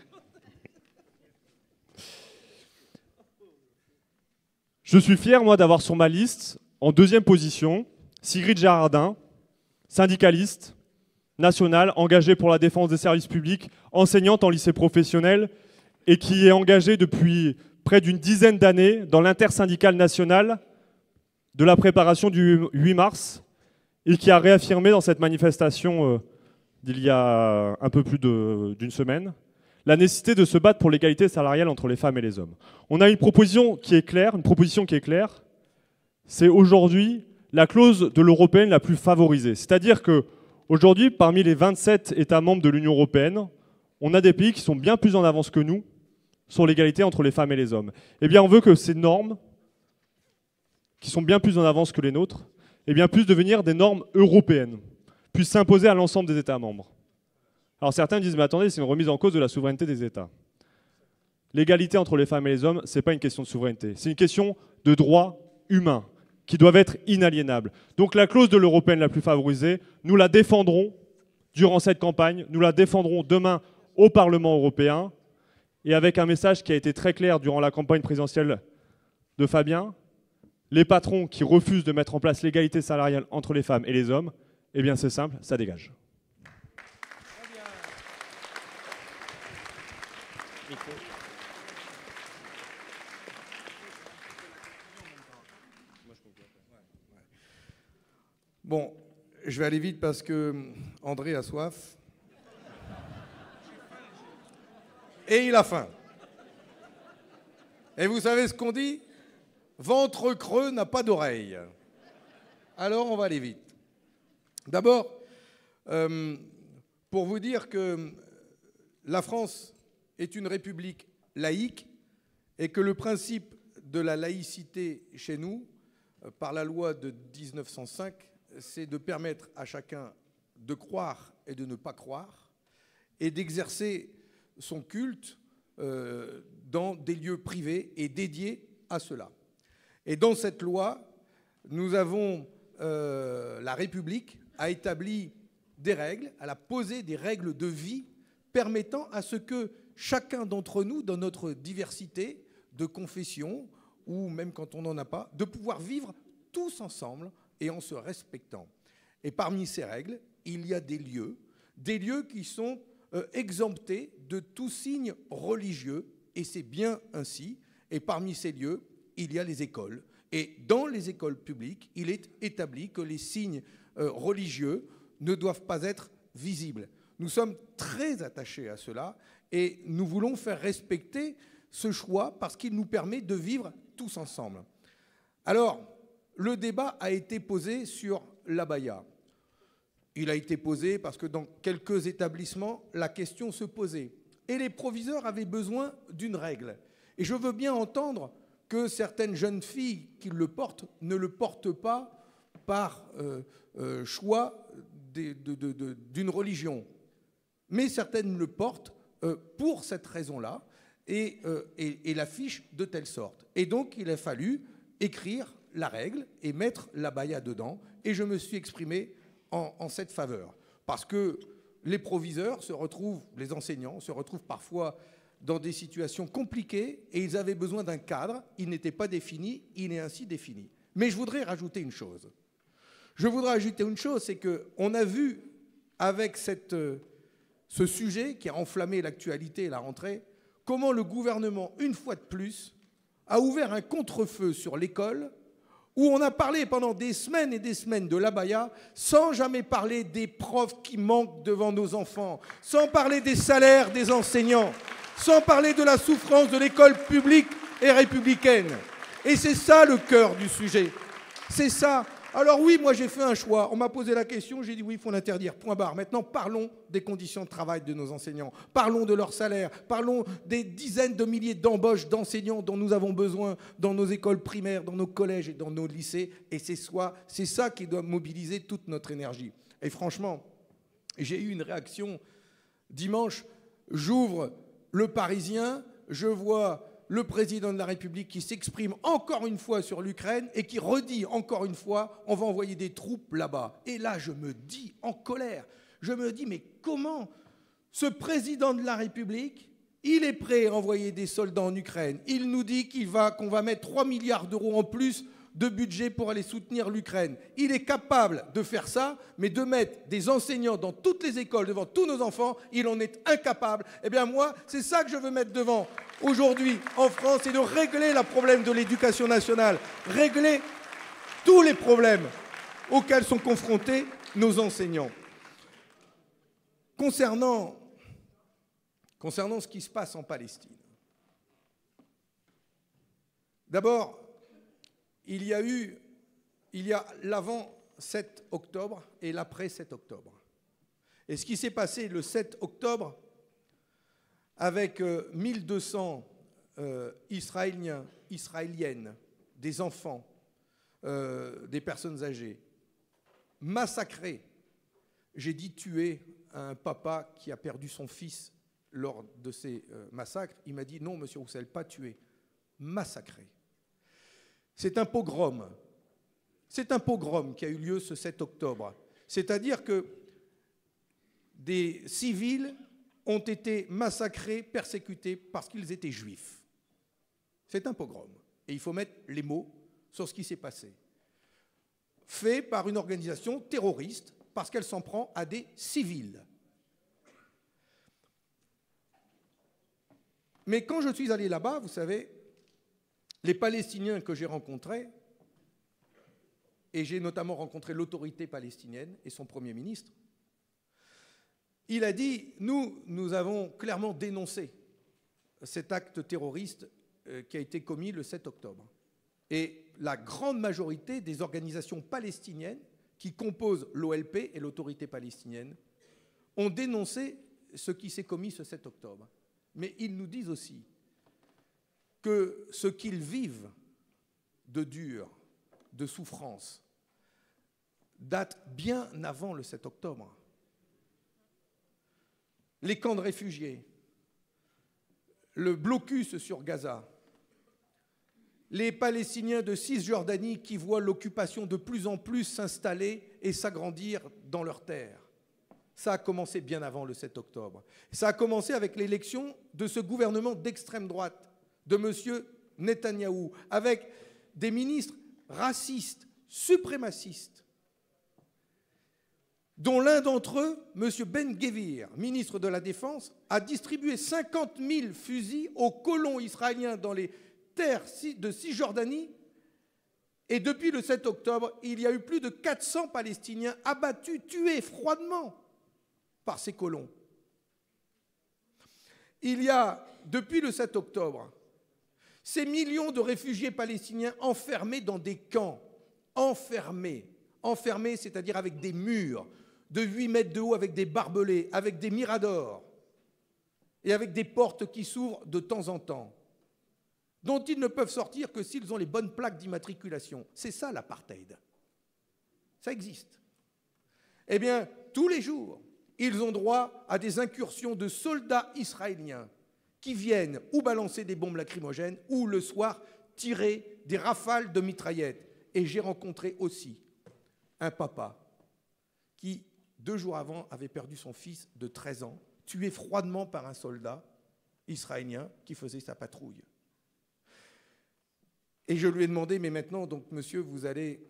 Je suis fier, moi, d'avoir sur ma liste, en deuxième position, Sigrid Gérardin, syndicaliste, nationale, engagée pour la défense des services publics, enseignante en lycée professionnel, et qui est engagée depuis près d'une dizaine d'années dans l'intersyndicale nationale de la préparation du huit mars, et qui a réaffirmé dans cette manifestation euh, d'il y a un peu plus d'une semaine, la nécessité de se battre pour l'égalité salariale entre les femmes et les hommes. On a une proposition qui est claire, une proposition qui est claire, c'est aujourd'hui la clause de l'européenne la plus favorisée. C'est-à-dire qu'aujourd'hui, parmi les vingt-sept États membres de l'Union européenne, on a des pays qui sont bien plus en avance que nous sur l'égalité entre les femmes et les hommes. Eh bien, on veut que ces normes, qui sont bien plus en avance que les nôtres, eh bien, puissent devenir des normes européennes, puissent s'imposer à l'ensemble des États membres. Alors certains disent, mais attendez, c'est une remise en cause de la souveraineté des États. L'égalité entre les femmes et les hommes, ce n'est pas une question de souveraineté, c'est une question de droits humains qui doivent être inaliénables. Donc la clause de l'européenne la plus favorisée, nous la défendrons durant cette campagne, nous la défendrons demain au Parlement européen, et avec un message qui a été très clair durant la campagne présidentielle de Fabien, les patrons qui refusent de mettre en place l'égalité salariale entre les femmes et les hommes, eh bien c'est simple, ça dégage. Bon, je vais aller vite parce que André a soif. Et il a faim. Et vous savez ce qu'on dit ? Ventre creux n'a pas d'oreille. Alors on va aller vite. D'abord, euh, pour vous dire que la France est une république laïque et que le principe de la laïcité chez nous, par la loi de mille neuf cent cinq, c'est de permettre à chacun de croire et de ne pas croire et d'exercer son culte euh, dans des lieux privés et dédiés à cela. Et dans cette loi, nous avons, euh, la République a établi des règles, elle a posé des règles de vie permettant à ce que chacun d'entre nous, dans notre diversité de confession, ou même quand on n'en a pas, de pouvoir vivre tous ensemble et en se respectant. Et parmi ces règles, il y a des lieux, des lieux qui sont euh, exemptés de tout signe religieux, et c'est bien ainsi. Et parmi ces lieux, il y a les écoles. Et dans les écoles publiques, il est établi que les signes euh, religieux ne doivent pas être visibles. Nous sommes très attachés à cela et nous voulons faire respecter ce choix parce qu'il nous permet de vivre tous ensemble. Alors, le débat a été posé sur l'abaya. Il a été posé parce que dans quelques établissements, la question se posait. Et les proviseurs avaient besoin d'une règle. Et je veux bien entendre que certaines jeunes filles qui le portent ne le portent pas par euh, euh, choix de, de, de, de, d'une religion. Mais certaines le portent euh, pour cette raison-là et, euh, et, et l'affichent de telle sorte. Et donc, il a fallu écrire la règle et mettre l'abaya dedans. Et je me suis exprimé en, en cette faveur. Parce que les proviseurs se retrouvent, les enseignants se retrouvent parfois dans des situations compliquées et ils avaient besoin d'un cadre. Il n'était pas défini, il est ainsi défini. Mais je voudrais rajouter une chose. Je voudrais ajouter une chose, c'est qu'on a vu avec cette, ce sujet qui a enflammé l'actualité et la rentrée, comment le gouvernement, une fois de plus, a ouvert un contre-feu sur l'école où on a parlé pendant des semaines et des semaines de l'abaya sans jamais parler des profs qui manquent devant nos enfants, sans parler des salaires des enseignants, sans parler de la souffrance de l'école publique et républicaine. Et c'est ça le cœur du sujet. C'est ça. Alors oui, moi j'ai fait un choix. On m'a posé la question, j'ai dit oui, il faut l'interdire. Point barre. Maintenant, parlons des conditions de travail de nos enseignants. Parlons de leur salaire. Parlons des dizaines de milliers d'embauches d'enseignants dont nous avons besoin dans nos écoles primaires, dans nos collèges et dans nos lycées. Et c'est soit, c'est ça qui doit mobiliser toute notre énergie. Et franchement, j'ai eu une réaction dimanche. J'ouvre Le Parisien, je vois le président de la République qui s'exprime encore une fois sur l'Ukraine et qui redit encore une fois, on va envoyer des troupes là-bas. Et là, je me dis en colère, je me dis, mais comment ce président de la République, il est prêt à envoyer des soldats en Ukraine. Il nous dit qu'il va, qu'on va mettre trois milliards d'euros en plus de budget pour aller soutenir l'Ukraine. Il est capable de faire ça, mais de mettre des enseignants dans toutes les écoles devant tous nos enfants, il en est incapable. Eh bien moi, c'est ça que je veux mettre devant aujourd'hui en France, c'est de régler le problème de l'éducation nationale, régler tous les problèmes auxquels sont confrontés nos enseignants. Concernant, concernant ce qui se passe en Palestine, d'abord, il y a eu, il y a l'avant sept octobre et l'après sept octobre. Et ce qui s'est passé le sept octobre, avec euh, mille deux cents euh, Israéliens, Israéliennes, des enfants, euh, des personnes âgées, massacrés. J'ai dit tuer un papa qui a perdu son fils lors de ces euh, massacres. Il m'a dit non, monsieur Roussel, pas tuer, massacré. C'est un pogrom. C'est un pogrom qui a eu lieu ce sept octobre. C'est-à-dire que des civils ont été massacrés, persécutés parce qu'ils étaient juifs. C'est un pogrom. Et il faut mettre les mots sur ce qui s'est passé. Fait par une organisation terroriste parce qu'elle s'en prend à des civils. Mais quand je suis allé là-bas, vous savez, les Palestiniens que j'ai rencontrés, et j'ai notamment rencontré l'autorité palestinienne et son Premier ministre, il a dit, nous, nous avons clairement dénoncé cet acte terroriste qui a été commis le sept octobre. Et la grande majorité des organisations palestiniennes qui composent l'O L P et l'autorité palestinienne ont dénoncé ce qui s'est commis ce sept octobre. Mais ils nous disent aussi que ce qu'ils vivent de dur, de souffrance, date bien avant le sept octobre. Les camps de réfugiés, le blocus sur Gaza, les Palestiniens de Cisjordanie qui voient l'occupation de plus en plus s'installer et s'agrandir dans leurs terres. Ça a commencé bien avant le sept octobre. Ça a commencé avec l'élection de ce gouvernement d'extrême droite, de M. Netanyahou, avec des ministres racistes, suprémacistes, dont l'un d'entre eux, M. Ben-Gvir, ministre de la Défense, a distribué cinquante mille fusils aux colons israéliens dans les terres de Cisjordanie. Et depuis le sept octobre, il y a eu plus de quatre cents Palestiniens abattus, tués froidement par ces colons. Il y a, depuis le sept octobre, ces millions de réfugiés palestiniens enfermés dans des camps, enfermés, enfermés, c'est-à-dire avec des murs de huit mètres de haut, avec des barbelés, avec des miradors et avec des portes qui s'ouvrent de temps en temps. dont ils ne peuvent sortir que s'ils ont les bonnes plaques d'immatriculation. C'est ça l'apartheid. Ça existe. Eh bien, tous les jours, ils ont droit à des incursions de soldats israéliens qui viennent ou balancer des bombes lacrymogènes ou le soir tirer des rafales de mitraillettes. Et j'ai rencontré aussi un papa qui, deux jours avant, avait perdu son fils de treize ans, tué froidement par un soldat israélien qui faisait sa patrouille. Et je lui ai demandé, mais maintenant, donc, monsieur, vous allez,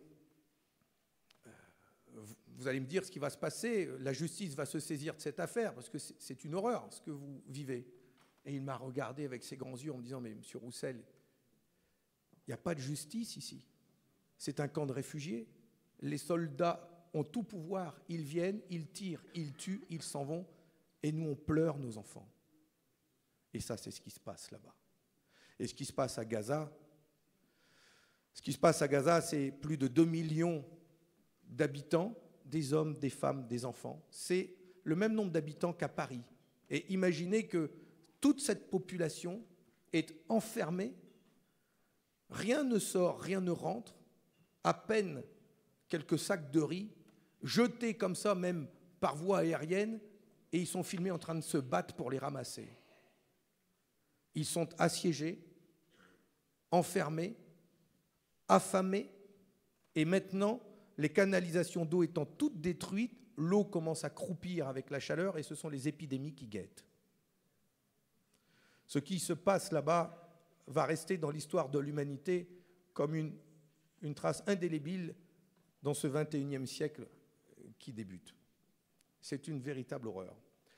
vous allez me dire ce qui va se passer, la justice va se saisir de cette affaire, parce que c'est une horreur ce que vous vivez. Et il m'a regardé avec ses grands yeux en me disant, mais monsieur Roussel, il n'y a pas de justice ici. C'est un camp de réfugiés. Les soldats ont tout pouvoir. Ils viennent, ils tirent, ils tuent, ils s'en vont. Et nous, on pleure nos enfants. Et ça, c'est ce qui se passe là-bas. Et ce qui se passe à Gaza, ce qui se passe à Gaza, c'est plus de deux millions d'habitants, des hommes, des femmes, des enfants. C'est le même nombre d'habitants qu'à Paris. Et imaginez que toute cette population est enfermée. Rien ne sort, rien ne rentre. À peine quelques sacs de riz, jetés comme ça, même par voie aérienne, et ils sont filmés en train de se battre pour les ramasser. Ils sont assiégés, enfermés, affamés, et maintenant, les canalisations d'eau étant toutes détruites, l'eau commence à croupir avec la chaleur, et ce sont les épidémies qui guettent. Ce qui se passe là-bas va rester dans l'histoire de l'humanité comme une une trace indélébile dans ce vingt et unième siècle qui débute. C'est une véritable horreur.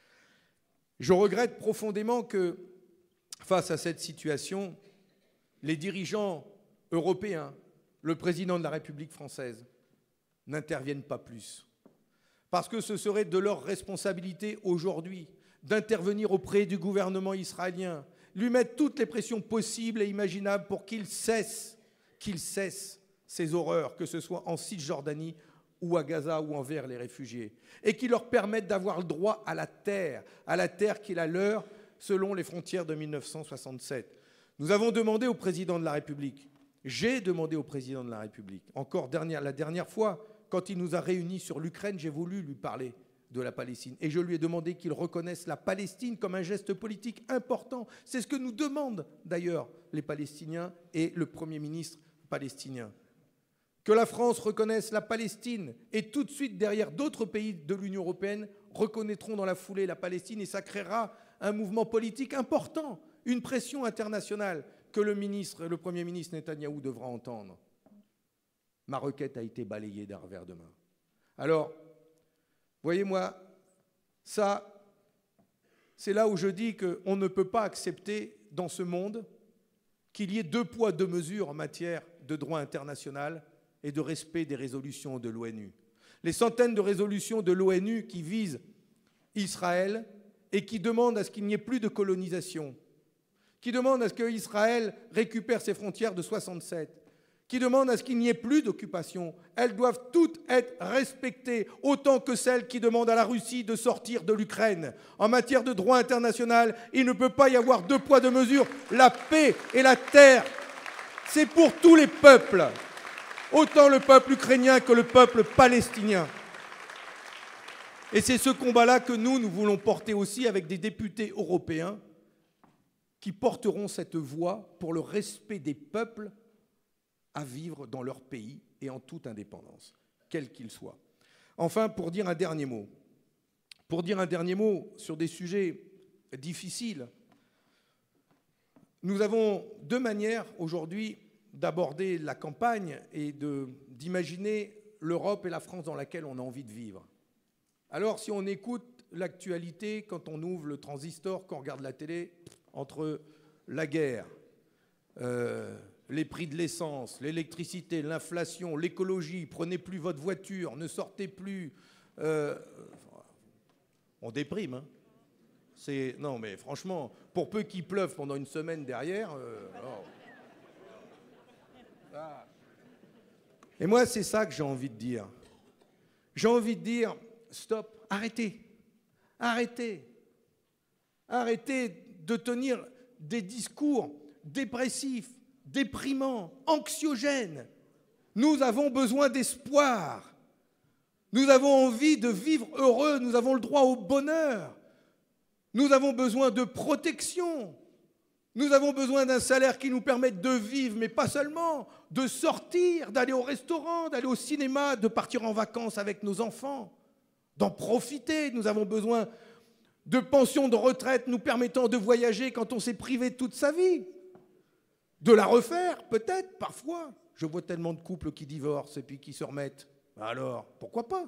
Je regrette profondément que, face à cette situation, les dirigeants européens, le président de la République française, n'interviennent pas plus. Parce que ce serait de leur responsabilité aujourd'hui d'intervenir auprès du gouvernement israélien, lui mettre toutes les pressions possibles et imaginables pour qu'il cesse, qu'il cesse ces horreurs, que ce soit en Cisjordanie ou à Gaza ou envers les réfugiés, et qui leur permettent d'avoir le droit à la terre, à la terre qui est la leur selon les frontières de mille neuf cent soixante-sept. Nous avons demandé au président de la République, j'ai demandé au président de la République, encore dernière, la dernière fois, quand il nous a réunis sur l'Ukraine, j'ai voulu lui parler de la Palestine, et je lui ai demandé qu'il reconnaisse la Palestine comme un geste politique important. C'est ce que nous demandent d'ailleurs les Palestiniens et le Premier ministre palestinien. Que la France reconnaisse la Palestine, et tout de suite derrière d'autres pays de l'Union européenne reconnaîtront dans la foulée la Palestine, et ça créera un mouvement politique important, une pression internationale que le ministre, le Premier ministre Netanyahou devra entendre. Ma requête a été balayée d'un revers de main. Alors, voyez-moi, ça, c'est là où je dis qu'on ne peut pas accepter dans ce monde qu'il y ait deux poids, deux mesures en matière de droit international et de respect des résolutions de l'ONU. Les centaines de résolutions de l'ONU qui visent Israël et qui demandent à ce qu'il n'y ait plus de colonisation, qui demandent à ce qu'Israël récupère ses frontières de soixante-sept, qui demandent à ce qu'il n'y ait plus d'occupation, elles doivent toutes être respectées, autant que celles qui demandent à la Russie de sortir de l'Ukraine. En matière de droit international, il ne peut pas y avoir deux poids, deux mesures. La paix et la terre, c'est pour tous les peuples. Autant le peuple ukrainien que le peuple palestinien. Et c'est ce combat-là que nous, nous voulons porter aussi avec des députés européens qui porteront cette voix pour le respect des peuples à vivre dans leur pays et en toute indépendance, quel qu'il soit. Enfin, pour dire un dernier mot, pour dire un dernier mot sur des sujets difficiles, nous avons deux manières aujourd'hui d'aborder la campagne et d'imaginer l'Europe et la France dans laquelle on a envie de vivre. Alors, si on écoute l'actualité, quand on ouvre le transistor, quand on regarde la télé, entre la guerre, euh, les prix de l'essence, l'électricité, l'inflation, l'écologie, prenez plus votre voiture, ne sortez plus, euh, on déprime. Hein. C'est, non, mais franchement, pour peu qu'il pleuve pendant une semaine derrière... Euh, oh. Et moi, c'est ça que j'ai envie de dire. J'ai envie de dire, stop, arrêtez, arrêtez, arrêtez de tenir des discours dépressif, déprimant, anxiogène. Nous avons besoin d'espoir. Nous avons envie de vivre heureux, nous avons le droit au bonheur. Nous avons besoin de protection. Nous avons besoin d'un salaire qui nous permette de vivre, mais pas seulement, de sortir, d'aller au restaurant, d'aller au cinéma, de partir en vacances avec nos enfants, d'en profiter. Nous avons besoin de pensions de retraite nous permettant de voyager quand on s'est privé de toute sa vie. De la refaire, peut-être, parfois. Je vois tellement de couples qui divorcent et puis qui se remettent. Alors, pourquoi pas?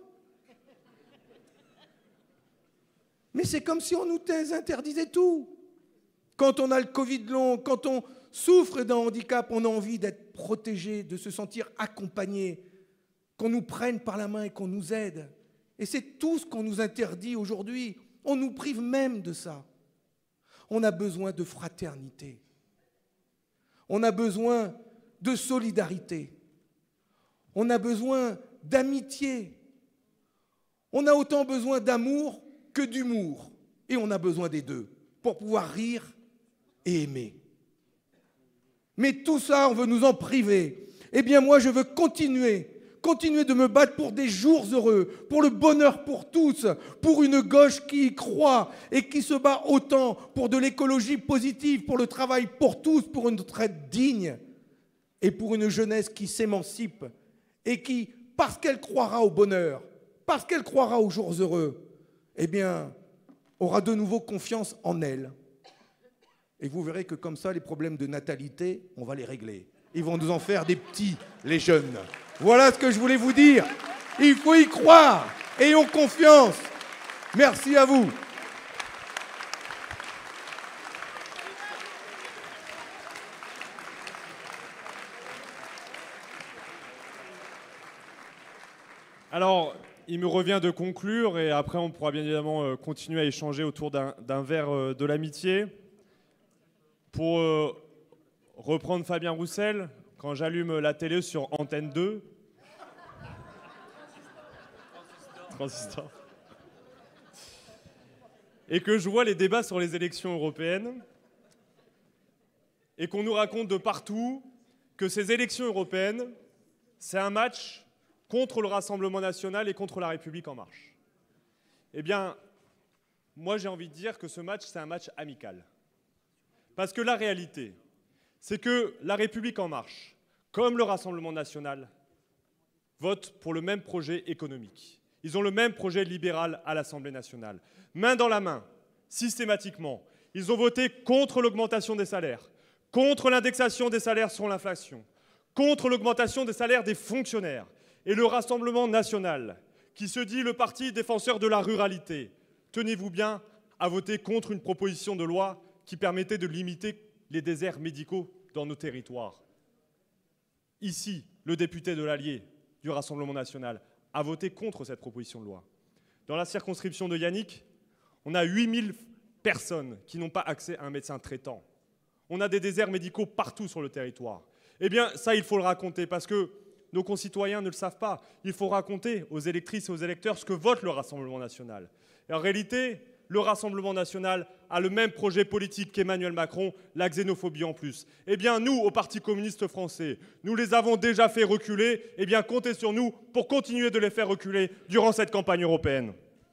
Mais c'est comme si on nous interdisait tout. Quand on a le Covid long, quand on souffre d'un handicap, on a envie d'être protégé, de se sentir accompagné, qu'on nous prenne par la main et qu'on nous aide. Et c'est tout ce qu'on nous interdit aujourd'hui. On nous prive même de ça. On a besoin de fraternité. On a besoin de solidarité. On a besoin d'amitié. On a autant besoin d'amour que d'humour. Et on a besoin des deux pour pouvoir rire et aimer. Mais tout ça, on veut nous en priver. Eh bien, moi, je veux continuer, continuer de me battre pour des jours heureux, pour le bonheur pour tous, pour une gauche qui y croit et qui se bat autant pour de l'écologie positive, pour le travail pour tous, pour une retraite digne et pour une jeunesse qui s'émancipe et qui, parce qu'elle croira au bonheur, parce qu'elle croira aux jours heureux, eh bien, aura de nouveau confiance en elle. Et vous verrez que comme ça, les problèmes de natalité, on va les régler. Ils vont nous en faire des petits, les jeunes. Voilà ce que je voulais vous dire. Il faut y croire. Ayons confiance. Merci à vous. Alors, il me revient de conclure et après on pourra bien évidemment continuer à échanger autour d'un d'un verre de l'amitié. Pour euh, reprendre Fabien Roussel, quand j'allume la télé sur Antenne deux, Transistor, et que je vois les débats sur les élections européennes, et qu'on nous raconte de partout que ces élections européennes, c'est un match contre le Rassemblement national et contre la République en marche. Eh bien, moi j'ai envie de dire que ce match, c'est un match amical. Parce que la réalité, c'est que la République en marche, comme le Rassemblement national, vote pour le même projet économique. Ils ont le même projet libéral à l'Assemblée nationale. Main dans la main, systématiquement, ils ont voté contre l'augmentation des salaires, contre l'indexation des salaires sur l'inflation, contre l'augmentation des salaires des fonctionnaires. Et le Rassemblement national, qui se dit le parti défenseur de la ruralité, tenez-vous bien, a voté contre une proposition de loi qui permettait de limiter les déserts médicaux dans nos territoires. Ici, le député de l'Allier du Rassemblement national a voté contre cette proposition de loi. Dans la circonscription de Yannick, on a huit mille personnes qui n'ont pas accès à un médecin traitant. On a des déserts médicaux partout sur le territoire. Eh bien, ça, il faut le raconter parce que nos concitoyens ne le savent pas. Il faut raconter aux électrices et aux électeurs ce que vote le Rassemblement national. Et en réalité, le Rassemblement national a le même projet politique qu'Emmanuel Macron, la xénophobie en plus. Eh bien, nous, au Parti communiste français, nous les avons déjà fait reculer. Eh bien, comptez sur nous pour continuer de les faire reculer durant cette campagne européenne.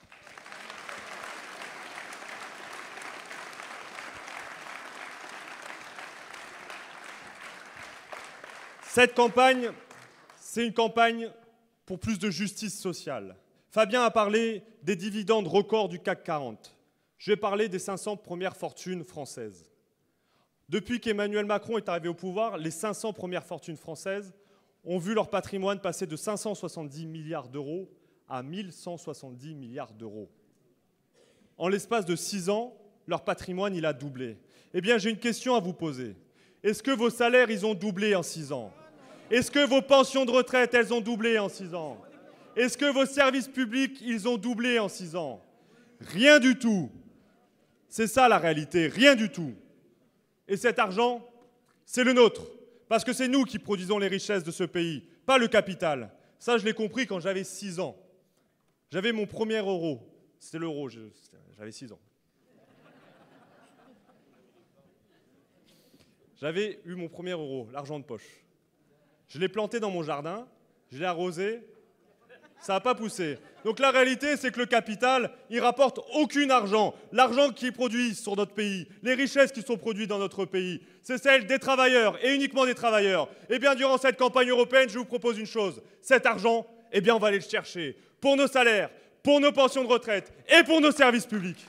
Cette campagne, c'est une campagne pour plus de justice sociale. Fabien a parlé des dividendes records du C A C quarante. Je vais parler des cinq cents premières fortunes françaises. Depuis qu'Emmanuel Macron est arrivé au pouvoir, les cinq cents premières fortunes françaises ont vu leur patrimoine passer de cinq cent soixante-dix milliards d'euros à mille cent soixante-dix milliards d'euros. En l'espace de six ans, leur patrimoine il a doublé. Eh bien, j'ai une question à vous poser. Est-ce que vos salaires ils ont doublé en six ans? Est-ce que vos pensions de retraite elles ont doublé en six ans? Est-ce que vos services publics, ils ont doublé en six ans? Rien du tout. C'est ça la réalité, rien du tout. Et cet argent, c'est le nôtre. Parce que c'est nous qui produisons les richesses de ce pays, pas le capital. Ça, je l'ai compris quand j'avais six ans. J'avais mon premier euro. C'était l'euro, j'avais six ans. j'avais eu mon premier euro, l'argent de poche. Je l'ai planté dans mon jardin, je l'ai arrosé, ça n'a pas poussé. Donc la réalité, c'est que le capital, il rapporte aucun argent. L'argent qui est produit sur notre pays, les richesses qui sont produites dans notre pays, c'est celle des travailleurs et uniquement des travailleurs. Eh bien, durant cette campagne européenne, je vous propose une chose. Cet argent, eh bien, on va aller le chercher pour nos salaires, pour nos pensions de retraite et pour nos services publics.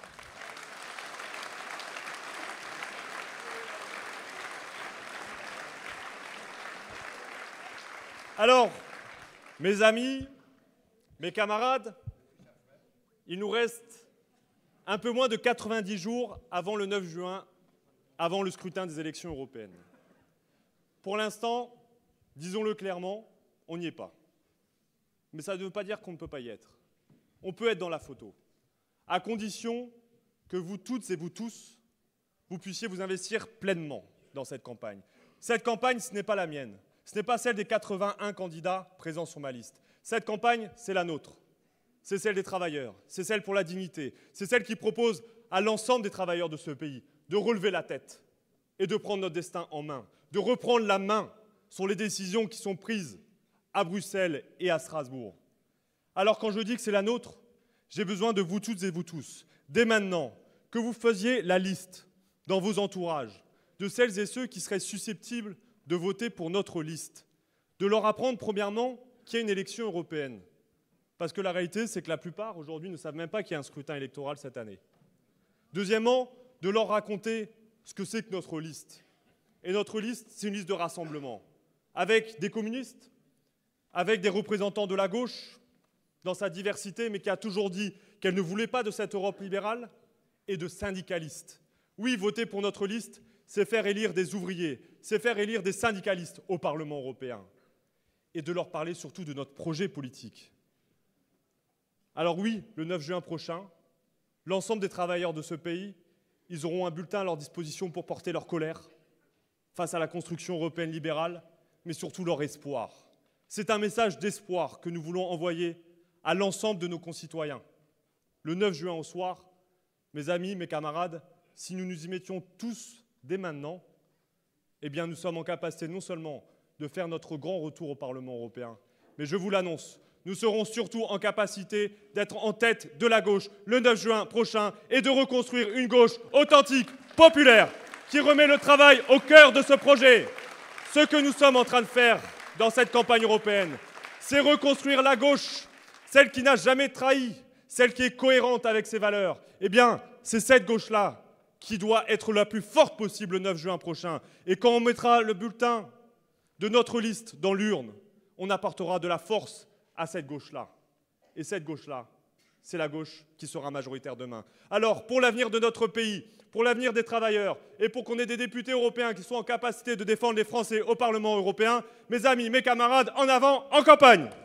Alors, mes amis, mes camarades, il nous reste un peu moins de quatre-vingt-dix jours avant le neuf juin, avant le scrutin des élections européennes. Pour l'instant, disons-le clairement, on n'y est pas. Mais ça ne veut pas dire qu'on ne peut pas y être. On peut être dans la photo, à condition que vous toutes et vous tous, vous puissiez vous investir pleinement dans cette campagne. Cette campagne, ce n'est pas la mienne. Ce n'est pas celle des quatre-vingt-un candidats présents sur ma liste. Cette campagne, c'est la nôtre. C'est celle des travailleurs. C'est celle pour la dignité. C'est celle qui propose à l'ensemble des travailleurs de ce pays de relever la tête et de prendre notre destin en main, de reprendre la main sur les décisions qui sont prises à Bruxelles et à Strasbourg. Alors quand je dis que c'est la nôtre, j'ai besoin de vous toutes et vous tous, dès maintenant, que vous faisiez la liste dans vos entourages de celles et ceux qui seraient susceptibles de voter pour notre liste, de leur apprendre premièrement qu'il y a une élection européenne. Parce que la réalité, c'est que la plupart, aujourd'hui, ne savent même pas qu'il y a un scrutin électoral cette année. Deuxièmement, de leur raconter ce que c'est que notre liste. Et notre liste, c'est une liste de rassemblement, avec des communistes, avec des représentants de la gauche, dans sa diversité, mais qui a toujours dit qu'elle ne voulait pas de cette Europe libérale, et de syndicalistes. Oui, voter pour notre liste, c'est faire élire des ouvriers, c'est faire élire des syndicalistes au Parlement européen, et de leur parler surtout de notre projet politique. Alors oui, le neuf juin prochain, l'ensemble des travailleurs de ce pays, ils auront un bulletin à leur disposition pour porter leur colère face à la construction européenne libérale, mais surtout leur espoir. C'est un message d'espoir que nous voulons envoyer à l'ensemble de nos concitoyens. Le neuf juin au soir, mes amis, mes camarades, si nous nous y mettions tous dès maintenant, eh bien nous sommes en capacité non seulement de faire notre grand retour au Parlement européen, mais je vous l'annonce, nous serons surtout en capacité d'être en tête de la gauche le neuf juin prochain et de reconstruire une gauche authentique, populaire, qui remet le travail au cœur de ce projet. Ce que nous sommes en train de faire dans cette campagne européenne, c'est reconstruire la gauche, celle qui n'a jamais trahi, celle qui est cohérente avec ses valeurs. Eh bien, c'est cette gauche-là qui doit être la plus forte possible le neuf juin prochain. Et quand on mettra le bulletin de notre liste dans l'urne, on apportera de la force à cette gauche-là. Et cette gauche-là, c'est la gauche qui sera majoritaire demain. Alors, pour l'avenir de notre pays, pour l'avenir des travailleurs, et pour qu'on ait des députés européens qui soient en capacité de défendre les Français au Parlement européen, mes amis, mes camarades, en avant, en campagne!